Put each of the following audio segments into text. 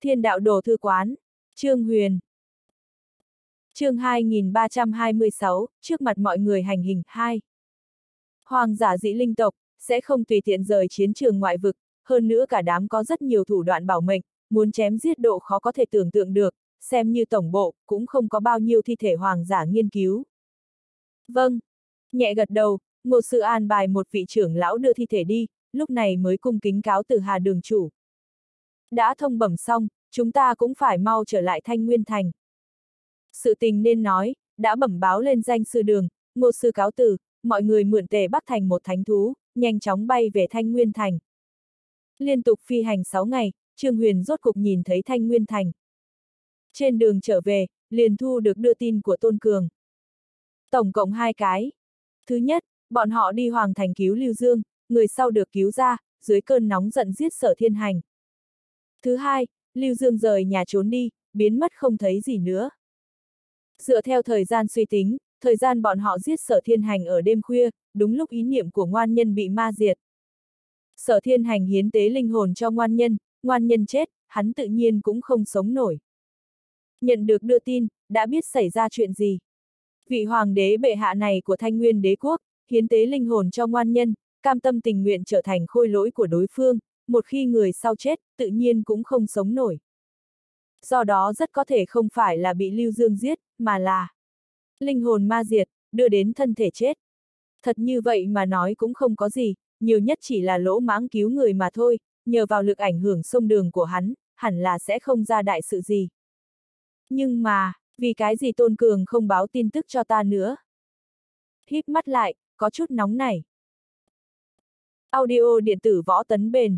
Thiên đạo đồ thư quán. Trương Huyền. Chương 2326, trước mặt mọi người hành hình 2. Hoàng giả dị linh tộc, sẽ không tùy tiện rời chiến trường ngoại vực, hơn nữa cả đám có rất nhiều thủ đoạn bảo mệnh, muốn chém giết độ khó có thể tưởng tượng được, xem như tổng bộ, cũng không có bao nhiêu thi thể hoàng giả nghiên cứu. Vâng. Nhẹ gật đầu, Ngô Sư an bài một vị trưởng lão đưa thi thể đi, lúc này mới cung kính cáo từ Hà đường chủ. Đã thông bẩm xong, chúng ta cũng phải mau trở lại Thanh Nguyên Thành. Sự tình nên nói, đã bẩm báo lên danh sư đường, Ngô sư cáo từ, mọi người mượn Tề Bắc Thành một thánh thú, nhanh chóng bay về Thanh Nguyên Thành. Liên tục phi hành 6 ngày, Trương Huyền rốt cục nhìn thấy Thanh Nguyên Thành. Trên đường trở về, liền thu được đưa tin của Tôn Cường. Tổng cộng 2 cái. Thứ nhất, bọn họ đi Hoàng Thành cứu Lưu Dương, người sau được cứu ra, dưới cơn nóng giận giết Sở Thiên Hành. Thứ hai, Lưu Dương rời nhà trốn đi, biến mất không thấy gì nữa. Dựa theo thời gian suy tính, thời gian bọn họ giết Sở Thiên Hành ở đêm khuya, đúng lúc ý niệm của ngoan nhân bị ma diệt. Sở Thiên Hành hiến tế linh hồn cho ngoan nhân chết, hắn tự nhiên cũng không sống nổi. Nhận được đưa tin, đã biết xảy ra chuyện gì. Vị hoàng đế bệ hạ này của Thanh Nguyên đế quốc, hiến tế linh hồn cho ngoan nhân, cam tâm tình nguyện trở thành khôi lỗi của đối phương, một khi người sau chết, tự nhiên cũng không sống nổi. Do đó rất có thể không phải là bị Lưu Dương giết, mà là linh hồn ma diệt, đưa đến thân thể chết. Thật như vậy mà nói cũng không có gì, nhiều nhất chỉ là lỗ mãng cứu người mà thôi, nhờ vào lực ảnh hưởng sông đường của hắn, hẳn là sẽ không ra đại sự gì. Nhưng mà, vì cái gì Tôn Cường không báo tin tức cho ta nữa? Híp mắt lại, có chút nóng nảy. Audio điện tử Võ Tấn Bền.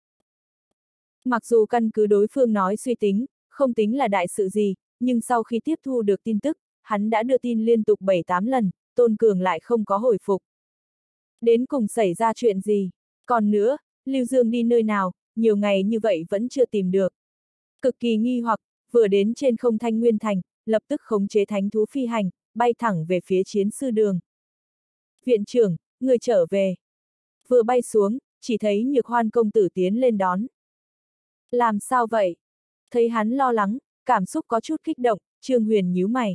Mặc dù căn cứ đối phương nói suy tính, không tính là đại sự gì, nhưng sau khi tiếp thu được tin tức, hắn đã đưa tin liên tục 7-8 lần, Tôn Cường lại không có hồi phục. Đến cùng xảy ra chuyện gì? Còn nữa, Lưu Dương đi nơi nào, nhiều ngày như vậy vẫn chưa tìm được. Cực kỳ nghi hoặc, vừa đến trên không Thanh Nguyên Thành, lập tức khống chế thánh thú phi hành, bay thẳng về phía chiến sư đường. Viện trưởng, người trở về. Vừa bay xuống, chỉ thấy Nhược Hoan công tử tiến lên đón. Làm sao vậy? Thấy hắn lo lắng, cảm xúc có chút kích động, Trương Huyền nhíu mày.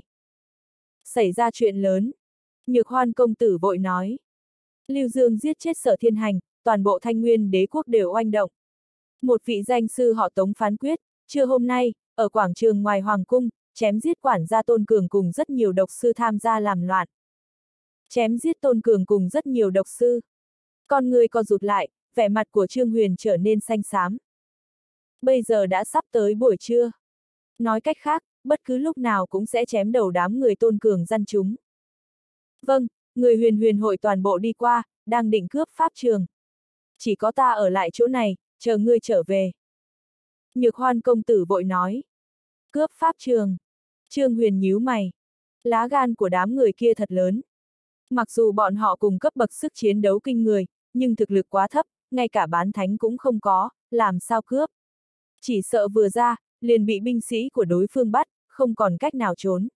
Xảy ra chuyện lớn. Nhược Hoan công tử vội nói. Lưu Dương giết chết Sở Thiên Hành, toàn bộ Thanh Nguyên đế quốc đều oanh động. Một vị danh sư họ Tống phán quyết, trưa hôm nay, ở quảng trường ngoài Hoàng cung, chém giết quản gia Tôn Cường cùng rất nhiều độc sư tham gia làm loạn. Chém giết Tôn Cường cùng rất nhiều độc sư. Con người co rụt lại, vẻ mặt của Trương Huyền trở nên xanh xám. Bây giờ đã sắp tới buổi trưa. Nói cách khác, bất cứ lúc nào cũng sẽ chém đầu đám người Tôn Cường gian chúng. Vâng, người Huyền hội toàn bộ đi qua, đang định cướp pháp trường. Chỉ có ta ở lại chỗ này, chờ ngươi trở về. Nhược Hoan công tử vội nói. Cướp pháp trường. Trương Huyền nhíu mày. Lá gan của đám người kia thật lớn. Mặc dù bọn họ cùng cấp bậc sức chiến đấu kinh người, nhưng thực lực quá thấp, ngay cả bán thánh cũng không có, làm sao cướp. Chỉ sợ vừa ra, liền bị binh sĩ của đối phương bắt, không còn cách nào trốn.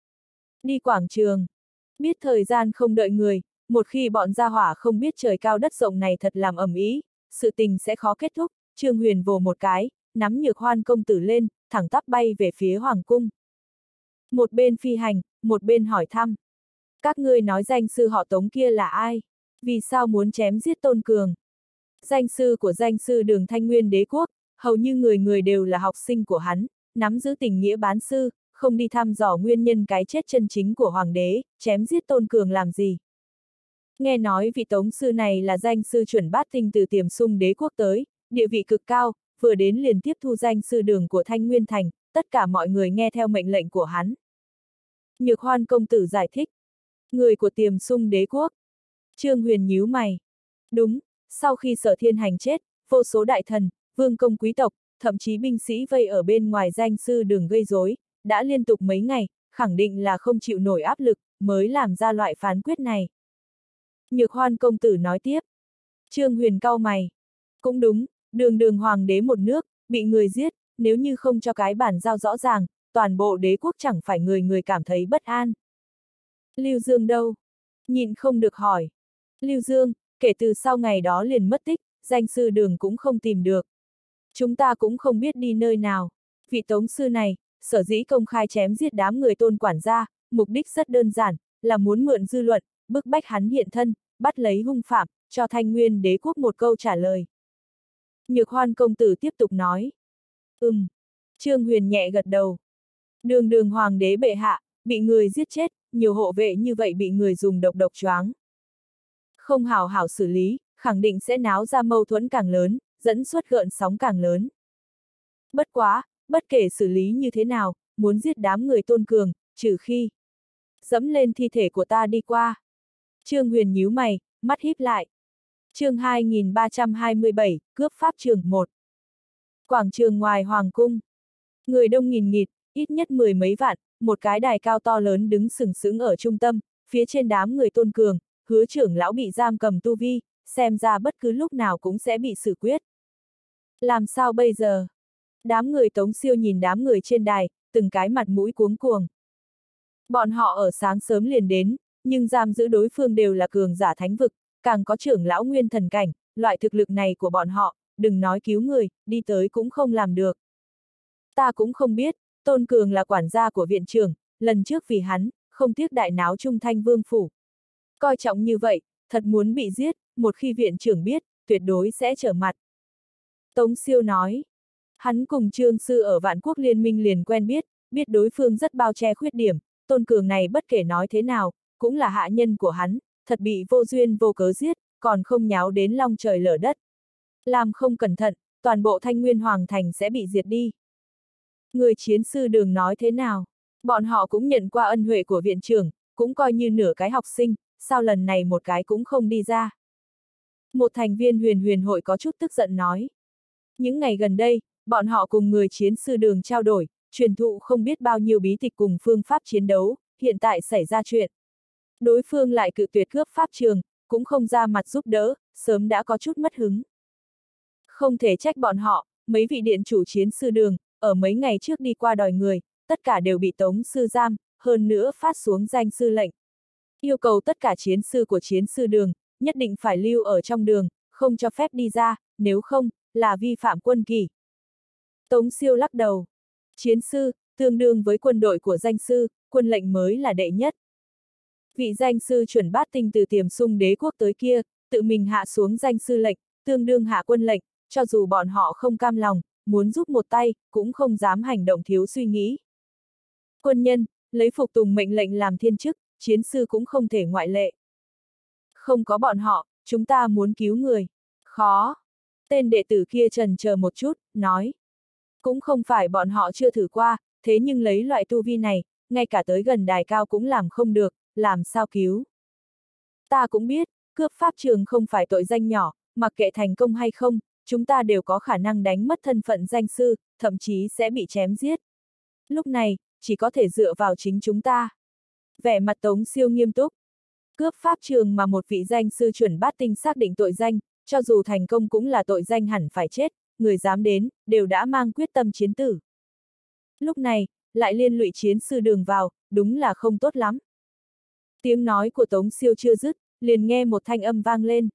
Đi quảng trường. Biết thời gian không đợi người, một khi bọn gia hỏa không biết trời cao đất rộng này thật làm ầm ĩ, sự tình sẽ khó kết thúc. Trương Huyền vồ một cái, nắm Nhược Hoan công tử lên, thẳng tắp bay về phía Hoàng cung. Một bên phi hành, một bên hỏi thăm. Các ngươi nói danh sư họ Tống kia là ai? Vì sao muốn chém giết Tôn Cường? Danh sư của danh sư đường Thanh Nguyên đế quốc, hầu như người người đều là học sinh của hắn, nắm giữ tình nghĩa bán sư, không đi thăm dò nguyên nhân cái chết chân chính của hoàng đế, chém giết Tôn Cường làm gì? Nghe nói vị Tống sư này là danh sư chuẩn bát tinh từ Tiềm Sung đế quốc tới, địa vị cực cao, vừa đến liền tiếp thu danh sư đường của Thanh Nguyên Thành, tất cả mọi người nghe theo mệnh lệnh của hắn. Nhược Hoan công tử giải thích. Người của Tiềm Sung đế quốc. Trương Huyền nhíu mày. Đúng, sau khi Sở Thiên Hành chết, vô số đại thần, vương công quý tộc, thậm chí binh sĩ vây ở bên ngoài danh sư đường gây rối, đã liên tục mấy ngày, khẳng định là không chịu nổi áp lực, mới làm ra loại phán quyết này. Nhược Hoan công tử nói tiếp. Trương Huyền cau mày. Cũng đúng, đường hoàng đế một nước, bị người giết, nếu như không cho cái bản giao rõ ràng, toàn bộ đế quốc chẳng phải người người cảm thấy bất an. Lưu Dương đâu? Nhịn không được hỏi. Lưu Dương, kể từ sau ngày đó liền mất tích, danh sư đường cũng không tìm được. Chúng ta cũng không biết đi nơi nào. Vị tống sư này, sở dĩ công khai chém giết đám người Tôn quản gia, mục đích rất đơn giản, là muốn mượn dư luận, bức bách hắn hiện thân, bắt lấy hung phạm, cho Thanh Nguyên đế quốc một câu trả lời. Nhược Hoan công tử tiếp tục nói. Trương Huyền nhẹ gật đầu. Đường đường hoàng đế bệ hạ, bị người giết chết, nhiều hộ vệ như vậy bị người dùng độc choáng. Không hảo hảo xử lý, khẳng định sẽ náo ra mâu thuẫn càng lớn, dẫn xuất gợn sóng càng lớn. Bất quá, bất kể xử lý như thế nào, muốn giết đám người Tôn cường, trừ khi dẫm lên thi thể của ta đi qua. Trương Huyền nhíu mày, mắt híp lại. Chương 2327, cướp pháp trường 1. Quảng trường ngoài hoàng cung. Người đông nghìn nghịt, ít nhất 10 mấy vạn, một cái đài cao to lớn đứng sừng sững ở trung tâm, phía trên đám người Tôn cường, Hứa trưởng lão bị giam cầm tu vi, xem ra bất cứ lúc nào cũng sẽ bị xử quyết. Làm sao bây giờ? Đám người Tống Siêu nhìn đám người trên đài, từng cái mặt mũi cuống cuồng. Bọn họ ở sáng sớm liền đến, nhưng giam giữ đối phương đều là cường giả thánh vực, càng có trưởng lão nguyên thần cảnh, loại thực lực này của bọn họ, đừng nói cứu người, đi tới cũng không làm được. Ta cũng không biết, Tôn Cường là quản gia của viện trưởng, lần trước vì hắn, không tiếc đại náo Trung Thanh Vương phủ. Coi trọng như vậy, thật muốn bị giết, một khi viện trưởng biết, tuyệt đối sẽ trở mặt. Tống Siêu nói, hắn cùng Trương Sư ở Vạn Quốc Liên minh liền quen biết, biết đối phương rất bao che khuyết điểm, Tôn Cường này bất kể nói thế nào, cũng là hạ nhân của hắn, thật bị vô duyên vô cớ giết, còn không nháo đến long trời lở đất. Làm không cẩn thận, toàn bộ Thanh Nguyên Hoàng Thành sẽ bị diệt đi. Người chiến sư Đường nói thế nào? Bọn họ cũng nhận qua ân huệ của viện trưởng, cũng coi như nửa cái học sinh, sao lần này một cái cũng không đi ra? Một thành viên huyền hội có chút tức giận nói. Những ngày gần đây, bọn họ cùng người chiến sư Đường trao đổi, truyền thụ không biết bao nhiêu bí tịch cùng phương pháp chiến đấu, hiện tại xảy ra chuyện. Đối phương lại cự tuyệt cướp pháp trường, cũng không ra mặt giúp đỡ, sớm đã có chút mất hứng. Không thể trách bọn họ, mấy vị điện chủ chiến sư Đường, ở mấy ngày trước đi qua đòi người, tất cả đều bị Tống sư giam, hơn nữa phát xuống danh sư lệnh. Yêu cầu tất cả chiến sư của chiến sư Đường, nhất định phải lưu ở trong đường, không cho phép đi ra, nếu không, là vi phạm quân kỷ. Tống Siêu lắc đầu. Chiến sư, tương đương với quân đội của danh sư, quân lệnh mới là đệ nhất. Vị danh sư chuẩn bát tinh từ Tiềm Sung đế quốc tới kia, tự mình hạ xuống danh sư lệnh, tương đương hạ quân lệnh, cho dù bọn họ không cam lòng, muốn giúp một tay, cũng không dám hành động thiếu suy nghĩ. Quân nhân, lấy phục tùng mệnh lệnh làm thiên chức, chiến sư cũng không thể ngoại lệ. Không có bọn họ, chúng ta muốn cứu người. Khó. Tên đệ tử kia chần chờ một chút, nói. Cũng không phải bọn họ chưa thử qua, thế nhưng lấy loại tu vi này, ngay cả tới gần đài cao cũng làm không được, làm sao cứu. Ta cũng biết, cướp pháp trường không phải tội danh nhỏ, mặc kệ thành công hay không, chúng ta đều có khả năng đánh mất thân phận danh sư, thậm chí sẽ bị chém giết. Lúc này, chỉ có thể dựa vào chính chúng ta. Vẻ mặt Tống Siêu nghiêm túc. Cướp pháp trường mà một vị danh sư chuẩn bát tinh xác định tội danh, cho dù thành công cũng là tội danh hẳn phải chết, người dám đến, đều đã mang quyết tâm chiến tử. Lúc này, lại liên lụy chiến sư Đường vào, đúng là không tốt lắm. Tiếng nói của Tống Siêu chưa dứt, liền nghe một thanh âm vang lên.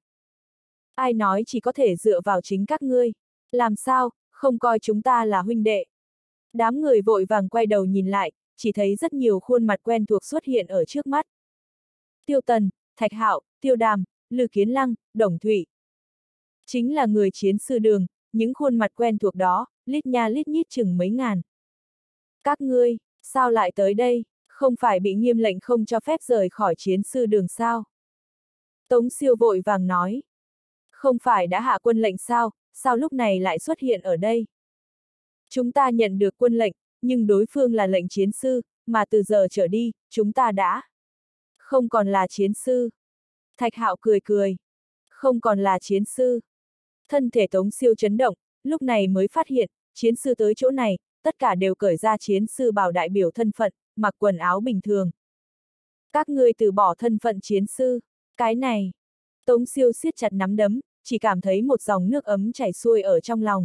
Ai nói chỉ có thể dựa vào chính các ngươi? Làm sao, không coi chúng ta là huynh đệ? Đám người vội vàng quay đầu nhìn lại, chỉ thấy rất nhiều khuôn mặt quen thuộc xuất hiện ở trước mắt. Tiêu Tần, Thạch Hạo, Tiêu Đàm, Lư Kiến Lăng, Đồng Thụy. Chính là người chiến sư Đường, những khuôn mặt quen thuộc đó, lít nha lít nhít chừng mấy ngàn. Các ngươi, sao lại tới đây, không phải bị nghiêm lệnh không cho phép rời khỏi chiến sư Đường sao? Tống Siêu vội vàng nói. Không phải đã hạ quân lệnh sao lúc này lại xuất hiện ở đây? Chúng ta nhận được quân lệnh, nhưng đối phương là lệnh chiến sư, mà từ giờ trở đi, chúng ta đã không còn là chiến sư. Thạch Hạo cười cười. Không còn là chiến sư. Thân thể Tống Siêu chấn động, lúc này mới phát hiện, chiến sư tới chỗ này, tất cả đều cởi ra chiến sư bào đại biểu thân phận, mặc quần áo bình thường. Các ngươi từ bỏ thân phận chiến sư, cái này. Tống Siêu siết chặt nắm đấm, chỉ cảm thấy một dòng nước ấm chảy xuôi ở trong lòng.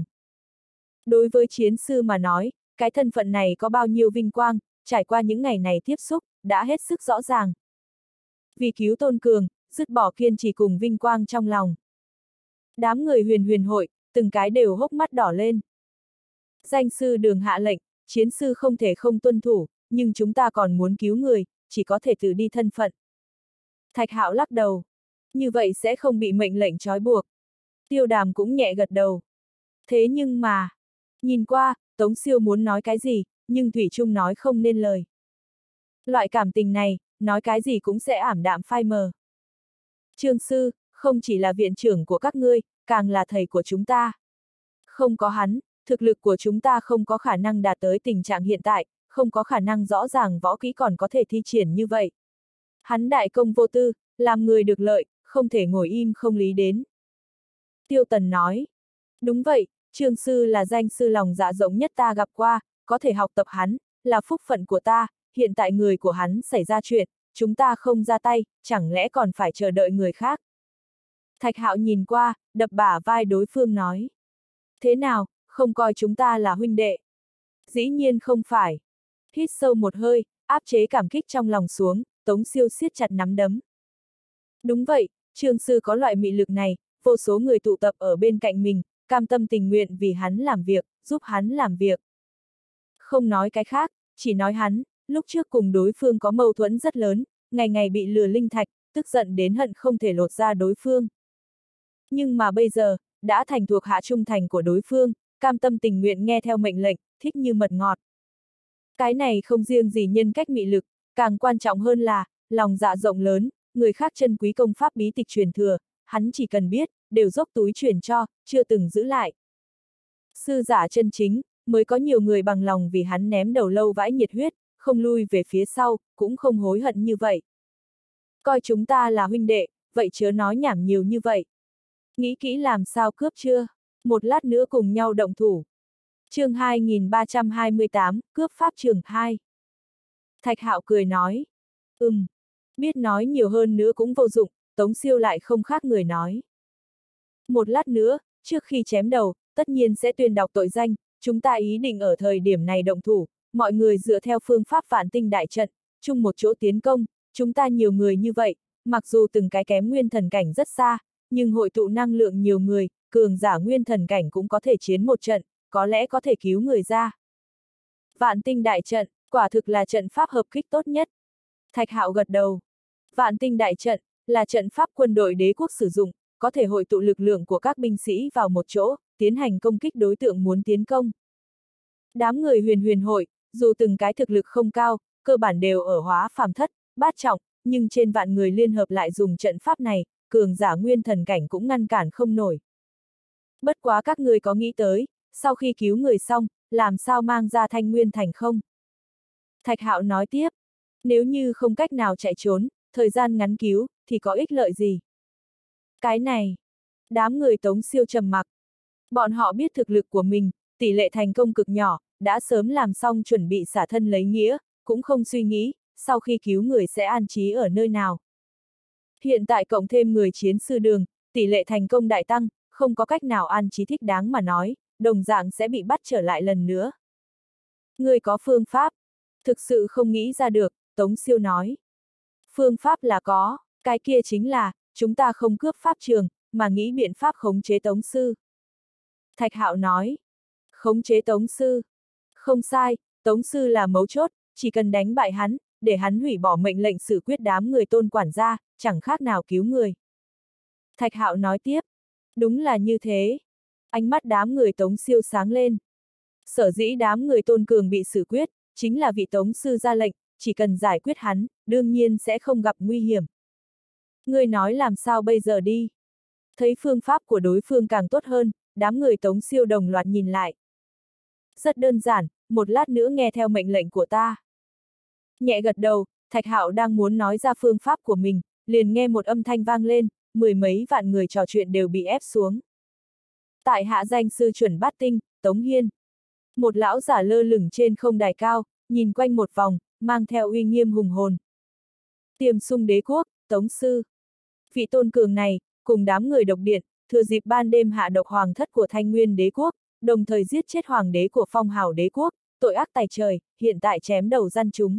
Đối với chiến sư mà nói, cái thân phận này có bao nhiêu vinh quang, trải qua những ngày này tiếp xúc, đã hết sức rõ ràng. Vì cứu Tôn Cường, dứt bỏ kiên trì cùng vinh quang trong lòng. Đám người huyền hội, từng cái đều hốc mắt đỏ lên. Danh sư Đường hạ lệnh, chiến sư không thể không tuân thủ, nhưng chúng ta còn muốn cứu người, chỉ có thể tự đi thân phận. Thạch Hạo lắc đầu. Như vậy sẽ không bị mệnh lệnh trói buộc. Tiêu Đàm cũng nhẹ gật đầu. Thế nhưng mà, nhìn qua, Tống Siêu muốn nói cái gì, nhưng Thủy Trung nói không nên lời. Loại cảm tình này, nói cái gì cũng sẽ ảm đạm phai mờ. Trương sư, không chỉ là viện trưởng của các ngươi, càng là thầy của chúng ta. Không có hắn, thực lực của chúng ta không có khả năng đạt tới tình trạng hiện tại, không có khả năng rõ ràng võ kỹ còn có thể thi triển như vậy. Hắn đại công vô tư, làm người được lợi, không thể ngồi im không lý đến. Tiêu Tần nói. Đúng vậy, Trương sư là danh sư lòng dạ rộng nhất ta gặp qua, có thể học tập hắn, là phúc phận của ta, hiện tại người của hắn xảy ra chuyện, chúng ta không ra tay, chẳng lẽ còn phải chờ đợi người khác. Thạch Hạo nhìn qua, đập bả vai đối phương nói. Thế nào, không coi chúng ta là huynh đệ? Dĩ nhiên không phải. Hít sâu một hơi, áp chế cảm kích trong lòng xuống, Tống Siêu siết chặt nắm đấm. Đúng vậy, Trương sư có loại mị lực này, vô số người tụ tập ở bên cạnh mình, cam tâm tình nguyện vì hắn làm việc, giúp hắn làm việc. Không nói cái khác, chỉ nói hắn, lúc trước cùng đối phương có mâu thuẫn rất lớn, ngày ngày bị lừa linh thạch, tức giận đến hận không thể lột ra đối phương. Nhưng mà bây giờ, đã thành thuộc hạ trung thành của đối phương, cam tâm tình nguyện nghe theo mệnh lệnh, thích như mật ngọt. Cái này không riêng gì nhân cách mị lực, càng quan trọng hơn là, lòng dạ rộng lớn, người khác chân quý công pháp bí tịch truyền thừa, hắn chỉ cần biết, đều dốc túi truyền cho, chưa từng giữ lại. Sư giả chân chính, mới có nhiều người bằng lòng vì hắn ném đầu lâu vãi nhiệt huyết, không lui về phía sau, cũng không hối hận như vậy. Coi chúng ta là huynh đệ, vậy chớ nói nhảm nhiều như vậy. Nghĩ kỹ làm sao cướp chưa? Một lát nữa cùng nhau động thủ. Chương 2328, cướp pháp trường 2. Thạch Hạo cười nói. Biết nói nhiều hơn nữa cũng vô dụng, Tống Siêu lại không khác người nói. Một lát nữa, trước khi chém đầu, tất nhiên sẽ tuyên đọc tội danh, chúng ta ý định ở thời điểm này động thủ, mọi người dựa theo phương pháp Vạn Tinh đại trận, chung một chỗ tiến công, chúng ta nhiều người như vậy, mặc dù từng cái kém nguyên thần cảnh rất xa, nhưng hội tụ năng lượng nhiều người, cường giả nguyên thần cảnh cũng có thể chiến một trận, có lẽ có thể cứu người ra. Vạn Tinh đại trận, quả thực là trận pháp hợp kích tốt nhất. Thạch Hạo gật đầu. Vạn Tinh đại trận, là trận pháp quân đội đế quốc sử dụng, có thể hội tụ lực lượng của các binh sĩ vào một chỗ, tiến hành công kích đối tượng muốn tiến công. Đám người huyền hội, dù từng cái thực lực không cao, cơ bản đều ở hóa phàm thất, bát trọng, nhưng trên vạn người liên hợp lại dùng trận pháp này, cường giả nguyên thần cảnh cũng ngăn cản không nổi. Bất quá các người có nghĩ tới, sau khi cứu người xong, làm sao mang ra Thanh Nguyên Thành không? Thạch Hạo nói tiếp, nếu như không cách nào chạy trốn, thời gian ngắn cứu, thì có ích lợi gì? Cái này, đám người Tống Siêu trầm mặc. Bọn họ biết thực lực của mình, tỷ lệ thành công cực nhỏ, đã sớm làm xong chuẩn bị xả thân lấy nghĩa, cũng không suy nghĩ, sau khi cứu người sẽ an trí ở nơi nào. Hiện tại cộng thêm người chiến sư Đường, tỷ lệ thành công đại tăng, không có cách nào an trí thích đáng mà nói, đồng dạng sẽ bị bắt trở lại lần nữa. Người có phương pháp, thực sự không nghĩ ra được, Tống Siêu nói. Phương pháp là có, cái kia chính là, chúng ta không cướp pháp trường, mà nghĩ biện pháp khống chế Tống sư. Thạch Hạo nói. Khống chế Tống sư. Không sai, Tống sư là mấu chốt, chỉ cần đánh bại hắn, để hắn hủy bỏ mệnh lệnh xử quyết đám người Tôn quản gia, chẳng khác nào cứu người. Thạch Hạo nói tiếp. Đúng là như thế. Ánh mắt đám người Tống Siêu sáng lên. Sở dĩ đám người Tôn cường bị xử quyết, chính là vị Tống sư ra lệnh, chỉ cần giải quyết hắn, đương nhiên sẽ không gặp nguy hiểm. Ngươi nói làm sao bây giờ đi? Thấy phương pháp của đối phương càng tốt hơn, đám người Tống Siêu đồng loạt nhìn lại. Rất đơn giản, một lát nữa nghe theo mệnh lệnh của ta. Nhẹ gật đầu, Thạch Hạo đang muốn nói ra phương pháp của mình, liền nghe một âm thanh vang lên, mười mấy vạn người trò chuyện đều bị ép xuống. Tại hạ danh sư chuẩn bát tinh, Tống Hiên. Một lão giả lơ lửng trên không đài cao, nhìn quanh một vòng, mang theo uy nghiêm hùng hồn. Tiềm Sung đế quốc, Tống sư. Vị tôn cường này, cùng đám người độc điện, thừa dịp ban đêm hạ độc hoàng thất của Thanh Nguyên đế quốc, đồng thời giết chết hoàng đế của Phong Hào đế quốc, tội ác tày trời, hiện tại chém đầu gian chúng.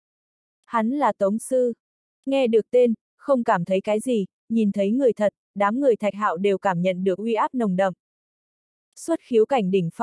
Hắn là Tống sư. Nghe được tên, không cảm thấy cái gì, nhìn thấy người thật, đám người Thạch Hạo đều cảm nhận được uy áp nồng đậm. Xuất khiếu cảnh đỉnh phong,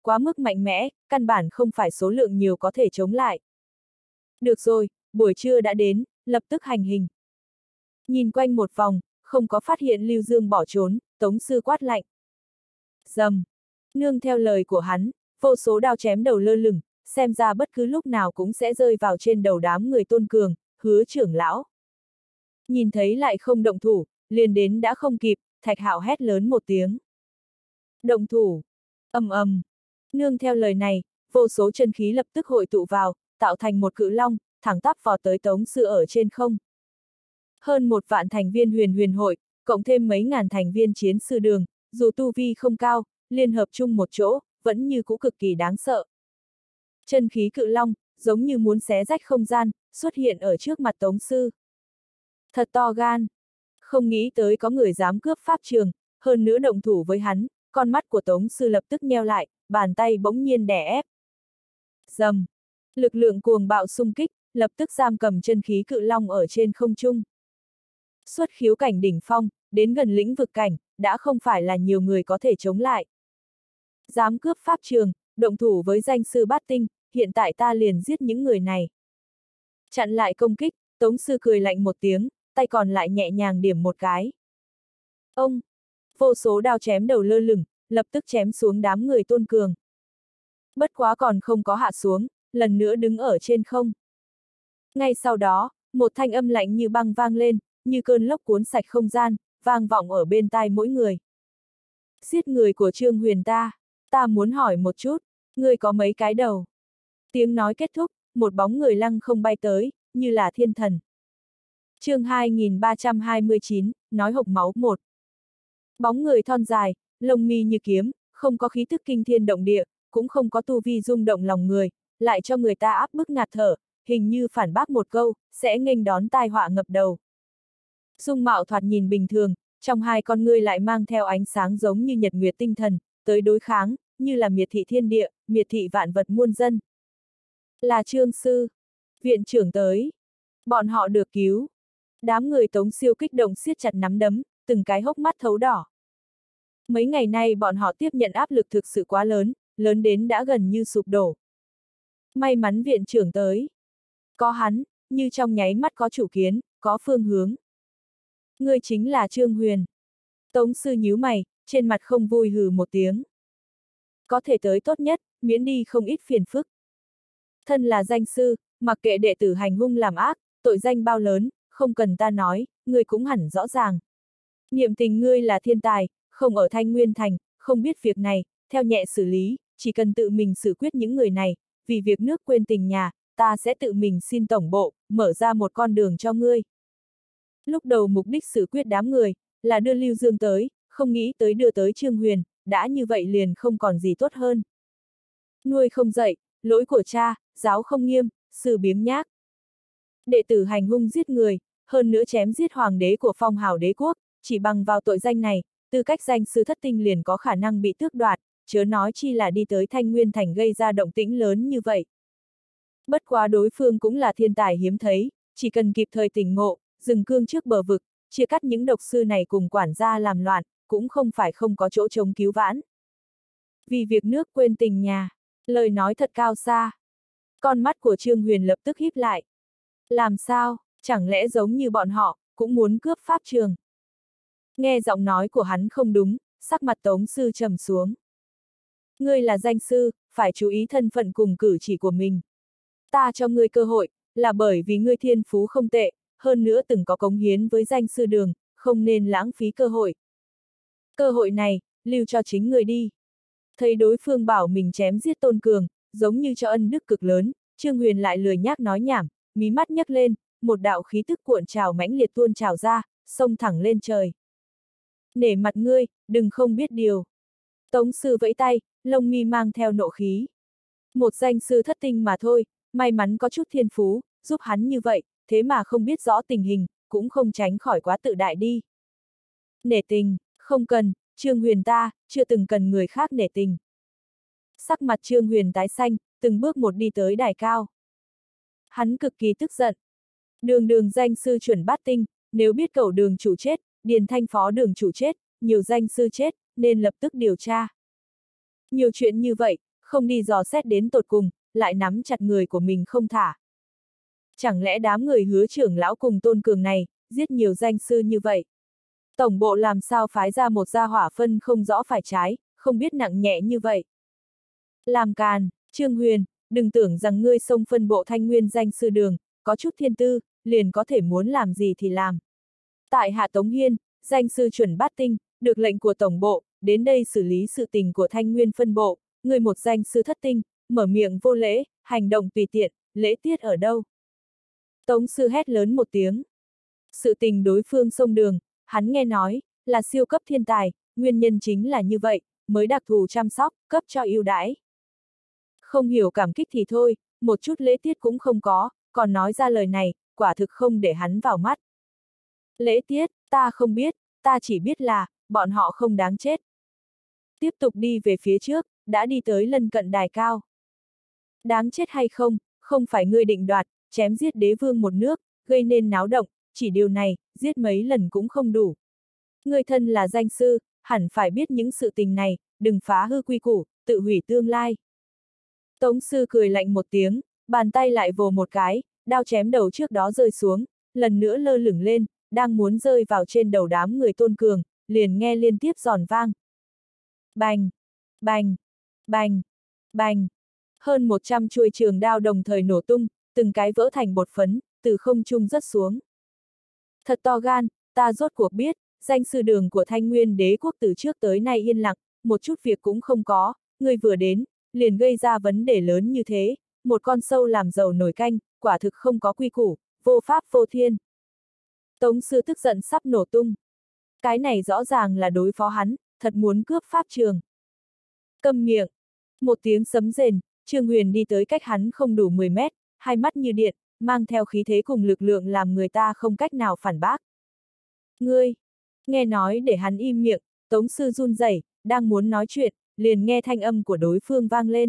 quá mức mạnh mẽ, căn bản không phải số lượng nhiều có thể chống lại. Được rồi, buổi trưa đã đến, lập tức hành hình. Nhìn quanh một vòng, không có phát hiện Lưu Dương bỏ trốn, Tống Sư quát lạnh. Rầm. Nương theo lời của hắn, vô số đao chém đầu lơ lửng, xem ra bất cứ lúc nào cũng sẽ rơi vào trên đầu đám người Tôn Cường, Hứa trưởng lão. Nhìn thấy lại không động thủ, liền đến đã không kịp, Thạch Hạo hét lớn một tiếng. Động thủ. Ầm ầm. Nương theo lời này, vô số chân khí lập tức hội tụ vào, tạo thành một cự long, thẳng tắp vọt tới Tống Sư ở trên không. Hơn 1 vạn thành viên huyền hội, cộng thêm mấy ngàn thành viên chiến sư đường, dù tu vi không cao, liên hợp chung một chỗ, vẫn như cũ cực kỳ đáng sợ. Chân khí cự long, giống như muốn xé rách không gian, xuất hiện ở trước mặt Tống Sư. Thật to gan. Không nghĩ tới có người dám cướp pháp trường, hơn nữa động thủ với hắn, con mắt của Tống Sư lập tức nheo lại, bàn tay bỗng nhiên đè ép. Rầm. Lực lượng cuồng bạo xung kích, lập tức giam cầm chân khí cự long ở trên không trung. Xuất khiếu cảnh đỉnh phong, đến gần lĩnh vực cảnh, đã không phải là nhiều người có thể chống lại. Dám cướp pháp trường, động thủ với danh sư bát tinh, hiện tại ta liền giết những người này. Chặn lại công kích, Tống Sư cười lạnh một tiếng, tay còn lại nhẹ nhàng điểm một cái. Ông! Vô số đao chém đầu lơ lửng, lập tức chém xuống đám người Tôn Cường. Bất quá còn không có hạ xuống, lần nữa đứng ở trên không. Ngay sau đó, một thanh âm lạnh như băng vang lên, như cơn lốc cuốn sạch không gian, vang vọng ở bên tai mỗi người. Giết người của Trương Huyền ta muốn hỏi một chút, ngươi có mấy cái đầu? Tiếng nói kết thúc, một bóng người lăng không bay tới, như là thiên thần. Chương 2329, nói hộc máu 1. Bóng người thon dài, lông mi như kiếm, không có khí tức kinh thiên động địa, cũng không có tu vi rung động lòng người, lại cho người ta áp bức ngạt thở, hình như phản bác một câu, sẽ nghênh đón tai họa ngập đầu. Dung mạo thoạt nhìn bình thường, trong hai con ngươi lại mang theo ánh sáng giống như nhật nguyệt tinh thần, tới đối kháng, như là miệt thị thiên địa, miệt thị vạn vật muôn dân. Là Trương Sư. Viện trưởng tới. Bọn họ được cứu. Đám người Tống Siêu kích động siết chặt nắm đấm, từng cái hốc mắt thấu đỏ. Mấy ngày nay bọn họ tiếp nhận áp lực thực sự quá lớn, lớn đến đã gần như sụp đổ. May mắn viện trưởng tới. Có hắn, như trong nháy mắt có chủ kiến, có phương hướng. Ngươi chính là Trương Huyền. Tống Sư nhíu mày, trên mặt không vui hừ một tiếng. Có thể tới tốt nhất, miễn đi không ít phiền phức. Thân là danh sư, mặc kệ đệ tử hành hung làm ác, tội danh bao lớn, không cần ta nói, ngươi cũng hẳn rõ ràng. Niệm tình ngươi là thiên tài, không ở Thanh Nguyên Thành, không biết việc này, theo nhẹ xử lý, chỉ cần tự mình xử quyết những người này, vì việc nước quên tình nhà, ta sẽ tự mình xin tổng bộ, mở ra một con đường cho ngươi. Lúc đầu mục đích xử quyết đám người, là đưa Lưu Dương tới, không nghĩ tới đưa tới Trương Huyền, đã như vậy liền không còn gì tốt hơn. Nuôi không dậy, lỗi của cha, giáo không nghiêm, sư biếng nhác. Đệ tử hành hung giết người, hơn nữa chém giết hoàng đế của Phong Hào đế quốc, chỉ bằng vào tội danh này, tư cách danh sư thất tinh liền có khả năng bị tước đoạt, chớ nói chi là đi tới Thanh Nguyên Thành gây ra động tĩnh lớn như vậy. Bất quá đối phương cũng là thiên tài hiếm thấy, chỉ cần kịp thời tỉnh ngộ, dừng cương trước bờ vực, chia cắt những độc sư này cùng quản gia làm loạn, cũng không phải không có chỗ chống cứu vãn. Vì việc nước quên tình nhà, lời nói thật cao xa. Con mắt của Trương Huyền lập tức híp lại. Làm sao, chẳng lẽ giống như bọn họ, cũng muốn cướp pháp trường? Nghe giọng nói của hắn không đúng, sắc mặt Tống Sư trầm xuống. Ngươi là danh sư, phải chú ý thân phận cùng cử chỉ của mình. Ta cho ngươi cơ hội, là bởi vì ngươi thiên phú không tệ, hơn nữa từng có cống hiến với danh sư đường, không nên lãng phí cơ hội. Cơ hội này, lưu cho chính ngươi đi. Thấy đối phương bảo mình chém giết Tôn Cường, giống như cho ân đức cực lớn, Trương Huyền lại lười nhác nói nhảm, mí mắt nhấc lên, một đạo khí tức cuộn trào mãnh liệt tuôn trào ra, xông thẳng lên trời. Nể mặt ngươi, đừng không biết điều. Tống Sư vẫy tay, lông mi mang theo nộ khí. Một danh sư thất tinh mà thôi, may mắn có chút thiên phú, giúp hắn như vậy, thế mà không biết rõ tình hình, cũng không tránh khỏi quá tự đại đi. Nể tình, không cần, Trương Huyền ta, chưa từng cần người khác nể tình. Sắc mặt Trương Huyền tái xanh, từng bước một đi tới đài cao. Hắn cực kỳ tức giận. Đường danh sư chuẩn bát tinh, nếu biết cẩu đường chủ chết, Điền Thanh phó đường chủ chết, nhiều danh sư chết, nên lập tức điều tra. Nhiều chuyện như vậy, không đi dò xét đến tột cùng, lại nắm chặt người của mình không thả. Chẳng lẽ đám người Hứa trưởng lão cùng Tôn Cường này, giết nhiều danh sư như vậy? Tổng bộ làm sao phái ra một gia hỏa phân không rõ phải trái, không biết nặng nhẹ như vậy? Làm càn, Trương Huyền, đừng tưởng rằng ngươi xông phân bộ Thanh Nguyên danh sư đường, có chút thiên tư, liền có thể muốn làm gì thì làm. Tại hạ Tống Hiên, danh sư chuẩn bát tinh, được lệnh của tổng bộ, đến đây xử lý sự tình của Thanh Nguyên phân bộ, người một danh sư thất tinh, mở miệng vô lễ, hành động tùy tiện, lễ tiết ở đâu? Tống sư hét lớn một tiếng. Sự tình đối phương xông đường, hắn nghe nói, là siêu cấp thiên tài, nguyên nhân chính là như vậy, mới đặc thù chăm sóc, cấp cho ưu đãi. Không hiểu cảm kích thì thôi, một chút lễ tiết cũng không có, còn nói ra lời này, quả thực không để hắn vào mắt. Lễ tiết, ta không biết, ta chỉ biết là, bọn họ không đáng chết. Tiếp tục đi về phía trước, đã đi tới lân cận đài cao. Đáng chết hay không, không phải ngươi định đoạt, chém giết đế vương một nước, gây nên náo động, chỉ điều này, giết mấy lần cũng không đủ. Ngươi thân là danh sư, hẳn phải biết những sự tình này, đừng phá hư quy củ, tự hủy tương lai. Tống sư cười lạnh một tiếng, bàn tay lại vồ một cái, đao chém đầu trước đó rơi xuống, lần nữa lơ lửng lên, đang muốn rơi vào trên đầu đám người Tôn Cường, liền nghe liên tiếp giòn vang. Bành! Bành! Bành! Bành! Hơn 100 chuôi trường đao đồng thời nổ tung, từng cái vỡ thành bột phấn, từ không trung rớt xuống. Thật to gan, ta rốt cuộc biết, danh sư đường của Thanh Nguyên đế quốc từ trước tới nay yên lặng, một chút việc cũng không có, người vừa đến, liền gây ra vấn đề lớn như thế, một con sâu làm dầu nổi canh, quả thực không có quy củ, vô pháp vô thiên. Tống sư tức giận sắp nổ tung. Cái này rõ ràng là đối phó hắn, thật muốn cướp pháp trường. Câm miệng. Một tiếng sấm rền, Trương Huyền đi tới cách hắn không đủ 10 mét, hai mắt như điện, mang theo khí thế cùng lực lượng làm người ta không cách nào phản bác. Ngươi! Nghe nói để hắn im miệng, Tống sư run rẩy, đang muốn nói chuyện, liền nghe thanh âm của đối phương vang lên.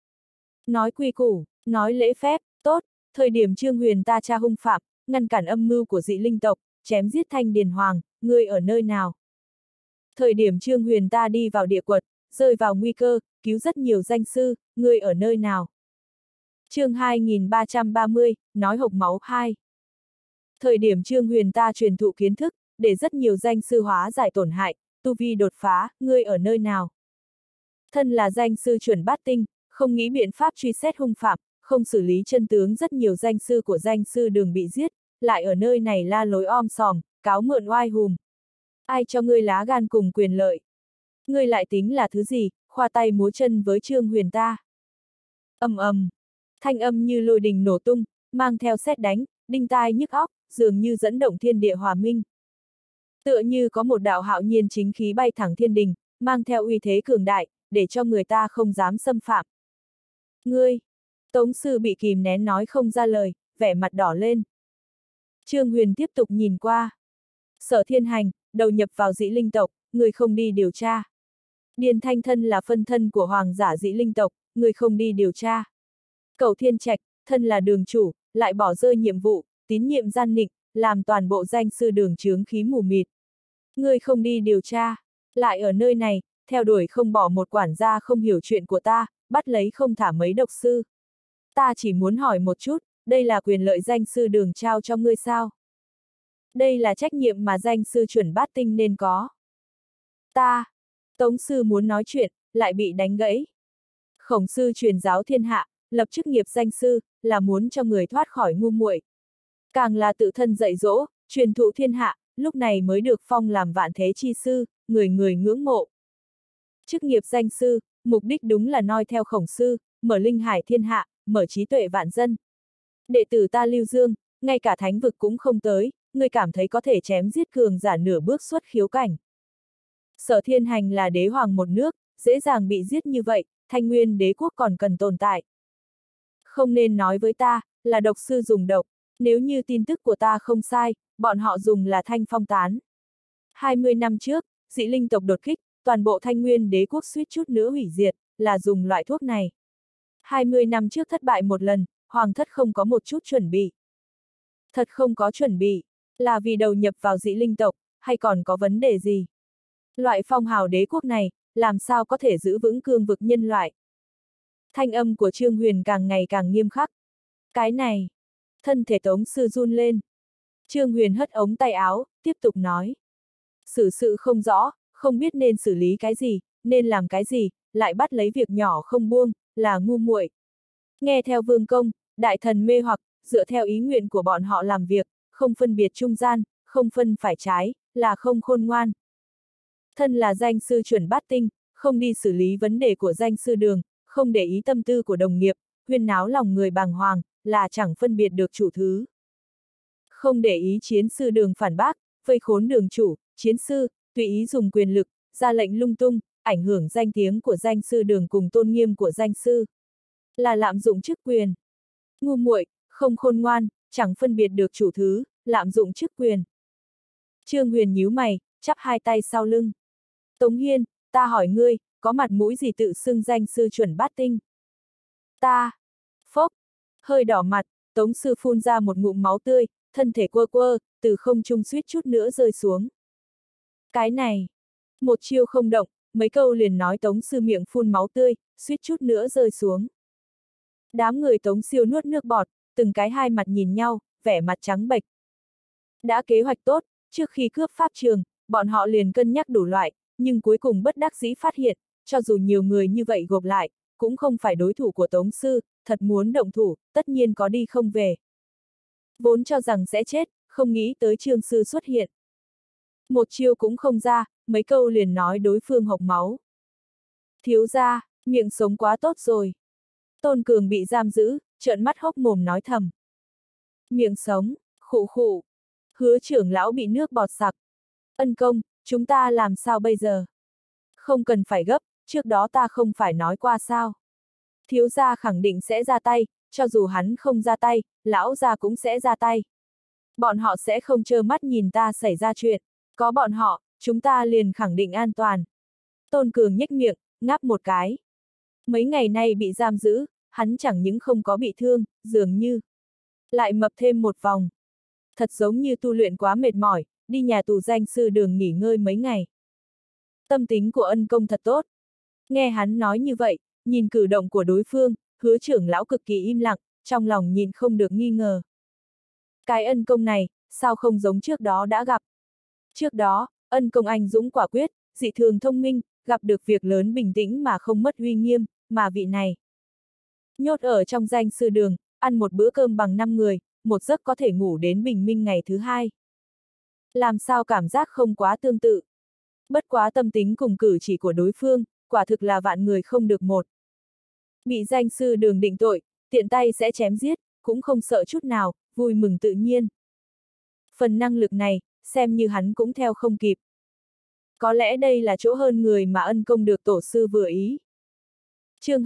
Nói quy củ, nói lễ phép, tốt, thời điểm Trương Huyền ta tra hung phạm, ngăn cản âm mưu của dị linh tộc, chém giết Thanh Điền Hoàng, ngươi ở nơi nào? Thời điểm Trương Huyền ta đi vào địa quật, rơi vào nguy cơ, cứu rất nhiều danh sư, ngươi ở nơi nào? Chương 2330, nói hộc máu 2. Thời điểm Trương Huyền ta truyền thụ kiến thức, để rất nhiều danh sư hóa giải tổn hại, tu vi đột phá, ngươi ở nơi nào? Thân là danh sư chuẩn bát tinh, không nghĩ biện pháp truy xét hung phạm, không xử lý chân tướng rất nhiều danh sư của danh sư đường bị giết, lại ở nơi này la lối om sòm, cáo mượn oai hùm. Ai cho ngươi lá gan cùng quyền lợi? Ngươi lại tính là thứ gì, khoa tay múa chân với Trương Huyền ta? Ầm ầm, thanh âm như lôi đình nổ tung, mang theo sét đánh, đinh tai nhức óc, dường như dẫn động thiên địa hòa minh. Tựa như có một đạo hạo nhiên chính khí bay thẳng thiên đình, mang theo uy thế cường đại, để cho người ta không dám xâm phạm. Ngươi! Tống sư bị kìm nén nói không ra lời, vẻ mặt đỏ lên. Trương Huyền tiếp tục nhìn qua. Sở Thiên Hành, đầu nhập vào dĩ linh tộc, người không đi điều tra. Điền Thanh thân là phân thân của hoàng giả dĩ linh tộc, người không đi điều tra. Cẩu Thiên Trạch, thân là đường chủ, lại bỏ rơi nhiệm vụ, tín nhiệm gian nịnh, làm toàn bộ danh sư đường chướng khí mù mịt. Người không đi điều tra, lại ở nơi này, theo đuổi không bỏ một quản gia không hiểu chuyện của ta, bắt lấy không thả mấy độc sư. Ta chỉ muốn hỏi một chút, đây là quyền lợi danh sư đường trao cho ngươi sao? Đây là trách nhiệm mà danh sư chuẩn bát tinh nên có. Ta! Tống sư muốn nói chuyện, lại bị đánh gãy. Khổng sư truyền giáo thiên hạ, lập chức nghiệp danh sư, là muốn cho người thoát khỏi ngu muội. Càng là tự thân dạy dỗ, truyền thụ thiên hạ, lúc này mới được phong làm vạn thế chi sư, người người ngưỡng mộ. Chức nghiệp danh sư, mục đích đúng là noi theo khổng sư, mở linh hải thiên hạ, mở trí tuệ vạn dân. Đệ tử ta Lưu Dương, ngay cả thánh vực cũng không tới, ngươi cảm thấy có thể chém giết cường giả nửa bước xuất khiếu cảnh. Sở Thiên Hành là đế hoàng một nước, dễ dàng bị giết như vậy, Thanh Nguyên đế quốc còn cần tồn tại. Không nên nói với ta, là độc sư dùng độc, nếu như tin tức của ta không sai, bọn họ dùng là thanh phong tán. 20 năm trước, dị linh tộc đột kích, toàn bộ Thanh Nguyên đế quốc suýt chút nữa hủy diệt, là dùng loại thuốc này. 20 năm trước thất bại một lần, hoàng thất không có một chút chuẩn bị. Thật không có chuẩn bị, là vì đầu nhập vào dị linh tộc, hay còn có vấn đề gì? Loại phong hào đế quốc này, làm sao có thể giữ vững cương vực nhân loại? Thanh âm của Trương Huyền càng ngày càng nghiêm khắc. Cái này, thân thể Tống Sư run lên. Trương Huyền hất ống tay áo, tiếp tục nói. Xử sự không rõ, không biết nên xử lý cái gì, nên làm cái gì, lại bắt lấy việc nhỏ không buông, là ngu muội. Nghe theo vương công, đại thần mê hoặc, dựa theo ý nguyện của bọn họ làm việc, không phân biệt trung gian, không phân phải trái, là không khôn ngoan. Thân là danh sư chuẩn bát tinh, không đi xử lý vấn đề của danh sư đường, không để ý tâm tư của đồng nghiệp, huyên náo lòng người bàng hoàng, là chẳng phân biệt được chủ thứ. Không để ý chiến sư đường phản bác, vây khốn đường chủ, chiến sư, tùy ý dùng quyền lực, ra lệnh lung tung, ảnh hưởng danh tiếng của danh sư đường cùng tôn nghiêm của danh sư. Là lạm dụng chức quyền. Ngu muội, không khôn ngoan, chẳng phân biệt được chủ thứ, lạm dụng chức quyền. Trương Huyền nhíu mày, chắp hai tay sau lưng. Tống Hiên, ta hỏi ngươi, có mặt mũi gì tự xưng danh sư chuẩn bát tinh? Ta. Phốc. Hơi đỏ mặt, Tống sư phun ra một ngụm máu tươi, thân thể quơ quơ, từ không trung suýt chút nữa rơi xuống. Cái này. Một chiêu không động, mấy câu liền nói Tống sư miệng phun máu tươi, suýt chút nữa rơi xuống. Đám người Tống siêu nuốt nước bọt, từng cái hai mặt nhìn nhau, vẻ mặt trắng bệch. Đã kế hoạch tốt, trước khi cướp pháp trường, bọn họ liền cân nhắc đủ loại, nhưng cuối cùng bất đắc dĩ phát hiện, cho dù nhiều người như vậy gộp lại, cũng không phải đối thủ của Tống sư, thật muốn động thủ, tất nhiên có đi không về. Vốn cho rằng sẽ chết, không nghĩ tới Trương sư xuất hiện. Một chiêu cũng không ra, mấy câu liền nói đối phương hộc máu. Thiếu gia, miệng sống quá tốt rồi. Tôn Cường bị giam giữ, trợn mắt hốc mồm nói thầm. Miệng sống, khụ khụ. Hứa trưởng lão bị nước bọt sặc. Ân công, chúng ta làm sao bây giờ? Không cần phải gấp, trước đó ta không phải nói qua sao. Thiếu gia khẳng định sẽ ra tay, cho dù hắn không ra tay, lão gia cũng sẽ ra tay. Bọn họ sẽ không trơ mắt nhìn ta xảy ra chuyện. Có bọn họ, chúng ta liền khẳng định an toàn. Tôn Cường nhếch miệng, ngáp một cái. Mấy ngày nay bị giam giữ, hắn chẳng những không có bị thương, dường như lại mập thêm một vòng. Thật giống như tu luyện quá mệt mỏi, đi nhà tù danh sư đường nghỉ ngơi mấy ngày. Tâm tính của ân công thật tốt. Nghe hắn nói như vậy, nhìn cử động của đối phương, hứa trưởng lão cực kỳ im lặng, trong lòng nhìn không được nghi ngờ. Cái ân công này, sao không giống trước đó đã gặp? Trước đó, ân công anh dũng quả quyết, dị thường thông minh, gặp được việc lớn bình tĩnh mà không mất uy nghiêm, mà vị này. Nhốt ở trong danh sư đường, ăn một bữa cơm bằng 5 người, một giấc có thể ngủ đến bình minh ngày thứ hai. Làm sao cảm giác không quá tương tự. Bất quá tâm tính cùng cử chỉ của đối phương, quả thực là vạn người không được một. Bị danh sư đường định tội, tiện tay sẽ chém giết, cũng không sợ chút nào, vui mừng tự nhiên. Phần năng lực này, xem như hắn cũng theo không kịp. Có lẽ đây là chỗ hơn người mà ân công được tổ sư vừa ý. Chương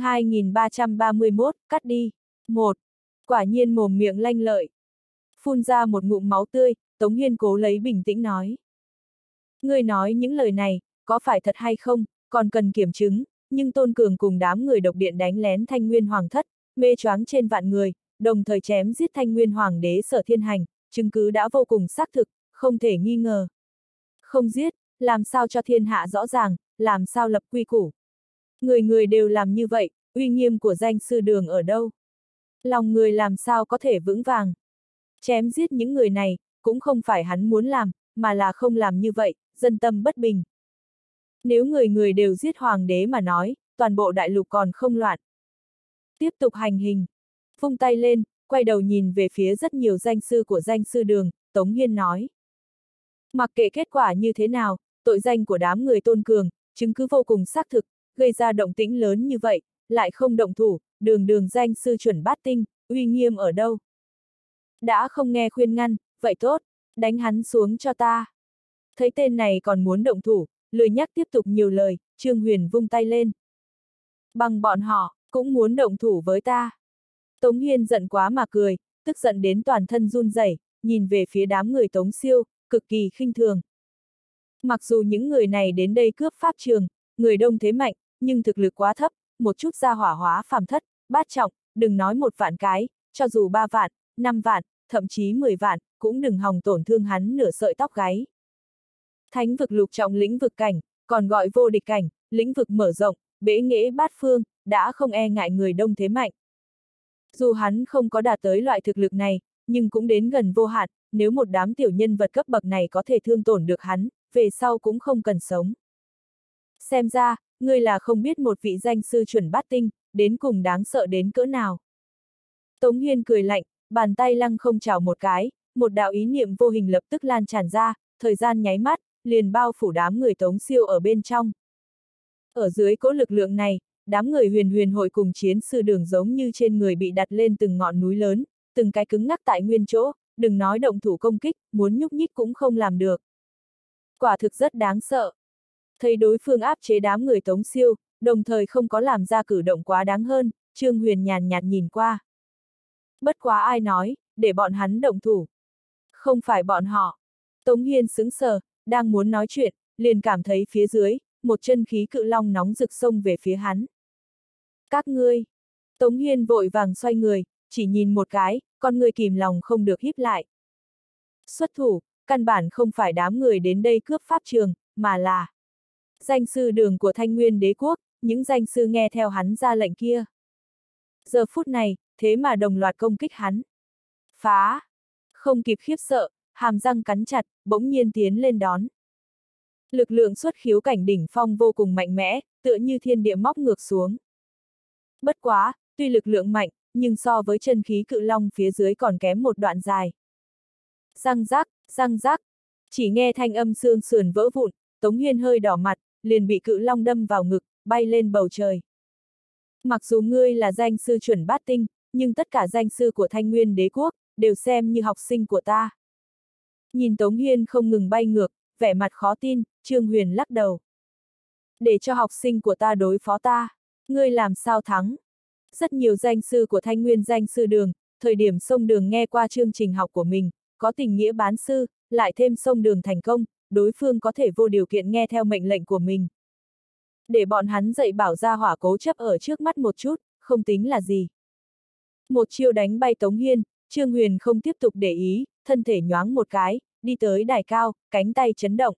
2331, cắt đi. 1. Quả nhiên mồm miệng lanh lợi. Phun ra một ngụm máu tươi, Tống Hiên cố lấy bình tĩnh nói. Ngươi nói những lời này, có phải thật hay không, còn cần kiểm chứng, nhưng Tôn Cường cùng đám người độc điện đánh lén Thanh Nguyên Hoàng thất, mê choáng trên vạn người, đồng thời chém giết Thanh Nguyên Hoàng đế Sở Thiên Hành, chứng cứ đã vô cùng xác thực, không thể nghi ngờ. Không giết, làm sao cho thiên hạ rõ ràng, làm sao lập quy củ. Người người đều làm như vậy, uy nghiêm của danh sư đường ở đâu? Lòng người làm sao có thể vững vàng? Chém giết những người này, cũng không phải hắn muốn làm, mà là không làm như vậy, dân tâm bất bình. Nếu người người đều giết hoàng đế mà nói, toàn bộ đại lục còn không loạn. Tiếp tục hành hình. Vung tay lên, quay đầu nhìn về phía rất nhiều danh sư của danh sư đường, Tống Hiên nói. Mặc kệ kết quả như thế nào, tội danh của đám người Tôn Cường, chứng cứ vô cùng xác thực, gây ra động tĩnh lớn như vậy, lại không động thủ, đường đường danh sư chuẩn bát tinh, uy nghiêm ở đâu? Đã không nghe khuyên ngăn, vậy tốt, đánh hắn xuống cho ta. Thấy tên này còn muốn động thủ, lười nhắc tiếp tục nhiều lời, Trương Huyền vung tay lên. Bằng bọn họ, cũng muốn động thủ với ta. Tống Hiên giận quá mà cười, tức giận đến toàn thân run rẩy, nhìn về phía đám người Tống Siêu, cực kỳ khinh thường. Mặc dù những người này đến đây cướp pháp trường, người đông thế mạnh, nhưng thực lực quá thấp, một chút ra hỏa hóa phàm thất, bát trọng, đừng nói 1 vạn cái, cho dù 3 vạn, 5 vạn, thậm chí 10 vạn, cũng đừng hòng tổn thương hắn nửa sợi tóc gáy. Thánh vực lục trọng lĩnh vực cảnh, còn gọi vô địch cảnh, lĩnh vực mở rộng, bẽ nghễ bát phương, đã không e ngại người đông thế mạnh. Dù hắn không có đạt tới loại thực lực này, nhưng cũng đến gần vô hạn, nếu một đám tiểu nhân vật cấp bậc này có thể thương tổn được hắn, về sau cũng không cần sống. Xem ra, ngươi là không biết một vị danh sư chuẩn bát tinh, đến cùng đáng sợ đến cỡ nào. Tống Hiên cười lạnh, bàn tay lăng không chảo một cái, một đạo ý niệm vô hình lập tức lan tràn ra, thời gian nháy mắt, liền bao phủ đám người Tống Siêu ở bên trong. Ở dưới cỗ lực lượng này, đám người huyền huyền hội cùng chiến sư đường giống như trên người bị đặt lên từng ngọn núi lớn, từng cái cứng ngắc tại nguyên chỗ, đừng nói động thủ công kích, muốn nhúc nhích cũng không làm được. Quả thực rất đáng sợ. Thấy đối phương áp chế đám người Tống Siêu, đồng thời không có làm ra cử động quá đáng hơn, Trương Huyền nhàn nhạt nhìn qua. Bất quá ai nói, để bọn hắn động thủ. Không phải bọn họ. Tống Hiên sững sờ, đang muốn nói chuyện, liền cảm thấy phía dưới, một chân khí cự long nóng rực xông về phía hắn. Các ngươi. Tống Hiên vội vàng xoay người, chỉ nhìn một cái, con người kìm lòng không được híp lại. Xuất thủ, căn bản không phải đám người đến đây cướp pháp trường, mà là danh sư đường của Thanh Nguyên Đế Quốc, những danh sư nghe theo hắn ra lệnh kia. Giờ phút này, thế mà đồng loạt công kích hắn. Phá! Không kịp khiếp sợ, hàm răng cắn chặt, bỗng nhiên tiến lên đón. Lực lượng xuất khiếu cảnh đỉnh phong vô cùng mạnh mẽ, tựa như thiên địa móc ngược xuống. Bất quá, tuy lực lượng mạnh, nhưng so với chân khí cự long phía dưới còn kém một đoạn dài. Răng rắc, răng rắc, chỉ nghe thanh âm xương sườn vỡ vụn, Tống Hiên hơi đỏ mặt, liền bị cự long đâm vào ngực, bay lên bầu trời. Mặc dù ngươi là danh sư chuẩn bát tinh, nhưng tất cả danh sư của Thanh Nguyên Đế Quốc, đều xem như học sinh của ta. Nhìn Tống Hiên không ngừng bay ngược, vẻ mặt khó tin, Trương Huyền lắc đầu. Để cho học sinh của ta đối phó ta, ngươi làm sao thắng? Rất nhiều danh sư của Thanh Nguyên danh sư đường, thời điểm xông đường nghe qua chương trình học của mình, có tình nghĩa bán sư, lại thêm xông đường thành công, đối phương có thể vô điều kiện nghe theo mệnh lệnh của mình. Để bọn hắn dạy bảo ra hỏa cố chấp ở trước mắt một chút, không tính là gì. Một chiêu đánh bay Tống Hiên, Trương Huyền không tiếp tục để ý, thân thể nhoáng một cái, đi tới đài cao, cánh tay chấn động.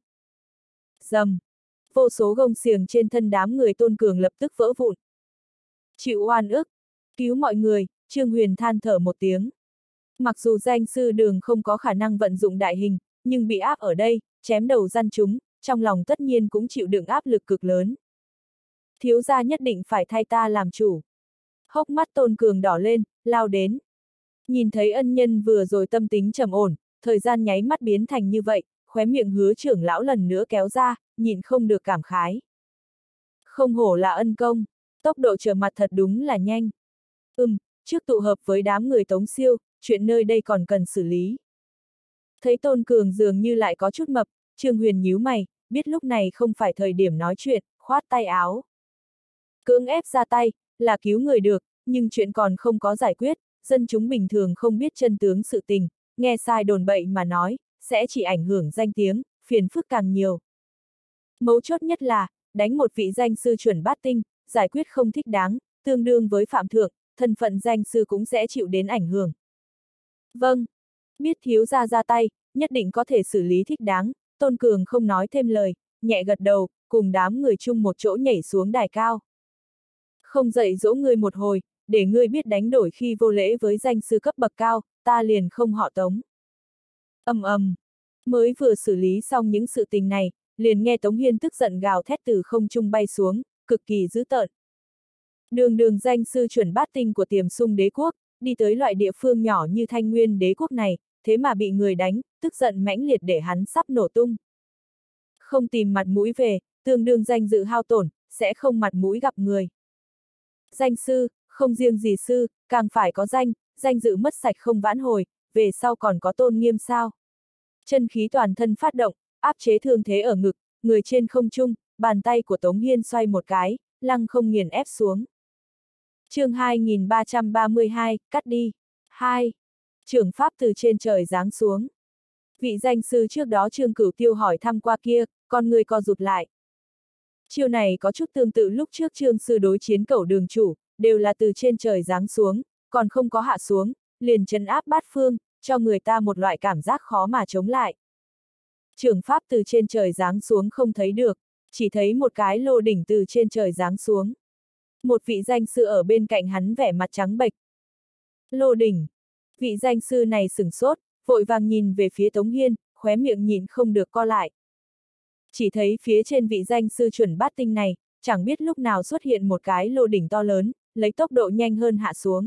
Rầm! Vô số gông xiềng trên thân đám người Tôn Cường lập tức vỡ vụn. Chịu oan ức! Cứu mọi người, Trương Huyền than thở một tiếng. Mặc dù danh sư đường không có khả năng vận dụng đại hình, nhưng bị áp ở đây, chém đầu gian chúng, trong lòng tất nhiên cũng chịu đựng áp lực cực lớn. Thiếu gia nhất định phải thay ta làm chủ. Hốc mắt Tôn Cường đỏ lên, lao đến. Nhìn thấy ân nhân vừa rồi tâm tính trầm ổn, thời gian nháy mắt biến thành như vậy, khóe miệng Hứa trưởng lão lần nữa kéo ra, nhịn không được cảm khái. Không hổ là ân công, tốc độ trở mặt thật đúng là nhanh. Trước tụ hợp với đám người Tống Siêu, chuyện nơi đây còn cần xử lý. Thấy Tôn Cường dường như lại có chút mập, Trương Huyền nhíu mày, biết lúc này không phải thời điểm nói chuyện, khoát tay áo. Cưỡng ép ra tay, là cứu người được, nhưng chuyện còn không có giải quyết, dân chúng bình thường không biết chân tướng sự tình, nghe sai đồn bậy mà nói, sẽ chỉ ảnh hưởng danh tiếng, phiền phức càng nhiều. Mấu chốt nhất là, đánh một vị danh sư chuẩn bát tinh, giải quyết không thích đáng, tương đương với phạm thượng, thân phận danh sư cũng sẽ chịu đến ảnh hưởng. Vâng, biết thiếu gia ra tay, nhất định có thể xử lý thích đáng, Tôn Cường không nói thêm lời, nhẹ gật đầu, cùng đám người chung một chỗ nhảy xuống đài cao. Không dạy dỗ ngươi một hồi, để ngươi biết đánh đổi khi vô lễ với danh sư cấp bậc cao, ta liền không họ Tống. Mới vừa xử lý xong những sự tình này, liền nghe Tống Hiên tức giận gào thét từ không trung bay xuống, cực kỳ dữ tợn. Đường danh sư chuẩn bát tinh của Tiềm Sung Đế Quốc, đi tới loại địa phương nhỏ như Thanh Nguyên Đế Quốc này, thế mà bị người đánh, tức giận mãnh liệt để hắn sắp nổ tung. Không tìm mặt mũi về, tương đương danh dự hao tổn, sẽ không mặt mũi gặp người. Danh sư, không riêng gì sư, càng phải có danh dự mất sạch không vãn hồi, về sau còn có tôn nghiêm sao. Chân khí toàn thân phát động, áp chế thương thế ở ngực, người trên không trung, bàn tay của Tống Hiên xoay một cái, lăng không nghiền ép xuống. Chương 2332, cắt đi. 2. Trưởng pháp từ trên trời giáng xuống. Vị danh sư trước đó Trương Cửu Tiêu hỏi thăm qua kia, con người co rụt lại. Chiêu này có chút tương tự lúc trước Trương sư đối chiến Cẩu Đường chủ, đều là từ trên trời giáng xuống, còn không có hạ xuống, liền trấn áp bát phương, cho người ta một loại cảm giác khó mà chống lại. Trưởng pháp từ trên trời giáng xuống không thấy được, chỉ thấy một cái lô đỉnh từ trên trời giáng xuống. Một vị danh sư ở bên cạnh hắn vẻ mặt trắng bệch. Lô Đỉnh. Vị danh sư này sửng sốt, vội vàng nhìn về phía Tống Hiên, khóe miệng nhìn không được co lại. Chỉ thấy phía trên vị danh sư chuẩn bát tinh này, chẳng biết lúc nào xuất hiện một cái lô đỉnh to lớn, lấy tốc độ nhanh hơn hạ xuống.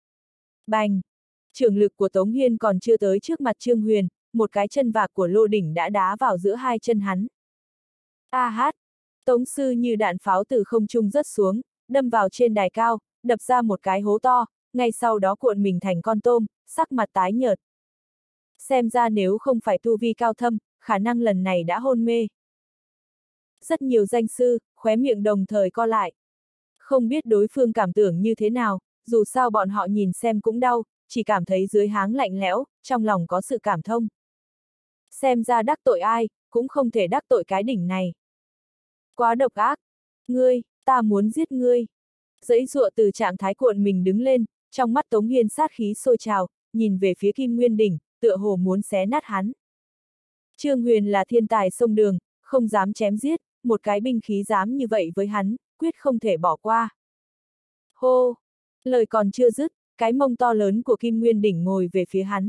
Bành! Trường lực của Tống Hiên còn chưa tới trước mặt Trương Huyền, một cái chân vạc của lô đỉnh đã đá vào giữa hai chân hắn. A hát! Tống sư như đạn pháo từ không trung rớt xuống, đâm vào trên đài cao, đập ra một cái hố to, ngay sau đó cuộn mình thành con tôm, sắc mặt tái nhợt. Xem ra nếu không phải tu vi cao thâm, khả năng lần này đã hôn mê. Rất nhiều danh sư, khóe miệng đồng thời co lại. Không biết đối phương cảm tưởng như thế nào, dù sao bọn họ nhìn xem cũng đau, chỉ cảm thấy dưới háng lạnh lẽo, trong lòng có sự cảm thông. Xem ra đắc tội ai, cũng không thể đắc tội cái đỉnh này. Quá độc ác. Ngươi, ta muốn giết ngươi. Giãy giụa từ trạng thái cuộn mình đứng lên, trong mắt Tống Hiên sát khí sôi trào, nhìn về phía Kim Nguyên Đỉnh, tựa hồ muốn xé nát hắn. Trương Huyền là thiên tài sông đường, không dám chém giết, một cái binh khí dám như vậy với hắn, quyết không thể bỏ qua. Hô! Lời còn chưa dứt, cái mông to lớn của Kim Nguyên Đỉnh ngồi về phía hắn.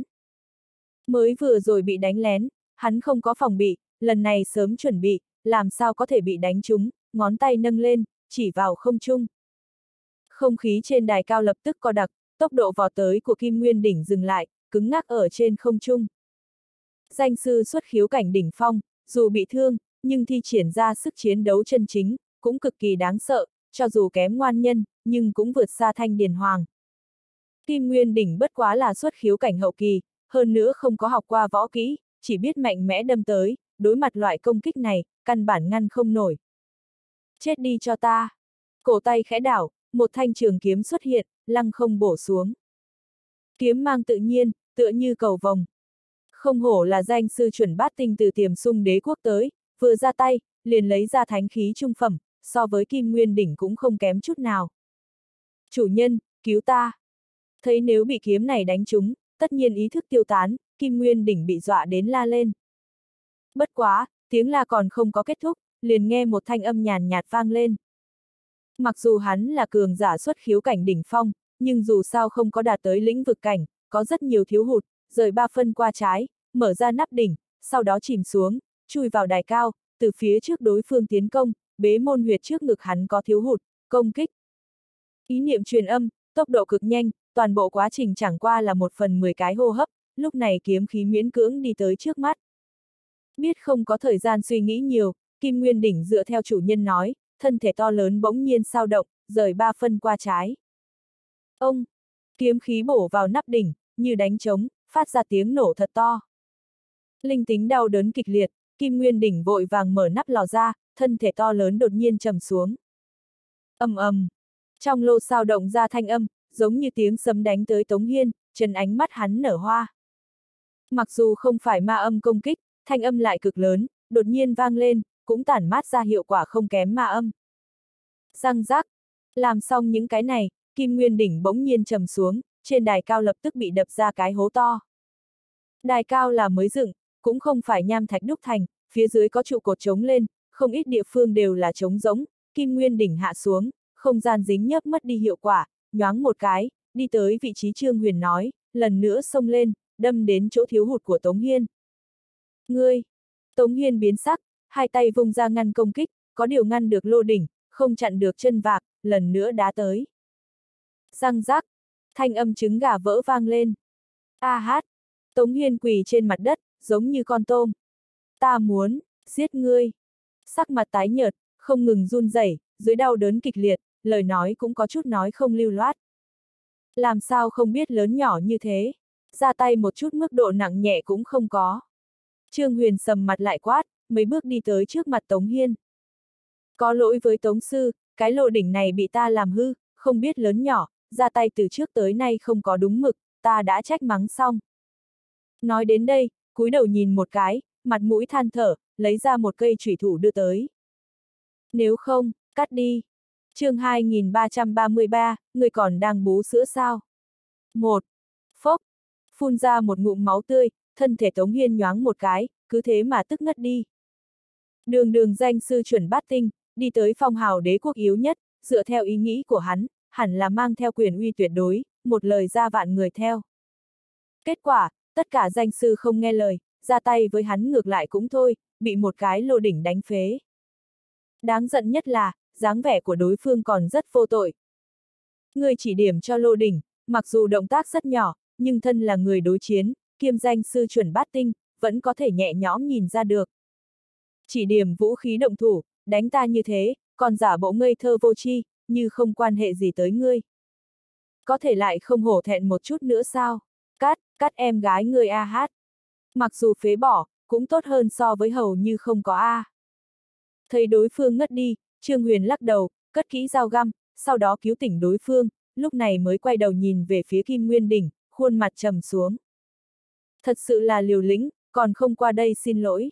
Mới vừa rồi bị đánh lén, hắn không có phòng bị, lần này sớm chuẩn bị, làm sao có thể bị đánh trúng, ngón tay nâng lên, chỉ vào không trung. Không khí trên đài cao lập tức co đặc, tốc độ vọt tới của Kim Nguyên Đỉnh dừng lại, cứng ngắc ở trên không trung. Danh sư xuất khiếu cảnh đỉnh phong, dù bị thương, nhưng thi triển ra sức chiến đấu chân chính, cũng cực kỳ đáng sợ, cho dù kém ngoan nhân, nhưng cũng vượt xa Thanh Điền Hoàng. Kim Nguyên Đỉnh bất quá là xuất khiếu cảnh hậu kỳ, hơn nữa không có học qua võ kỹ, chỉ biết mạnh mẽ đâm tới, đối mặt loại công kích này, căn bản ngăn không nổi. Chết đi cho ta! Cổ tay khẽ đảo, một thanh trường kiếm xuất hiện, lăng không bổ xuống. Kiếm mang tự nhiên, tựa như cầu vồng. Không hổ là danh sư chuẩn bát tinh từ Tiềm Sung Đế quốc tới, vừa ra tay, liền lấy ra thánh khí trung phẩm, so với Kim Nguyên Đỉnh cũng không kém chút nào. Chủ nhân, cứu ta! Thấy nếu bị kiếm này đánh trúng, tất nhiên ý thức tiêu tán, Kim Nguyên Đỉnh bị dọa đến la lên. Bất quá, tiếng la còn không có kết thúc, liền nghe một thanh âm nhàn nhạt vang lên. Mặc dù hắn là cường giả xuất khiếu cảnh đỉnh phong, nhưng dù sao không có đạt tới lĩnh vực cảnh, có rất nhiều thiếu hụt, rời 3 phân qua trái, mở ra nắp đỉnh, sau đó chìm xuống, chui vào đài cao, từ phía trước đối phương tiến công, bế môn huyệt trước ngực hắn có thiếu hụt, công kích. Ý niệm truyền âm, tốc độ cực nhanh, toàn bộ quá trình chẳng qua là 1/10 cái hô hấp, lúc này kiếm khí miễn cưỡng đi tới trước mắt. Biết không có thời gian suy nghĩ nhiều, Kim Nguyên Đỉnh dựa theo chủ nhân nói, thân thể to lớn bỗng nhiên sao động, rời 3 phân qua trái. Ông! Kiếm khí bổ vào nắp đỉnh, như đánh trống, phát ra tiếng nổ thật to. Linh tính đau đớn kịch liệt, Kim Nguyên Đỉnh vội vàng mở nắp lò ra, thân thể to lớn đột nhiên trầm xuống. Ầm ầm! Trong lô sao động ra thanh âm, giống như tiếng sấm đánh tới Tống Hiên, chân ánh mắt hắn nở hoa. Mặc dù không phải ma âm công kích, thanh âm lại cực lớn, đột nhiên vang lên, cũng tản mát ra hiệu quả không kém ma âm. Răng rác! Làm xong những cái này, Kim Nguyên Đỉnh bỗng nhiên trầm xuống, trên đài cao lập tức bị đập ra cái hố to. Đài cao là mới dựng, cũng không phải nham thạch đúc thành, phía dưới có trụ cột trống lên, không ít địa phương đều là trống rỗng, Kim Nguyên Đỉnh hạ xuống, không gian dính nhớp mất đi hiệu quả, nhoáng một cái, đi tới vị trí Trương Huyền nói, lần nữa xông lên, đâm đến chỗ thiếu hụt của Tống Hiên. Ngươi! Tống Hiên biến sắc, hai tay vung ra ngăn công kích, có điều ngăn được lô đỉnh, không chặn được chân vạc, lần nữa đá tới. Răng rác! Thanh âm trứng gà vỡ vang lên. A hát! Tống Hiên quỳ trên mặt đất, giống như con tôm. Ta muốn giết ngươi! Sắc mặt tái nhợt, không ngừng run rẩy, dưới đau đớn kịch liệt, lời nói cũng có chút nói không lưu loát. Làm sao không biết lớn nhỏ như thế, ra tay một chút mức độ nặng nhẹ cũng không có. Trương Huyền sầm mặt lại quát, mấy bước đi tới trước mặt Tống Hiên. Có lỗi với Tống sư, cái lô đỉnh này bị ta làm hư, không biết lớn nhỏ, ra tay từ trước tới nay không có đúng mực, ta đã trách mắng xong. Nói đến đây, cúi đầu nhìn một cái, mặt mũi than thở, lấy ra một cây chủy thủ đưa tới. Nếu không, cắt đi. Chương 2333, người còn đang bú sữa sao? 1. Phốc. Phun ra một ngụm máu tươi, thân thể Tống Hiên nhoáng một cái, cứ thế mà tức ngất đi. Đường danh sư chuẩn bát tinh, đi tới phong hào đế quốc yếu nhất, dựa theo ý nghĩ của hắn, hẳn là mang theo quyền uy tuyệt đối, một lời ra vạn người theo. Kết quả, tất cả danh sư không nghe lời, ra tay với hắn ngược lại cũng thôi, bị một cái lô đỉnh đánh phế. Đáng giận nhất là, dáng vẻ của đối phương còn rất vô tội. Người chỉ điểm cho lô đỉnh, mặc dù động tác rất nhỏ, nhưng thân là người đối chiến, kiêm danh sư chuẩn bát tinh, vẫn có thể nhẹ nhõm nhìn ra được. Chỉ điểm vũ khí động thủ, đánh ta như thế, còn giả bộ ngây thơ vô tri, như không quan hệ gì tới ngươi. Có thể lại không hổ thẹn một chút nữa sao? Cắt em gái ngươi a hát. Mặc dù phế bỏ, cũng tốt hơn so với hầu như không có a. Thấy đối phương ngất đi, Trương Huyền lắc đầu, cất kỹ dao găm, sau đó cứu tỉnh đối phương, lúc này mới quay đầu nhìn về phía Kim Nguyên Đỉnh, khuôn mặt trầm xuống. Thật sự là liều lĩnh, còn không qua đây xin lỗi.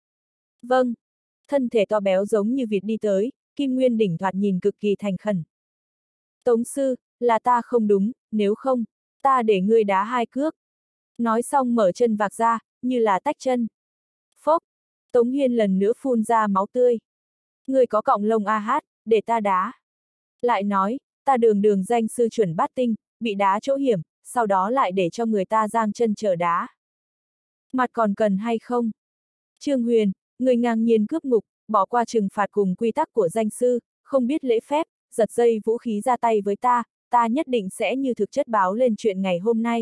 Vâng. Thân thể to béo giống như vịt đi tới, Kim Nguyên Đỉnh thoạt nhìn cực kỳ thành khẩn. Tống sư, là ta không đúng, nếu không, ta để ngươi đá 2 cước. Nói xong mở chân vạc ra, như là tách chân. Phốc. Tống Hiên lần nữa phun ra máu tươi. Ngươi có cọng lông a hát, để ta đá. Lại nói, ta đường danh sư chuẩn bát tinh, bị đá chỗ hiểm, sau đó lại để cho người ta giang chân chờ đá. Mặt còn cần hay không? Trương Huyền, người ngang nhiên cướp ngục, bỏ qua trừng phạt cùng quy tắc của danh sư, không biết lễ phép, giật dây vũ khí ra tay với ta nhất định sẽ như thực chất báo lên chuyện ngày hôm nay.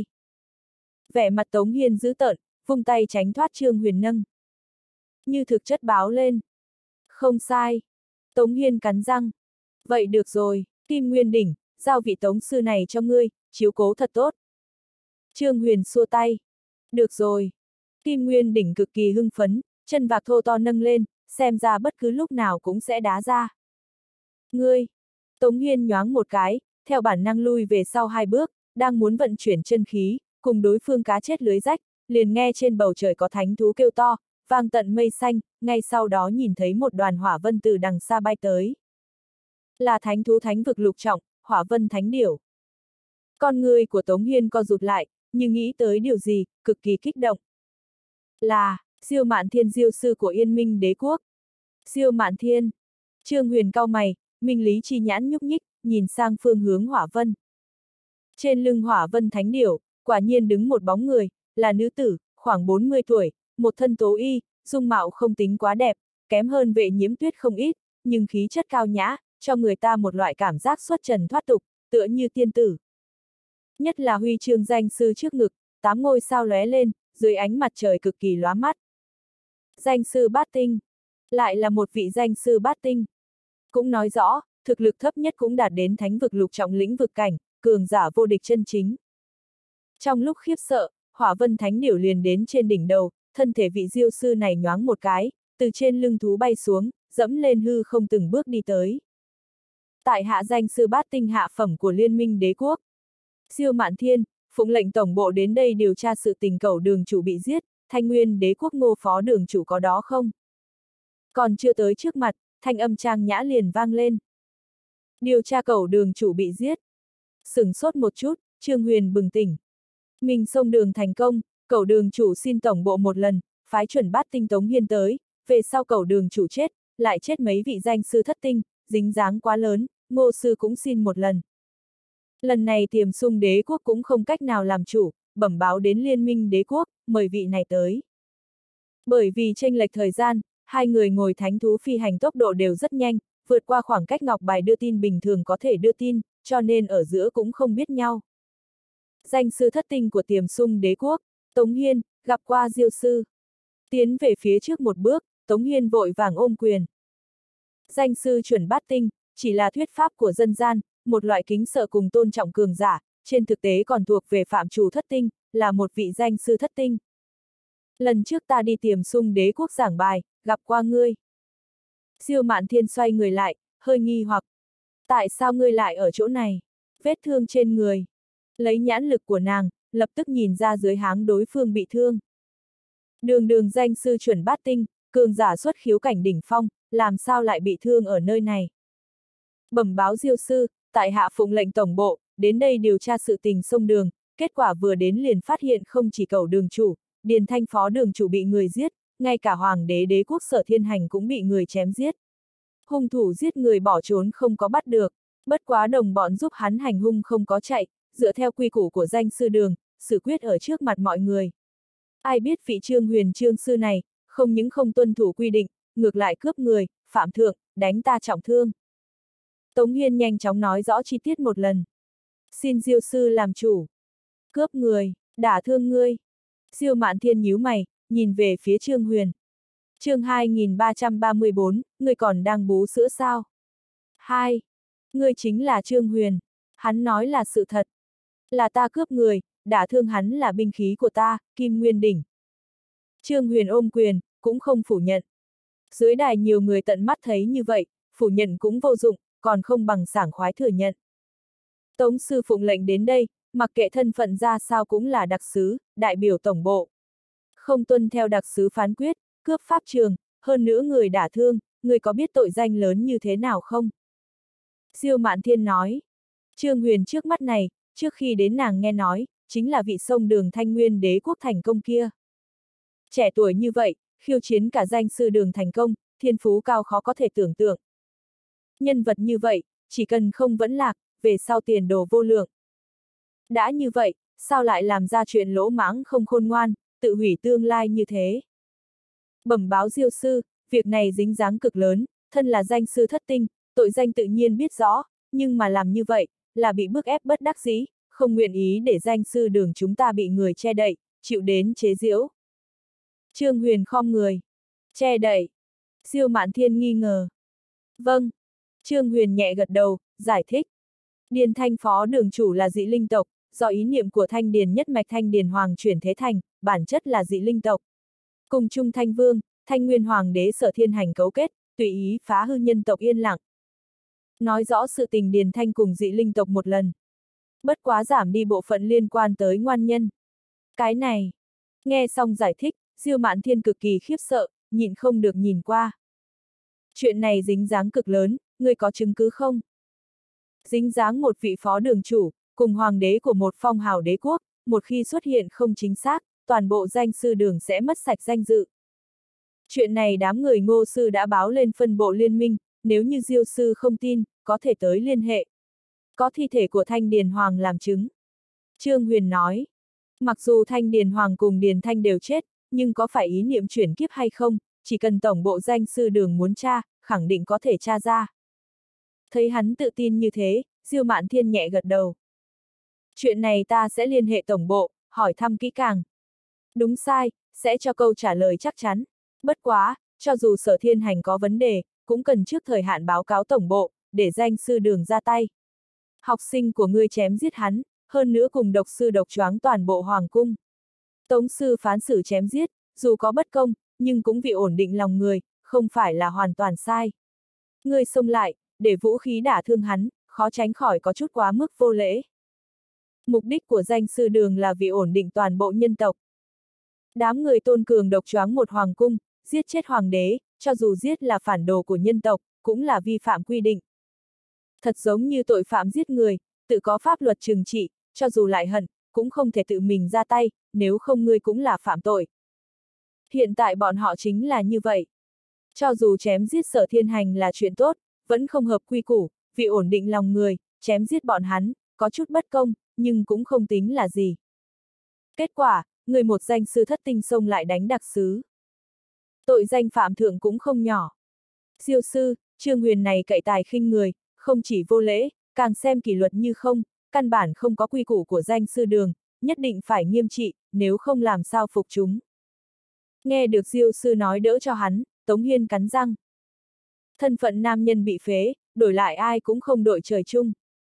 Vẻ mặt Tống Hiên dữ tợn, vung tay tránh thoát Trương Huyền nâng. Như thực chất báo lên. Không sai. Tống Hiên cắn răng. Vậy được rồi, Kim Nguyên Đỉnh, giao vị tống sư này cho ngươi, chiếu cố thật tốt. Trương Huyền xua tay. Được rồi. Kim Nguyên Đỉnh cực kỳ hưng phấn, chân vạc thô to nâng lên, xem ra bất cứ lúc nào cũng sẽ đá ra. Ngươi! Tống Hiên nhoáng một cái, theo bản năng lui về sau 2 bước, đang muốn vận chuyển chân khí, cùng đối phương cá chết lưới rách, liền nghe trên bầu trời có thánh thú kêu to, vang tận mây xanh, ngay sau đó nhìn thấy một đoàn hỏa vân từ đằng xa bay tới. Là thánh thú thánh vực lục trọng, hỏa vân thánh điểu. Con người của Tống Hiên co rụt lại, nhưng nghĩ tới điều gì, cực kỳ kích động. Là, Siêu Mạn Thiên diêu sư của Yên Minh Đế Quốc. Siêu Mạn Thiên. Trương Huyền cau mày, minh lý chi nhãn nhúc nhích, nhìn sang phương hướng hỏa vân. Trên lưng hỏa vân thánh điểu, quả nhiên đứng một bóng người, là nữ tử, khoảng 40 tuổi, một thân tố y, dung mạo không tính quá đẹp, kém hơn Vệ Nhiễm Tuyết không ít, nhưng khí chất cao nhã, cho người ta một loại cảm giác xuất trần thoát tục, tựa như tiên tử. Nhất là huy chương danh sư trước ngực, 8 ngôi sao lóe lên, dưới ánh mặt trời cực kỳ lóa mắt. Danh sư bát tinh. Lại là một vị danh sư bát tinh. Cũng nói rõ, thực lực thấp nhất cũng đạt đến thánh vực lục trọng lĩnh vực cảnh, cường giả vô địch chân chính. Trong lúc khiếp sợ, hỏa vân thánh điểu liền đến trên đỉnh đầu, thân thể vị diêu sư này nhoáng một cái, từ trên lưng thú bay xuống, dẫm lên hư không từng bước đi tới. Tại hạ danh sư bát tinh hạ phẩm của Liên Minh Đế Quốc. Siêu Mạn Thiên, phụng lệnh tổng bộ đến đây điều tra sự tình Cẩu Đường chủ bị giết, Thanh Nguyên Đế Quốc Ngô phó đường chủ có đó không? Còn chưa tới trước mặt, thanh âm trang nhã liền vang lên. Điều tra Cẩu Đường chủ bị giết. Sửng sốt một chút, Trương Huyền bừng tỉnh. Mình xông đường thành công, Cẩu Đường chủ xin tổng bộ một lần, phái chuẩn bát tinh Tống Hiên tới, về sau Cẩu Đường chủ chết, lại chết mấy vị danh sư thất tinh, dính dáng quá lớn, Ngô sư cũng xin một lần. Lần này Tiềm Sung Đế Quốc cũng không cách nào làm chủ, bẩm báo đến Liên Minh Đế Quốc, mời vị này tới. Bởi vì chênh lệch thời gian, hai người ngồi thánh thú phi hành tốc độ đều rất nhanh, vượt qua khoảng cách ngọc bài đưa tin bình thường có thể đưa tin, cho nên ở giữa cũng không biết nhau. Danh sư thất tinh của Tiềm Sung Đế Quốc, Tống Hiên, gặp qua diêu sư. Tiến về phía trước một bước, Tống Hiên vội vàng ôm quyền. Danh sư chuẩn bát tinh, chỉ là thuyết pháp của dân gian, một loại kính sợ cùng tôn trọng cường giả, trên thực tế còn thuộc về phạm trù thất tinh, là một vị danh sư thất tinh. Lần trước ta đi Tiềm Sung Đế Quốc giảng bài, gặp qua ngươi. Siêu Mạn Thiên xoay người lại, hơi nghi hoặc. Tại sao ngươi lại ở chỗ này? Vết thương trên người. Lấy nhãn lực của nàng, lập tức nhìn ra dưới háng đối phương bị thương. Đường danh sư chuẩn bát tinh, cường giả xuất khiếu cảnh đỉnh phong, làm sao lại bị thương ở nơi này? Bẩm báo diêu sư, tại hạ phụng lệnh tổng bộ, đến đây điều tra sự tình sông đường, kết quả vừa đến liền phát hiện không chỉ Cẩu đường chủ, Điền Thanh phó đường chủ bị người giết, ngay cả Hoàng đế Đế Quốc Sở Thiên Hành cũng bị người chém giết. Hung thủ giết người bỏ trốn không có bắt được, bất quá đồng bọn giúp hắn hành hung không có chạy, dựa theo quy củ của danh sư đường, xử quyết ở trước mặt mọi người. Ai biết vị Trương Huyền Trương sư này, không những không tuân thủ quy định, ngược lại cướp người, phạm thượng, đánh ta trọng thương. Tống Hiên nhanh chóng nói rõ chi tiết một lần. Xin Diêu sư làm chủ. Cướp người, đả thương ngươi. Diêu Mạn Thiên nhíu mày, nhìn về phía Trương Huyền. Chương 2334, ngươi còn đang bú sữa sao? 2. Ngươi chính là Trương Huyền. Hắn nói là sự thật. Là ta cướp người, đả thương hắn là binh khí của ta, Kim Nguyên Đỉnh. Trương Huyền ôm quyền, cũng không phủ nhận. Dưới đài nhiều người tận mắt thấy như vậy, phủ nhận cũng vô dụng, còn không bằng sảng khoái thừa nhận. Tống sư phụng lệnh đến đây, mặc kệ thân phận ra sao cũng là đặc sứ, đại biểu tổng bộ. Không tuân theo đặc sứ phán quyết, cướp pháp trường, hơn nữa người đả thương, người có biết tội danh lớn như thế nào không? Diêu Mạn Thiên nói. Trương Huyền trước mắt này, trước khi đến nàng nghe nói, chính là vị sông Đường Thanh Nguyên đế quốc thành công kia. Trẻ tuổi như vậy, khiêu chiến cả danh sư Đường thành công, thiên phú cao khó có thể tưởng tượng. Nhân vật như vậy, chỉ cần không vẫn lạc, về sau tiền đồ vô lượng. Đã như vậy, sao lại làm ra chuyện lỗ mãng không khôn ngoan, tự hủy tương lai như thế? Bẩm báo Diêu sư, việc này dính dáng cực lớn, thân là danh sư thất tinh, tội danh tự nhiên biết rõ, nhưng mà làm như vậy, là bị bức ép bất đắc dĩ, không nguyện ý để danh sư Đường chúng ta bị người che đậy, chịu đến chế giễu. Trương Huyền khom người. Che đậy. Diêu Mạn Thiên nghi ngờ. Vâng. Trương Huyền nhẹ gật đầu, giải thích. Điền Thanh phó đường chủ là dị linh tộc, do ý niệm của Thanh Điền nhất mạch Thanh Điền Hoàng chuyển thế thành, bản chất là dị linh tộc. Cùng chung Thanh Vương, Thanh Nguyên Hoàng đế Sở Thiên Hành cấu kết, tùy ý phá hư nhân tộc yên lặng. Nói rõ sự tình Điền Thanh cùng dị linh tộc một lần. Bất quá giảm đi bộ phận liên quan tới ngoan nhân. Cái này. Nghe xong giải thích, Diêu Mạn Thiên cực kỳ khiếp sợ, nhịn không được nhìn qua. Chuyện này dính dáng cực lớn, ngươi có chứng cứ không? Dính dáng một vị phó đường chủ, cùng hoàng đế của một phong hào đế quốc, một khi xuất hiện không chính xác, toàn bộ danh sư Đường sẽ mất sạch danh dự. Chuyện này đám người Ngô sư đã báo lên phân bộ liên minh, nếu như Diêu sư không tin, có thể tới liên hệ. Có thi thể của Thanh Điền Hoàng làm chứng. Trương Huyền nói, mặc dù Thanh Điền Hoàng cùng Điền Thanh đều chết, nhưng có phải ý niệm chuyển kiếp hay không, chỉ cần tổng bộ danh sư Đường muốn tra, khẳng định có thể tra ra. Thấy hắn tự tin như thế, Diêu Mạn Thiên nhẹ gật đầu. Chuyện này ta sẽ liên hệ tổng bộ, hỏi thăm kỹ càng. Đúng sai, sẽ cho câu trả lời chắc chắn. Bất quá, cho dù Sở Thiên Hành có vấn đề, cũng cần trước thời hạn báo cáo tổng bộ, để danh sư Đường ra tay. Học sinh của ngươi chém giết hắn, hơn nữa cùng độc sư độc choáng toàn bộ hoàng cung. Tống sư phán xử chém giết, dù có bất công, nhưng cũng vì ổn định lòng người, không phải là hoàn toàn sai. Ngươi xông lại, để vũ khí đả thương hắn, khó tránh khỏi có chút quá mức vô lễ. Mục đích của danh sư Đường là vì ổn định toàn bộ nhân tộc. Đám người Tôn Cường độc choáng một hoàng cung, giết chết hoàng đế, cho dù giết là phản đồ của nhân tộc, cũng là vi phạm quy định. Thật giống như tội phạm giết người, tự có pháp luật trừng trị, cho dù lại hận, cũng không thể tự mình ra tay, nếu không ngươi cũng là phạm tội. Hiện tại bọn họ chính là như vậy. Cho dù chém giết Sở Thiên Hành là chuyện tốt, vẫn không hợp quy củ, vì ổn định lòng người, chém giết bọn hắn, có chút bất công, nhưng cũng không tính là gì. Kết quả, người một danh sư thất tinh xông lại đánh đặc sứ. Tội danh phạm thượng cũng không nhỏ. Diêu sư, Trương Huyền này cậy tài khinh người, không chỉ vô lễ, càng xem kỷ luật như không, căn bản không có quy củ của danh sư Đường, nhất định phải nghiêm trị, nếu không làm sao phục chúng. Nghe được Diêu sư nói đỡ cho hắn, Tống Hiên cắn răng. Thân phận nam nhân bị phế, đổi lại ai cũng không đội trời chung.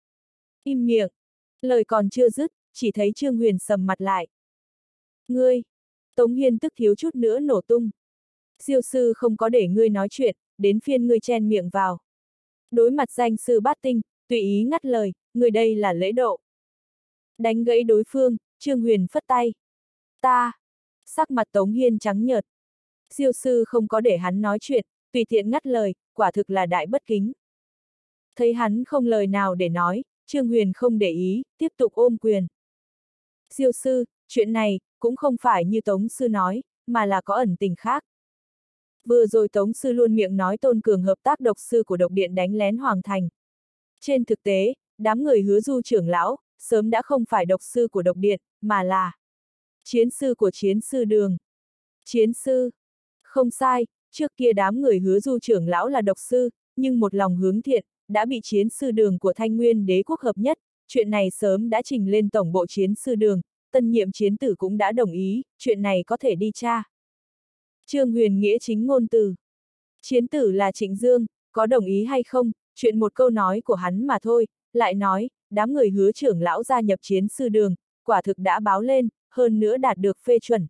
Im miệng. Lời còn chưa dứt, chỉ thấy Trương Huyền sầm mặt lại. Ngươi! Tống Hiên tức thiếu chút nữa nổ tung. Diêu sư không có để ngươi nói chuyện, đến phiên ngươi chen miệng vào. Đối mặt danh sư bát tinh, tùy ý ngắt lời, người đây là lễ độ. Đánh gãy đối phương, Trương Huyền phất tay. Ta! Sắc mặt Tống Hiên trắng nhợt. Diêu sư không có để hắn nói chuyện, tùy tiện ngắt lời, quả thực là đại bất kính. Thấy hắn không lời nào để nói, Trương Huyền không để ý, tiếp tục ôm quyền. Diêu sư, chuyện này, cũng không phải như Tống sư nói, mà là có ẩn tình khác. Vừa rồi Tống Sư luôn miệng nói Tôn Cường hợp tác độc sư của độc điện đánh lén Hoàng Thành. Trên thực tế, đám người Hứa Du trưởng lão, sớm đã không phải độc sư của độc điện, mà là chiến sư của chiến sư đường. Chiến sư? Không sai, trước kia đám người Hứa Du trưởng lão là độc sư, nhưng một lòng hướng thiện, đã bị chiến sư đường của Thanh Nguyên đế quốc hợp nhất, chuyện này sớm đã trình lên tổng bộ chiến sư đường, tân nhiệm chiến tử cũng đã đồng ý, chuyện này có thể đi tra. Trương Huyền nghĩa chính ngôn từ. Chiến tử là Trịnh Dương, có đồng ý hay không, chuyện một câu nói của hắn mà thôi, lại nói, đám người Hứa trưởng lão gia nhập chiến sư đường, quả thực đã báo lên, hơn nữa đạt được phê chuẩn.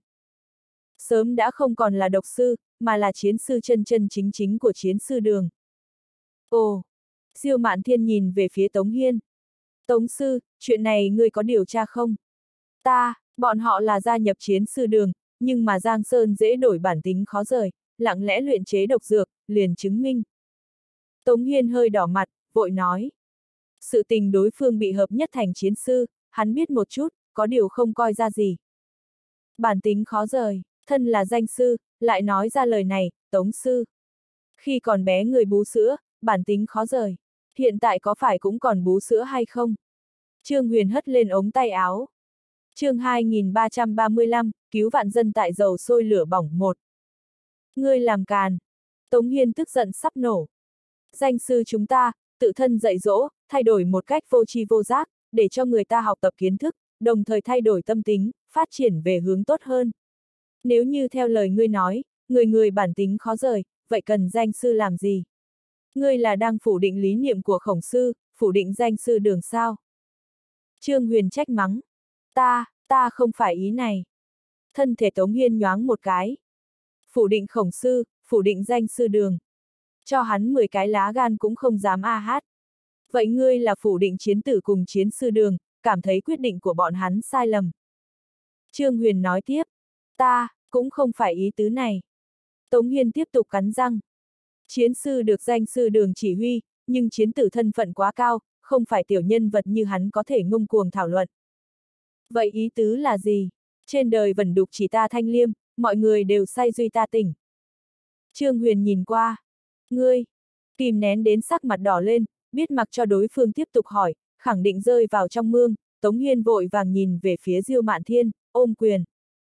Sớm đã không còn là độc sư, mà là chiến sư chân chân chính chính của chiến sư đường. Ồ! Diêu Mạn Thiên nhìn về phía Tống Hiên. Tống sư, chuyện này ngươi có điều tra không? Bọn họ là gia nhập chiến sư đường, nhưng mà Giang Sơn dễ đổi bản tính khó rời, lặng lẽ luyện chế độc dược, liền chứng minh. Tống Hiên hơi đỏ mặt, vội nói. Sự tình đối phương bị hợp nhất thành chiến sư, hắn biết một chút, có điều không coi ra gì. Bản tính khó rời, thân là danh sư, lại nói ra lời này, Tống sư. Khi còn bé người bú sữa, bản tính khó rời. Hiện tại có phải cũng còn bú sữa hay không? Trương Huyền hất lên ống tay áo. Chương 2335, cứu vạn dân tại dầu sôi lửa bỏng 1. Ngươi làm càn. Tống Hiên tức giận sắp nổ. Danh sư chúng ta, tự thân dạy dỗ, thay đổi một cách vô tri vô giác, để cho người ta học tập kiến thức, đồng thời thay đổi tâm tính, phát triển về hướng tốt hơn. Nếu như theo lời ngươi nói, người bản tính khó rời, vậy cần danh sư làm gì? Ngươi là đang phủ định lý niệm của Khổng sư, phủ định danh sư đường sao? Trương Huyền trách mắng. Ta không phải ý này. Thân thể Tống Hiên nhoáng một cái. Phủ định Khổng sư, phủ định danh sư đường. Cho hắn 10 cái lá gan cũng không dám a hát. Vậy ngươi là phủ định chiến tử cùng chiến sư đường, cảm thấy quyết định của bọn hắn sai lầm. Trương Huyền nói tiếp. Ta cũng không phải ý tứ này. Tống Hiên tiếp tục cắn răng. Chiến sư được danh sư đường chỉ huy, nhưng chiến tử thân phận quá cao, không phải tiểu nhân vật như hắn có thể ngông cuồng thảo luận. Vậy ý tứ là gì? Trên đời vẩn đục chỉ ta Thanh Liêm, mọi người đều say duy ta tỉnh. Trương Huyền nhìn qua. Ngươi, kìm nén đến sắc mặt đỏ lên, biết mặc cho đối phương tiếp tục hỏi, khẳng định rơi vào trong mương, Tống Hiên vội vàng nhìn về phía Diêu Mạn Thiên, ôm quyền.